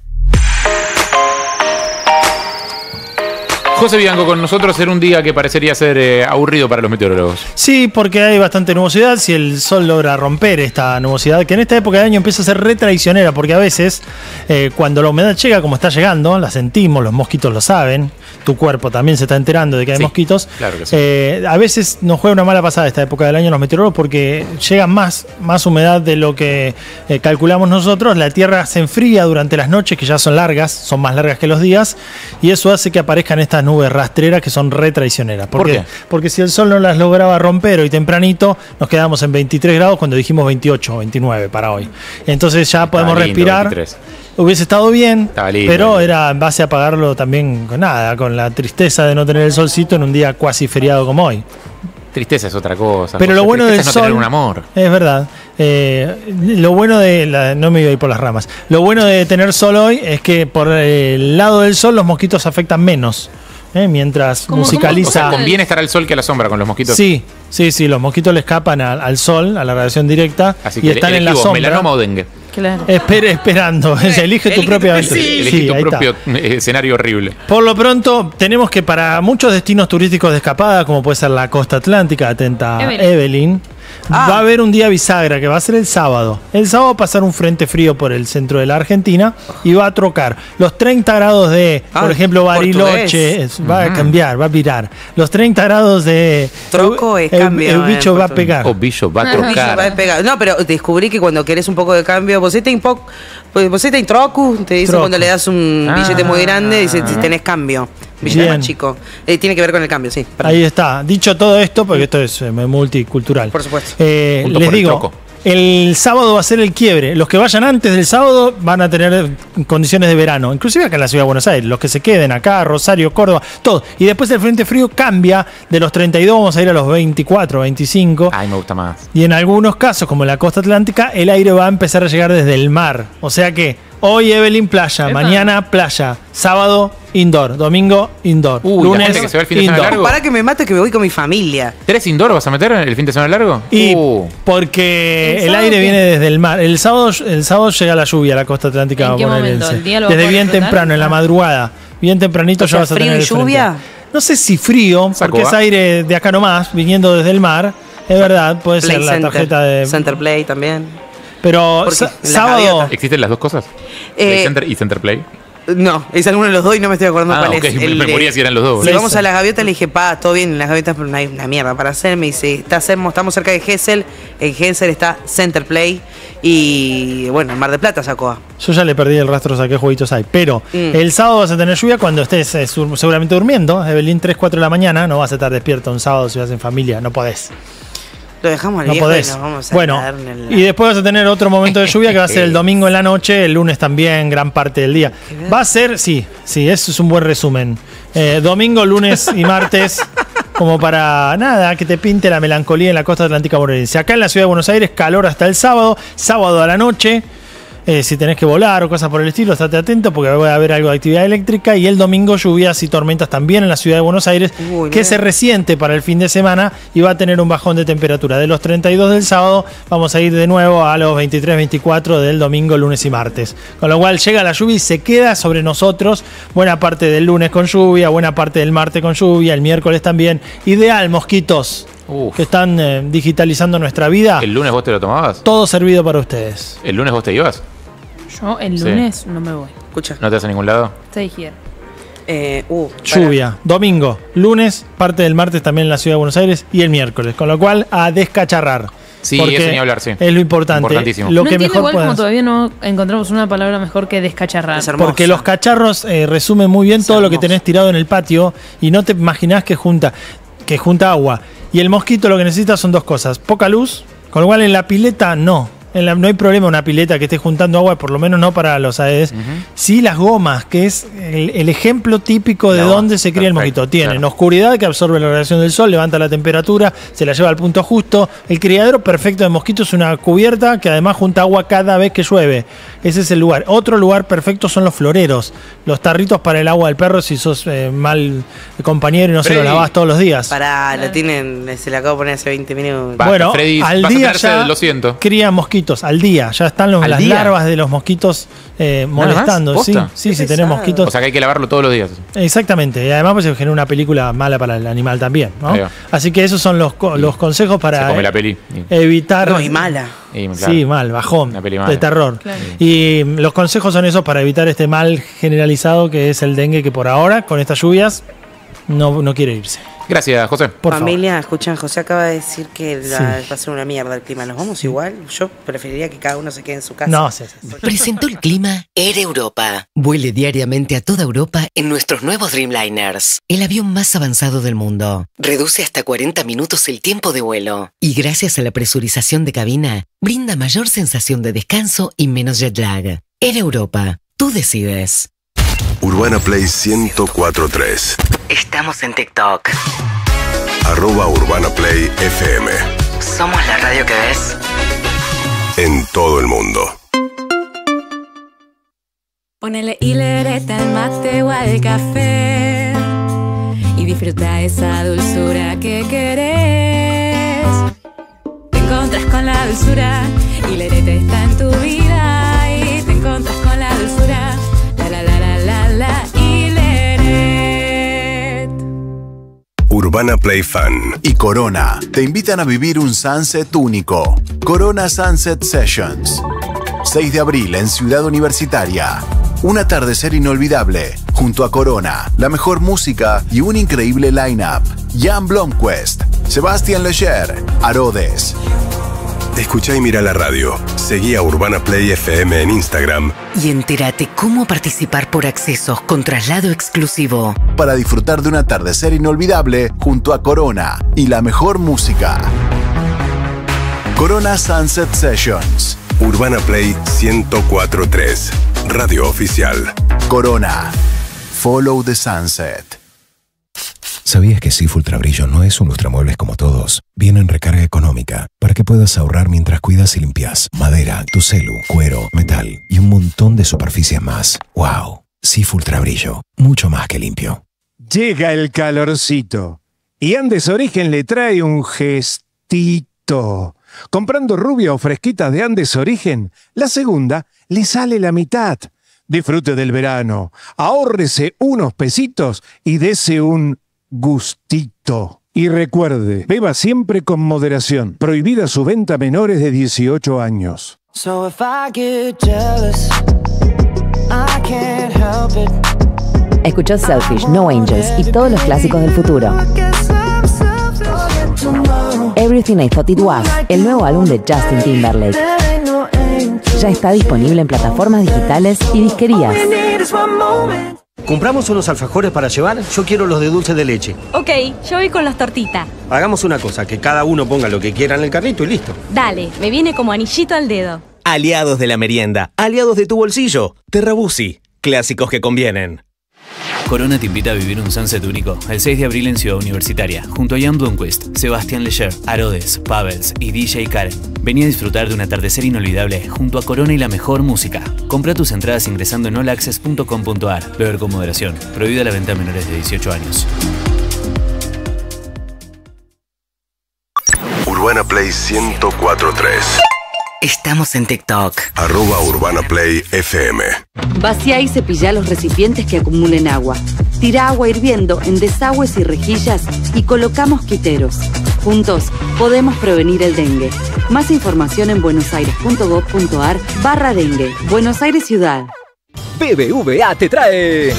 José Bianco con nosotros en un día que parecería ser aburrido para los meteorólogos. Sí, porque hay bastante nubosidad. Si el sol logra romper esta nubosidad, que en esta época de año empieza a ser re traicionera, porque a veces cuando la humedad llega, como está llegando, la sentimos, los mosquitos lo saben, tu cuerpo también se está enterando de que hay mosquitos. Claro que sí. A veces nos juega una mala pasada esta época del año los meteorólogos porque llega más humedad de lo que calculamos nosotros. La tierra se enfría durante las noches, que ya son largas, son más largas que los días, y eso hace que aparezcan estas nubes rastreras que son re traicioneras. ¿Por qué? Porque si el sol no las lograba romper hoy tempranito, nos quedamos en 23 grados cuando dijimos 28 o 29 para hoy. Entonces ya podemos respirar. 23. Hubiese estado bien, lindo, pero era en base a pagarlo también con nada, con la tristeza de no tener el solcito en un día cuasi feriado como hoy. Tristeza es otra cosa. Pero lo bueno del es no sol, tener un amor. Es verdad. Lo bueno no me iba a ir por las ramas. Lo bueno de tener sol hoy es que por el lado del sol los mosquitos afectan menos. Mientras musicaliza. O sea, conviene estar al sol que a la sombra con los mosquitos. Sí, los mosquitos le escapan al sol, a la radiación directa. Así y que están en la sombra. ¿Melanoma o dengue? Claro. Esperando. Elige tu propia aventura. Elige tu propio escenario horrible. Por lo pronto, tenemos que para muchos destinos turísticos de escapada, como puede ser la costa atlántica, atenta Evelyn, va a haber un día bisagra que va a ser el sábado. El sábado va a pasar un frente frío por el centro de la Argentina y va a trocar. Los 30 grados de, por ejemplo, Bariloche, va a cambiar, va a virar. Los 30 grados de... Troco es cambio. El bicho va a pegar. O bicho va a trocar. No, pero descubrí que cuando querés un poco de cambio, vos está en troco, te dicen cuando le das un billete muy grande, dice si tenés cambio. Billete más chico. Tiene que ver con el cambio, sí. Perdón. Ahí está. Dicho todo esto, porque esto es multicultural. Por supuesto. Les digo, el sábado va a ser el quiebre. Los que vayan antes del sábado van a tener condiciones de verano. Inclusive acá en la ciudad de Buenos Aires. Los que se queden acá, Rosario, Córdoba, todo. Y después el frente frío cambia. De los 32 vamos a ir a los 24, 25. Ay, me gusta más. Y en algunos casos, como en la costa atlántica, el aire va a empezar a llegar desde el mar. O sea que hoy Evelyn playa, mañana playa, sábado indoor, domingo indoor, lunes que se va el fin de semana largo. Para que me mate que me voy con mi familia. ¿3 indoor vas a meter el fin de semana largo? Y porque el aire viene desde el mar. El sábado llega la lluvia a la costa atlántica bonaerense. Desde bien temprano, en la madrugada. Bien tempranito ya vas a tener el frente. ¿Lluvia? No sé si frío, porque es aire de acá nomás, viniendo desde el mar. Es verdad, puede ser la tarjeta de... Center Play también. Pero sábado... ¿Existen las dos cosas? ¿Play Center y Center Play? No, es alguno de los dos y no me estoy acordando cuál es. Me moría si eran los dos. Si vamos a las gaviotas, le dije, todo bien, en las gaviotas pero no hay una mierda para hacer. Me dice, estamos cerca de Gesell. En Gesell está Center Play. Y bueno, en Mar del Plata sacó. Yo ya le perdí el rastro a qué jueguitos hay. Pero el sábado vas a tener lluvia cuando estés seguramente durmiendo. Evelyn, 3, 4 de la mañana. No vas a estar despierto un sábado si vas en familia. No podés. Lo dejamos al no viejo podés. Y nos vamos a bueno, y después vas a tener otro momento de lluvia que va a ser el domingo en la noche, el lunes también, gran parte del día. Va a ser, sí, eso es un buen resumen. Domingo, lunes y martes, como para nada, que te pinte la melancolía en la costa atlántica bonaerense. Acá en la ciudad de Buenos Aires, calor hasta el sábado a la noche. Si tenés que volar o cosas por el estilo, estate atento porque va a haber algo de actividad eléctrica. Y el domingo lluvias y tormentas también en la ciudad de Buenos Aires, que se resiente para el fin de semana y va a tener un bajón de temperatura. De los 32 del sábado vamos a ir de nuevo a los 23, 24 del domingo, lunes y martes. Con lo cual llega la lluvia y se queda sobre nosotros buena parte del lunes con lluvia, buena parte del martes con lluvia, el miércoles también. Ideal, mosquitos. Que están digitalizando nuestra vida. ¿El lunes vos te lo tomabas? Todo servido para ustedes. ¿El lunes vos te ibas? Yo el lunes no me voy. Escucha. ¿No te vas a ningún lado? Stay here. Lluvia. Domingo, lunes, parte del martes también en la ciudad de Buenos Aires y el miércoles. Con lo cual, a descacharrar. Sí, eso ni hablar, sí. Es lo importante. Importantísimo. Lo no que entiendo mejor igual como todavía no encontramos una palabra mejor que descacharrar. Porque los cacharros resumen muy bien todo lo que tenés tirado en el patio y no te imaginás que junta agua. Y el mosquito lo que necesita son dos cosas. Poca luz, con lo cual en la pileta no. no hay problema una pileta que esté juntando agua, por lo menos no para los aedes. Sí, las gomas, que es el ejemplo típico de dónde se cría el mosquito. Tienen oscuridad que absorbe la radiación del sol, levanta la temperatura, se la lleva al punto justo. El criadero perfecto de mosquitos es una cubierta que además junta agua cada vez que llueve. Ese es el lugar. Otro lugar perfecto son los floreros, los tarritos para el agua del perro si sos mal compañero y no se lo lavás todos los días. Lo tienen, se le acabo de poner hace 20 minutos. Bueno, Freddy, al día ya lo siento. crían mosquitos, al día. Ya están las larvas de los mosquitos molestando. Sí, tenés mosquitos. O sea que hay que lavarlo todos los días. Exactamente. Y además pues se genera una película mala para el animal también, ¿no? Así que esos son los consejos para se come la peli. Evitar... No, y mala. Sí, mal, bajón, de terror. Claro. Y los consejos son esos para evitar este mal generalizado que es el dengue, que por ahora, con estas lluvias, no quiere irse. Gracias, José. Familia, escuchan, José acaba de decir que va a ser una mierda el clima. ¿Nos vamos igual? Yo preferiría que cada uno se quede en su casa. No, sí. Presentó el clima Air Europa. Vuele diariamente a toda Europa en nuestros nuevos Dreamliners. El avión más avanzado del mundo. Reduce hasta 40 minutos el tiempo de vuelo. Y gracias a la presurización de cabina, brinda mayor sensación de descanso y menos jet lag. Air Europa. Tú decides. Urbana Play 104.3. Estamos en TikTok. @Urbana Play FM. Somos la radio que ves en todo el mundo. Ponele hilereta al mate o al café y disfruta esa dulzura que querés. Te encontras con la dulzura, hilereta está en tu vida y te encontras con la dulzura. La Hileret. Urbana Play Fan y Corona te invitan a vivir un sunset único. Corona Sunset Sessions. 6 de abril en Ciudad Universitaria. Un atardecer inolvidable junto a Corona, la mejor música y un increíble line-up. Jan Blomquist, Sebastián Leger, Arodes. Escuchá y mira la radio. Seguí a Urbana Play FM en Instagram. Y entérate cómo participar por accesos con traslado exclusivo. Para disfrutar de un atardecer inolvidable junto a Corona y la mejor música. Corona Sunset Sessions. Urbana Play 104.3. Radio oficial. Corona. Follow the sunset. ¿Sabías que Sif Ultra Brillo no es un lustramuebles como todos? Viene en recarga económica para que puedas ahorrar mientras cuidas y limpias madera, tu celu, cuero, metal y un montón de superficies más. ¡Wow! Sif Ultra Brillo, mucho más que limpio. Llega el calorcito y Andes Origen le trae un gestito. Comprando rubia o fresquita de Andes Origen, la segunda le sale la mitad. Disfrute del verano, ahórrese unos pesitos y dese un gustito. Y recuerde, beba siempre con moderación. Prohibida su venta a menores de 18 años. So if I get jealous, I can't help it. Escuchó Selfish, No Angels y todos los clásicos del futuro. Everything I Thought It Was, el nuevo álbum de Justin Timberlake. Ya está disponible en plataformas digitales y disquerías. ¿Compramos unos alfajores para llevar? Yo quiero los de dulce de leche. Ok, yo voy con las tortitas. Hagamos una cosa, que cada uno ponga lo que quiera en el carrito y listo. Dale, me viene como anillito al dedo. Aliados de la merienda, aliados de tu bolsillo. Terrabusi, clásicos que convienen. Corona te invita a vivir un sunset único el 6 de abril en Ciudad Universitaria, junto a Jan Blomquist, Sebastián Leger, Arodes, Pavels y DJ Karen. Vení a disfrutar de un atardecer inolvidable junto a Corona y la mejor música. Compra tus entradas ingresando en allaccess.com.ar. Beber con moderación. Prohibida la venta a menores de 18 años. Urbana Play 104.3. Estamos en TikTok. @Urbana Play FM. Vacía y cepilla los recipientes que acumulen agua. Tira agua hirviendo en desagües y rejillas y coloca mosquiteros. Juntos podemos prevenir el dengue. Más información en buenosaires.gov.ar/dengue. Buenos Aires Ciudad. BBVA te trae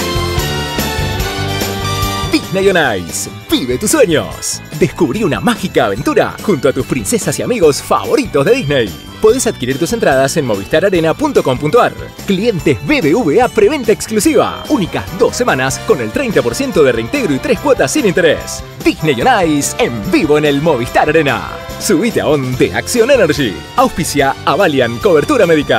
Disney on Ice. Vive tus sueños. Descubrí una mágica aventura junto a tus princesas y amigos favoritos de Disney. Podés adquirir tus entradas en movistararena.com.ar. Clientes BBVA preventa exclusiva. Únicas 2 semanas con el 30% de reintegro y 3 cuotas sin interés. Disney on Ice en vivo en el Movistar Arena. Subite a On de Acción Energy. Auspicia Avalian Cobertura Médica.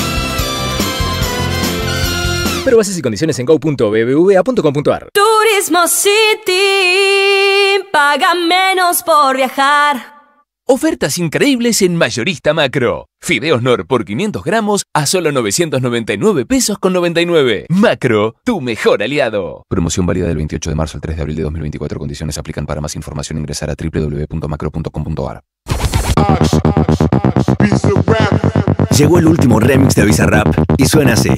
Pero bases y condiciones en go.bbva.com.ar. Turismo City, paga menos por viajar. Ofertas increíbles en Mayorista Macro. Fideos Nor por 500 gramos a solo 999 pesos con 99. Macro, tu mejor aliado. Promoción válida del 28 de marzo al 3 de abril de 2024. Condiciones aplican. Para más información ingresar a www.macro.com.ar. Llegó el último remix de Bizarrap y suena así.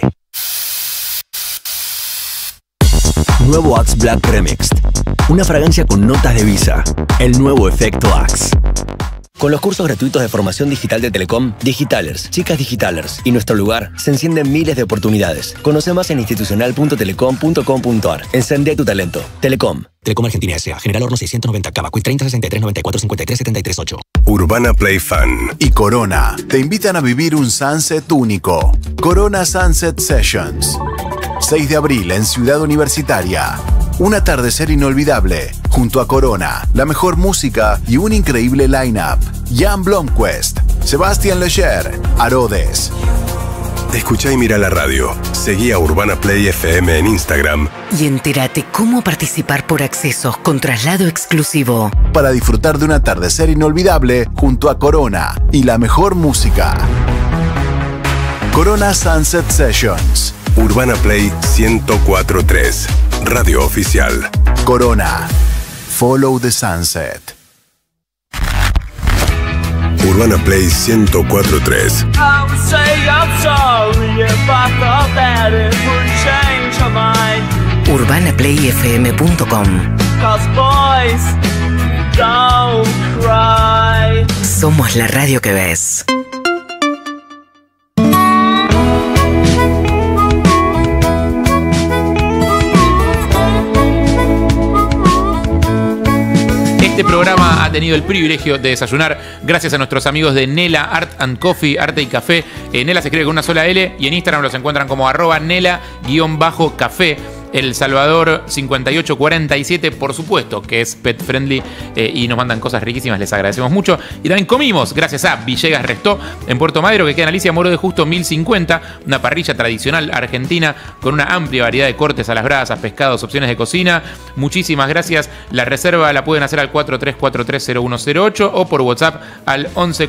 Nuevo Axe Black Remixed. Una fragancia con notas de Visa. El nuevo efecto Axe. Con los cursos gratuitos de formación digital de Telecom, Digitalers, Chicas Digitalers y Nuestro Lugar, se encienden miles de oportunidades. Conoce más en institucional.telecom.com.ar. Encende tu talento. Telecom. Telecom Argentina S.A. General Horno 690 Cava. Quick 30 63 94 53 73 8. Urbana Play Fan y Corona te invitan a vivir un sunset único. Corona Sunset Sessions. 6 de abril en Ciudad Universitaria. Un atardecer inolvidable, junto a Corona, la mejor música y un increíble line-up. Jan Blomqvist, Sebastián Leger, Arodes. Escuchá y mira la radio. Seguí a Urbana Play FM en Instagram. Y entérate cómo participar por accesos con traslado exclusivo. Para disfrutar de un atardecer inolvidable junto a Corona y la mejor música. Corona Sunset Sessions. Urbana Play 104.3. Radio oficial. Corona. Follow the sunset. Urbana Play 104.3. UrbanaPlayFM.com. Somos la radio que ves. Este programa ha tenido el privilegio de desayunar gracias a nuestros amigos de Nela Art and Coffee, Arte y Café. Nela se escribe con una sola L y en Instagram los encuentran como @Nela_café. El Salvador 5847, por supuesto, que es pet friendly y nos mandan cosas riquísimas, les agradecemos mucho. Y también comimos, gracias a Villegas Restó, en Puerto Madero, que queda en Alicia Moro de Justo 1050, una parrilla tradicional argentina con una amplia variedad de cortes a las brasas, pescados, opciones de cocina. Muchísimas gracias. La reserva la pueden hacer al 43430108 o por WhatsApp al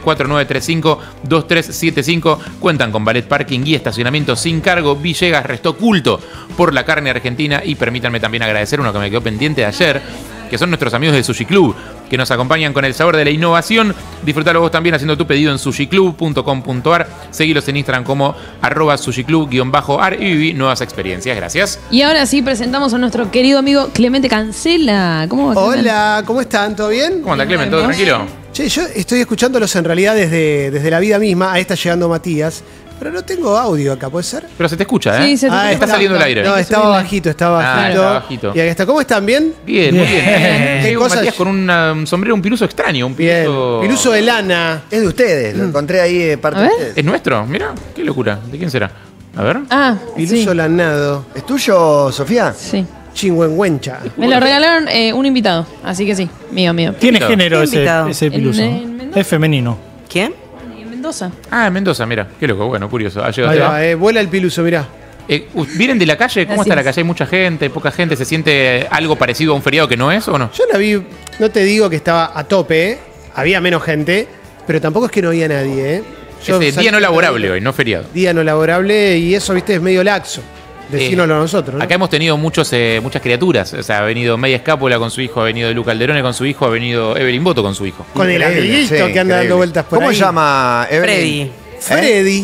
1149352375. Cuentan con ballet parking y estacionamiento sin cargo. Villegas Restó, culto por la carne argentina. Y permítanme también agradecer uno que me quedó pendiente de ayer, que son nuestros amigos de Sushi Club, que nos acompañan con el sabor de la innovación. Disfrutalo vos también haciendo tu pedido en sushiclub.com.ar. Seguilos en Instagram como @sushiclub_ar y viví nuevas experiencias. Gracias. Y ahora sí presentamos a nuestro querido amigo Clemente Cancela. ¿Cómo va? Hola, ¿cómo están? ¿Todo bien? ¿Cómo anda, Clemente? ¿Todo tranquilo? Che, yo estoy escuchándolos en realidad desde la vida misma. Ahí está llegando Matías. Pero no tengo audio acá, ¿puede ser? Pero se te escucha, ¿eh? Sí, se te escucha. Está saliendo el aire. No, estaba bajito. Está bajito. Y ahí está. ¿Cómo están? ¿Bien? Bien, muy bien. ¿Qué cosas? Matías con un sombrero, un piluso extraño. Un piluso... Piluso de lana. Es de ustedes, lo encontré ahí parte de ustedes. ¿Es nuestro? Mirá, qué locura. ¿De quién será? A ver. Piluso lanado. ¿Es tuyo, Sofía? Sí. Chingüengüencha. Me lo regalaron un invitado, así que sí, mío. ¿Tiene género ese piluso? Es femenino. ¿Quién? Mendoza. Ah, en Mendoza, mira. Qué loco, bueno, curioso. Ahí va, vuela el piluso, mirá. ¿Vienen de la calle? ¿Cómo está la calle? ¿Hay mucha gente? ¿Poca gente? ¿Se siente algo parecido a un feriado que no es o no? Yo la vi, no te digo que estaba a tope, había menos gente, pero tampoco es que no había nadie, Es día no laborable hoy, no feriado. Día no laborable y eso, viste, es medio laxo. Decínoslo a nosotros, ¿no? Acá hemos tenido muchas criaturas. O sea, ha venido Media Escápola con su hijo, ha venido Luca Alderone con su hijo, ha venido Evelyn Boto con su hijo. Con el amiguito que anda dando vueltas por ahí. ¿Cómo se llama Evelyn? Freddy.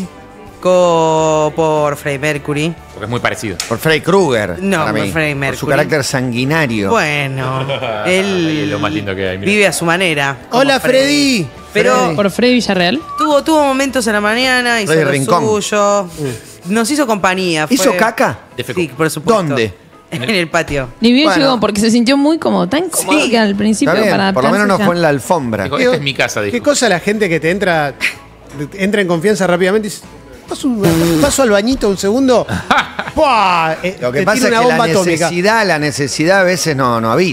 Por Freddie Mercury. Porque es muy parecido. Por Freddy Krueger. No, por Freddie Mercury. Por su carácter sanguinario. Bueno, él es lo más lindo que hay. Mira. Vive a su manera. Hola, Freddy. Pero por Freddy Villarreal. Tuvo momentos en la mañana, hizo lo suyo. Nos hizo compañía. ¿Hizo caca? Sí, por supuesto. ¿Dónde? En el patio. Ni bien llegó, porque se sintió muy tan cómodo que al principio para por lo menos no fue en la alfombra. Dijo, esta es mi casa, dijo. ¿Qué cosa la gente que te entra en confianza rápidamente y dice, paso al bañito un segundo? Lo que pasa es que la necesidad a veces no avisa.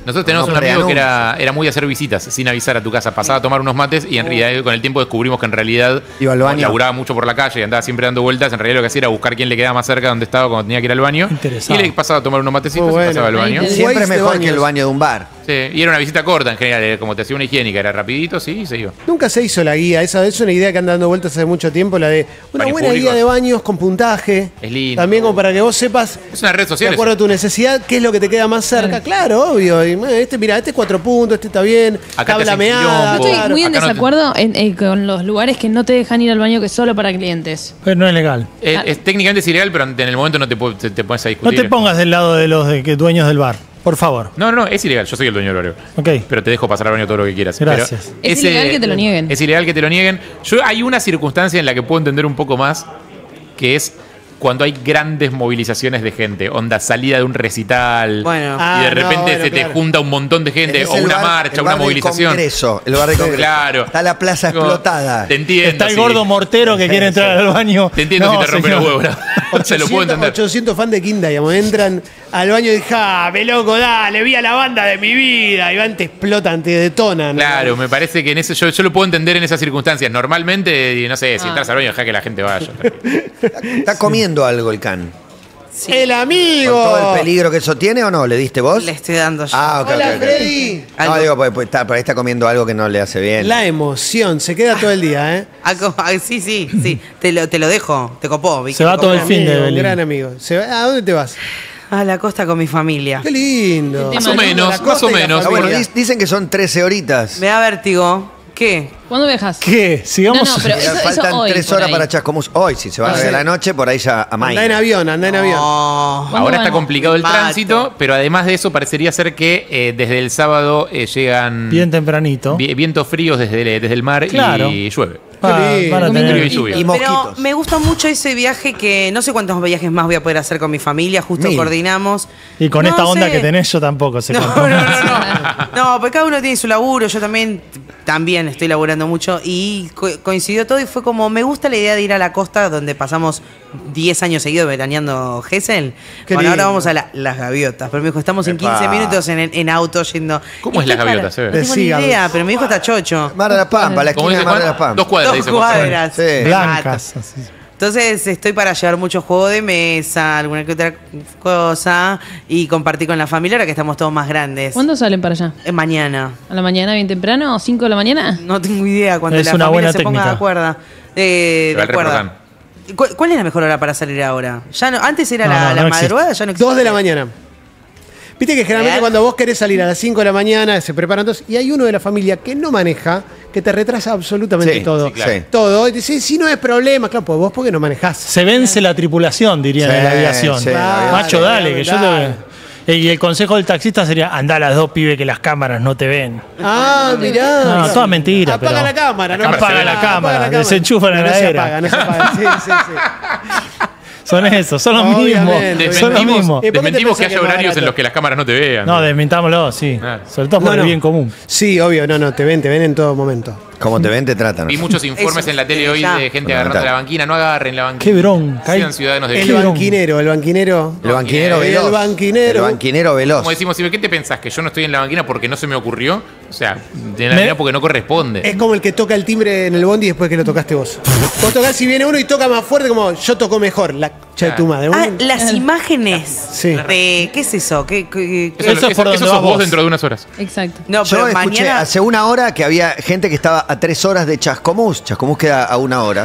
Nosotros tenemos un amigo que era muy de hacer visitas sin avisar a tu casa. Pasaba a tomar unos mates y en realidad con el tiempo descubrimos que en realidad iba al baño. Laburaba mucho por la calle y andaba siempre dando vueltas. En realidad lo que hacía era buscar quién le quedaba más cerca donde estaba cuando tenía que ir al baño. Y le pasaba a tomar unos matecitos y pasaba al baño. Siempre es mejor que el baño de un bar. Sí, y era una visita corta en general, como te hacía una higiénica, era rapidito, sí, y se iba. Nunca se hizo la guía, esa es una idea que anda dando vueltas hace mucho tiempo, la de una Baños buena públicos. guía de baños con puntaje. Es lindo. También como para que vos sepas, Es una red social. de acuerdo a tu necesidad, qué es lo que te queda más cerca. Claro, obvio. Y, mira, este es 4 puntos, este está bien, Acá te hacen tablameada. Yo estoy muy en Acá no te- desacuerdo con los lugares que no te dejan ir al baño que es solo para clientes. Pero no es legal. Técnicamente es ilegal, pero en el momento no te pones a No discutir. te pongas del lado de los dueños del bar, por favor. No, es ilegal. Yo soy el dueño del horario. Ok. Pero te dejo pasar al baño todo lo que quieras. Gracias. Pero Es ilegal que te lo nieguen. Es ilegal que te lo nieguen. Hay una circunstancia en la que puedo entender un poco más, que es cuando hay grandes movilizaciones de gente. Onda, salida de un recital. Bueno. Y de repente se te junta un montón de gente. Es O el una bar- marcha, el una bar del movilización. Congreso, el bar de Congreso. Claro. Está la plaza Como, explotada. Te entiendo. Está el sí. gordo mortero que quiere entrar al baño. Te entiendo si te rompen los huevos. Se lo puedo entender. 800 fans de King Diamond entran al baño y dicen, me loco, dale, vi a la banda de mi vida. Y van, te explotan, te detonan. Claro, me parece que en eso yo lo puedo entender en esas circunstancias. Normalmente, no sé, si entras al baño, deja que la gente vaya. Está comiendo algo el can. ¡El amigo! ¿Con todo el peligro que eso tiene o no? ¿Le diste vos? Le estoy dando yo. Ah, ok, Hola, ok, ok. Freddy. No, digo, pues por ahí está comiendo algo que no le hace bien. La emoción, se queda todo el día, ¿eh? Sí. Te lo dejo. Te copó. Vicky, Se va te todo el copó. fin de Un Belén. gran amigo. ¿A dónde te vas? A la costa con mi familia. Qué lindo. Más o menos, La costa más o y la menos. Ah, bueno, familia. dicen que son 13 horitas. Me da vértigo. ¿Qué? ¿Cuándo viajas? ¿Qué? Sigamos. No, pero eso Faltan hoy, 3 por horas ahí. para Chascomús. Hoy, si se va a sí. la noche, por ahí ya a May. Anda en avión, anda en avión. No. Ahora está van? complicado el Me mato. tránsito, pero además de eso parecería ser que desde el sábado llegan Bien tempranito. vientos fríos desde el mar Claro. y llueve. Van a Comiendo tener- Frío y lluvia. Y Pero mosquitos. me gusta mucho ese viaje que no sé cuántos viajes más voy a poder hacer con mi familia, justo 1000. coordinamos. Y con No esta onda sé. que tenés, yo tampoco sé No, cuánto. no. No, porque cada uno tiene su laburo, yo también estoy laburando mucho y coincidió todo y fue como, me gusta la idea de ir a la costa donde pasamos 10 años seguidos veraneando Gesell. Qué Bueno, ahora lindo. vamos a las gaviotas, pero me dijo, estamos en Epa. 15 minutos en auto yendo. ¿Cómo es las gaviotas, No Sebe? tengo ni Decíamos. idea, pero mi hijo está chocho. Mar de la Pampa, la ¿Cómo esquina de dice Mar de la Juan? Pampa. 2 cuadras, Dos dice Juan. cuadras. Sí. Me Blancas. mato. Entonces estoy para llevar mucho juego de mesa, alguna que otra cosa y compartir con la familia ahora que estamos todos más grandes. ¿Cuándo salen para allá? Mañana. ¿A la mañana, bien temprano? ¿5 de la mañana? No tengo idea cuando Es la una familia buena se ponga de técnica. acuerdo. Se va De el acuerdo. reportán. ¿Cuál es la mejor hora para salir ahora? Ya no, antes era No, la no existe. madrugada, ya no existe. 2 de la mañana. Viste que generalmente cuando vos querés salir a las 5 de la mañana se preparan todos y hay uno de la familia que no maneja, que te retrasa absolutamente Sí, todo. sí, claro. Sí. Todo. Y dice, si no es problema, claro, pues vos porque no manejás. Se vence la tripulación, dirían Sí, en la aviación. sí, la aviación. Macho, dale, que yo Dale. te. Y el consejo del taxista sería: andá a las 2, pibe, que las cámaras no te ven. Ah, mirá. No, toda mentira. Apaga pero- la cámara, ¿no? Apaga la cámara, desenchufa la No se heladera. apaga, no se apaga. Sí, sí, sí. Son esos, son los Obviamente. mismos. Son los mismos. ¿Y por qué te Desmentimos que pensás que haya es más horarios en barato? los que las cámaras no te vean. No, desmintámoslo, sí. Claro. Sobre todo por No, el no. bien común. Sí, obvio, no, te ven en todo momento. Como te ven, te tratan. Vi muchos informes Eso, en la tele hoy ya. de gente agarrando la banquina. No agarren la banquina. Qué bronca. Sean ciudadanos de El bien. banquinero. El banquinero veloz. El banquinero. El banquinero veloz. Como decimos, ¿qué te pensás? ¿Que yo no estoy en la banquina porque no se me ocurrió? O sea, en la Me- banquina porque no corresponde. Es como el que toca el timbre en el bondi después que lo tocaste vos. Vos tocás si viene uno y toca más fuerte, como yo tocó mejor, la cha de tu madre. Ah, las imágenes. Sí. ¿Qué es eso? Eso es por donde sos vos dentro de unas horas. Exacto. No, Yo pero escuché mañana. hace una hora que había gente que estaba a 3 horas de Chascomús. Chascomús queda a 1 hora.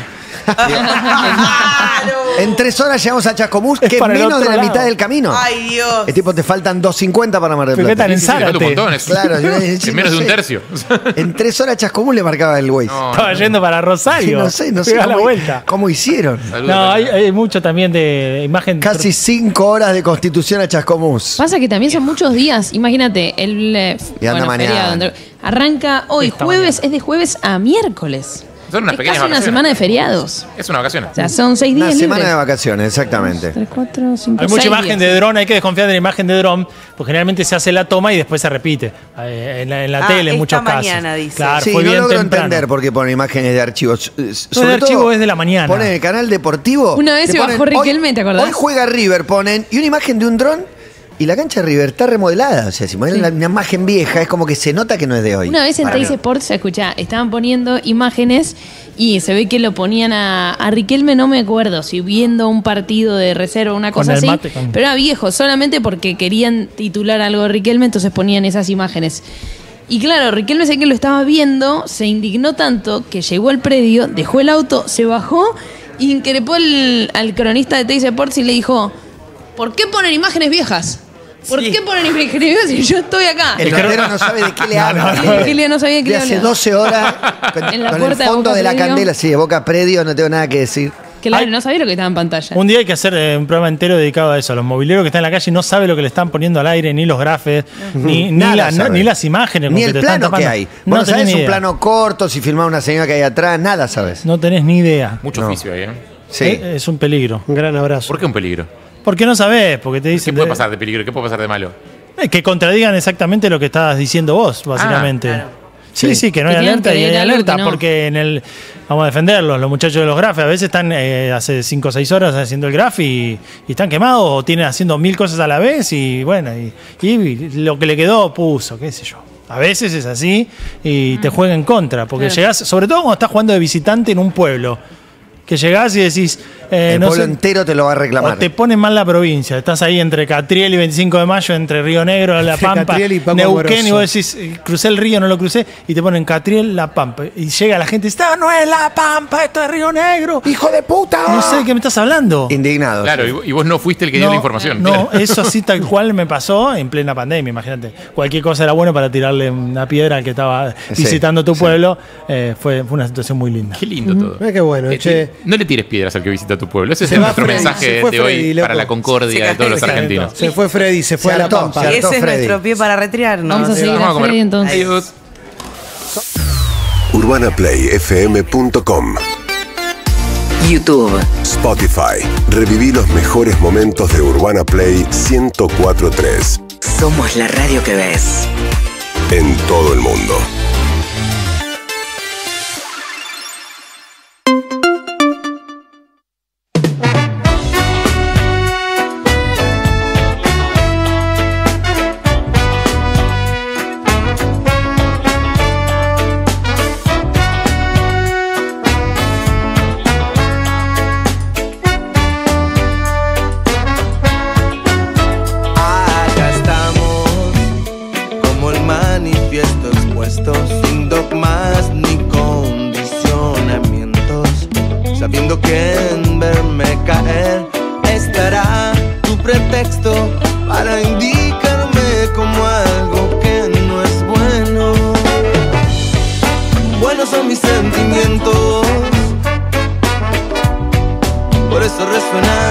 En 3 horas llegamos a Chascomús, Es que es para el menos de otro la lado. mitad del camino. Ay, Dios. Es tipo, te faltan 2.50 para Mar del Pero Plata. están en Sí, sí, falta un Zárate. montón. Claro, yo En menos de un tercio. En 3 horas Chascomús le marcaba el Waze. No, Estaba yendo para Rosario. no sé Pegá la cómo, vuelta. cómo hicieron. Saludos, No, Tatiana. hay mucho también de imagen. Casi 5 horas de Constitución a Chascomús. Pasa que también son muchos días. Imagínate, Y anda mañana. feriado, arranca hoy, Esta jueves, es de jueves a miércoles. Son unas Es pequeñas casi una vacaciones. semana de feriados. Es una vacación. O sea, son 6 Una días semana de libres. vacaciones, exactamente. 3, 4, 5, Hay mucha imagen de dron, hay que desconfiar de la imagen de dron, porque generalmente se hace la toma y después se repite. En la Ah, tele, en esta muchos mañana, casos. dice. Claro, Sí, fue no bien logro temprano. entender por qué ponen imágenes de archivos. No, de archivo es de la mañana. Ponen el canal deportivo. Una vez te se ponen, bajó Riquelme, ¿te acordás? Hoy juega River, ponen, y una imagen de un dron Y la cancha de River está remodelada. O sea, si mueven una imagen vieja, es como que se nota que no es de hoy. Una vez en Teis Sports, escuchá, estaban poniendo imágenes y se ve que lo ponían a Riquelme, no me acuerdo, si viendo un partido de reserva o una cosa así. Pero era viejo, solamente porque querían titular algo de Riquelme, entonces ponían esas imágenes. Y claro, Riquelme sé que lo estaba viendo, se indignó tanto que llegó al predio, dejó el auto, se bajó y increpó al cronista de Teis Sports y le dijo: ¿por qué ponen imágenes viejas? ¿Por qué ponen imágenes viejas si yo estoy acá? El notero no sabe de qué le habla. No sabía de qué le hace hablaba. 12 horas con el fondo de la candela, sí, de Boca Predio, no tengo nada que decir. Claro, no sabía lo que estaba en pantalla. Un día hay que hacer un programa entero dedicado a eso. A los mobileros que están en la calle no sabe lo que le están poniendo al aire, ni los grafes, ni las imágenes. Ni con el que te plano están que tapando. hay. No Vos tenés sabés ni un idea. plano corto, si filmás una señora que hay atrás, nada sabes. No tenés ni idea. Mucho oficio ahí, ¿eh? Sí. Es un peligro. Un gran abrazo. ¿Por qué un peligro? Porque no sabés, porque te dicen ¿Qué puede pasar de peligro? ¿Qué puede pasar de malo? que contradigan exactamente lo que estabas diciendo vos, básicamente. Claro. Sí, que no hay Que alerta y tienen hay que leer algo alerta, que no. porque vamos a defenderlos, los muchachos de los grafes a veces están hace 5 o 6 horas haciendo el graf y están quemados o tienen haciendo 1000 cosas a la vez y bueno, y lo que le quedó puso, qué sé yo. A veces es así y te juega en contra, porque Claro. llegás, sobre todo cuando estás jugando de visitante en un pueblo, que llegás y decís... el no pueblo sé, entero te lo va a reclamar. o te ponen mal la provincia. Estás ahí entre Catriel y 25 de Mayo, entre Río Negro, La Pampa, Catriel y Paco Neuquén, y Amoroso. vos decís, crucé el río, no lo crucé, y te ponen Catriel, La Pampa. Y llega la gente y dice, no es La Pampa, esto es Río Negro. ¡Hijo de puta! No sé de qué me estás hablando. Indignado. Claro, y vos no fuiste el que dio la información. No, Claro. eso así tal cual me pasó en plena pandemia, imagínate. Cualquier cosa era bueno para tirarle una piedra al que estaba visitando tu pueblo. Fue una situación muy linda. Qué lindo todo. Qué bueno, che. No le tires piedras al que visita tu pueblo. Ese es Se va nuestro Freddy, mensaje se fue de hoy Freddy, loco. para la concordia de todos los argentinos. Se fue Freddy, se fue a La Pampa. se hartó Ese es Freddy. nuestro pie para retirarnos. Vamos a seguir Vamos a a comer. Freddy entonces. Adiós. UrbanaPlayFM.com, YouTube, Spotify. Reviví los mejores momentos de Urbana Play 104.3 somos la radio que ves. en todo el mundo. Acá estamos, como el manifiesto expuesto, sin dogmas ni condicionamientos, sabiendo que en verme caer estará tu pretexto para indicarme como algo que no es bueno. Buenos son mis sentimientos, por eso resuena